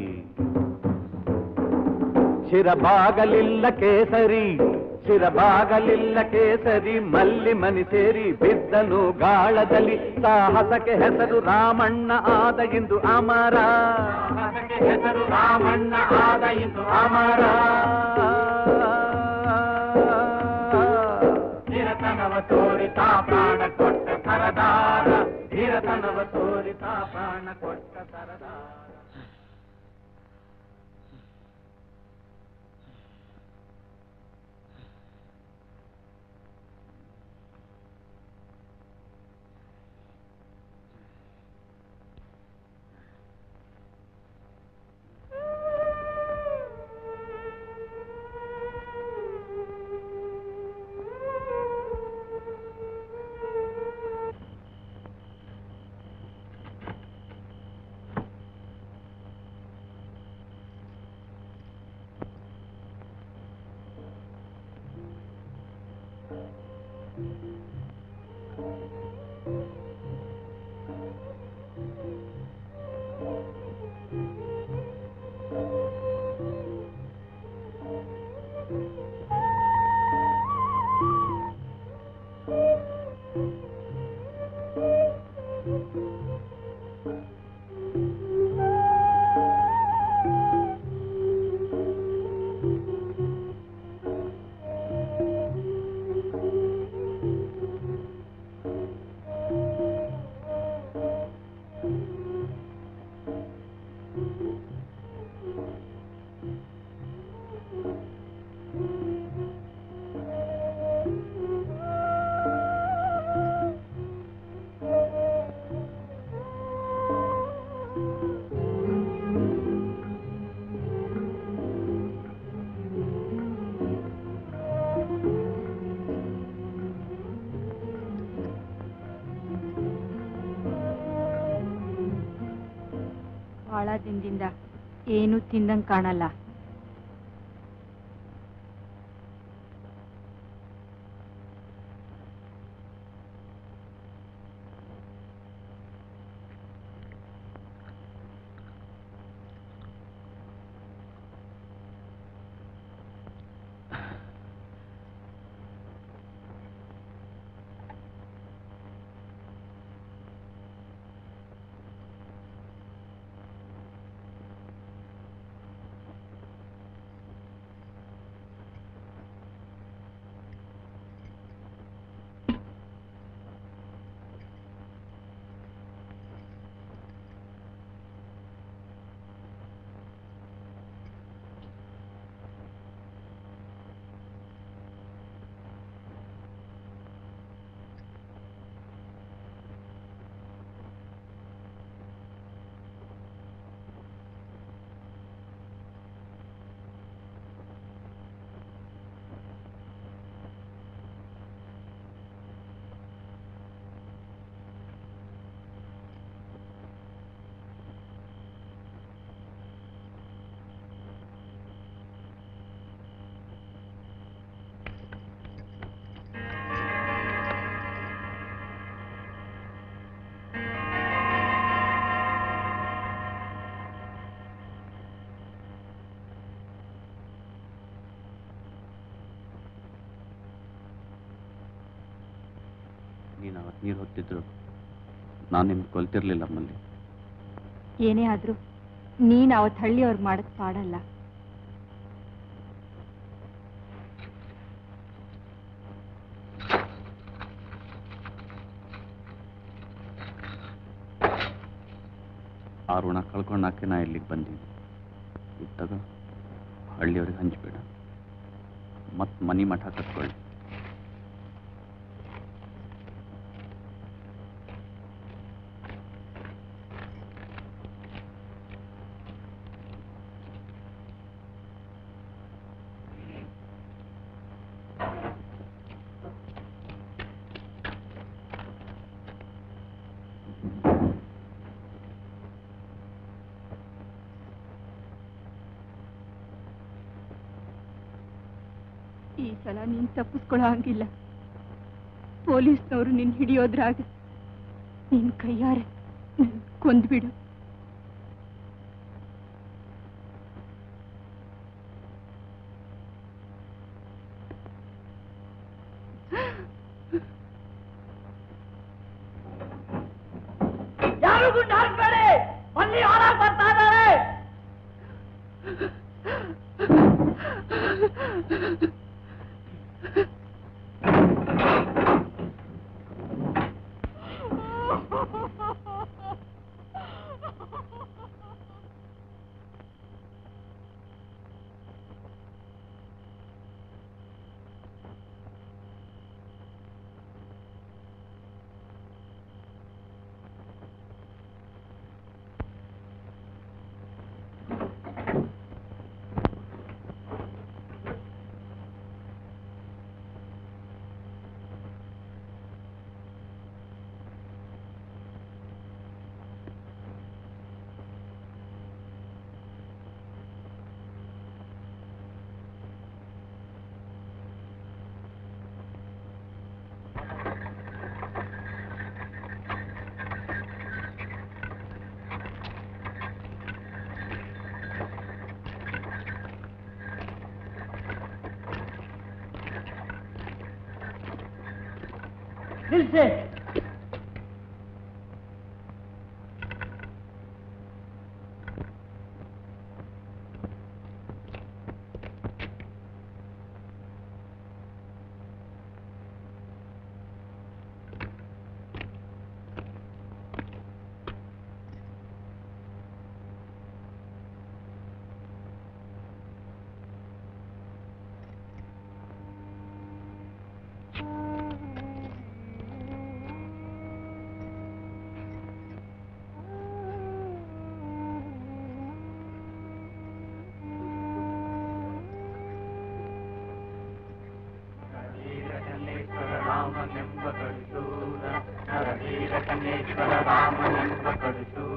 ಶಿರಬಾಗಲಿಲ್ಲ ಕೇಸರಿ ಶಿರಬಾಗಲಿಲ್ಲ ಕೇಸರಿ ಮಲ್ಲಿ ಮನಿ ಸೇರಿ ಬಿದ್ದನು ಗಾಳದಲ್ಲಿ ಸಾಹಸಕ್ಕೆ ಹೆಸರು ರಾಮಣ್ಣ ಆದ ಇಂದು ಅಮರ ಹೆಸರು ರಾಮಣ್ಣ ಆದ ಇಂದು ಅಮರ ಧೀರತನವ ತೋರಿತಾ ಪ್ರಾಣ ಕೊಟ್ಟ ಸರದಾರ ಧೀರತನವ ತೋರಿತಾ ಪ್ರಾಣ ಕೊಟ್ಟ ಸರದಾರ ಬಹಳ ದಿನದಿಂದ ಏನು ತಿಂದಂಗ್ ಕಾಣಲ್ಲ. ನೀನು ಅವತ್ತು ನೀರು ಹೊತ್ತಿದ್ರು ನಾನು ನಿಮ್ಗೆ ಕೊಲ್ತಿರ್ಲಿಲ್ಲ ಮಲ್ಲಿ. ಏನೇ ಆದ್ರೂ ನೀನ್ ಅವತ್ ಹಳ್ಳಿಯವ್ರು ಮಾಡಕ್ ಪಾಡಲ್ಲ. ಋಣ ಕಳ್ಕೊಂಡಾಕೆ ನಾ ಇಲ್ಲಿಗೆ ಬಂದೀನಿ. ಇತ್ತಾಗ ಹಳ್ಳಿಯವ್ರಿಗೆ ಹಂಚ್ಬೇಡ, ಮತ್ತು ಮನಿ ಮಠ ಕಟ್ಕೊಳ್ಳಿ. ಈ ಸಲ ನೀನ್ ತಪ್ಪಿಸ್ಕೊಳ್ಳೋ ಹಂಗಿಲ್ಲ. ಪೊಲೀಸ್ನವರು ನಿನ್ ಹಿಡಿಯೋದ್ರಾಗ ನಿನ್ ಕೈಯಾರೆ ಕೊಂದ್ಬಿಡು. ಯಾರು ಗುಂಡು ಹಾಕ್ಬೇಡಿ, ಅಲ್ಲಿ ಹೊರಗೆ ಬರ್ತಾ ಇದ್ದಾರೆ. ನಿಲ್ಸೆ. ರಾಮನೆಂಬ ಕಡಿಸೂರ ನರವೀರ ಕನ್ನೇಶ್ವರ ರಾಮನೆಂಬ ಕಡಿಸೂರ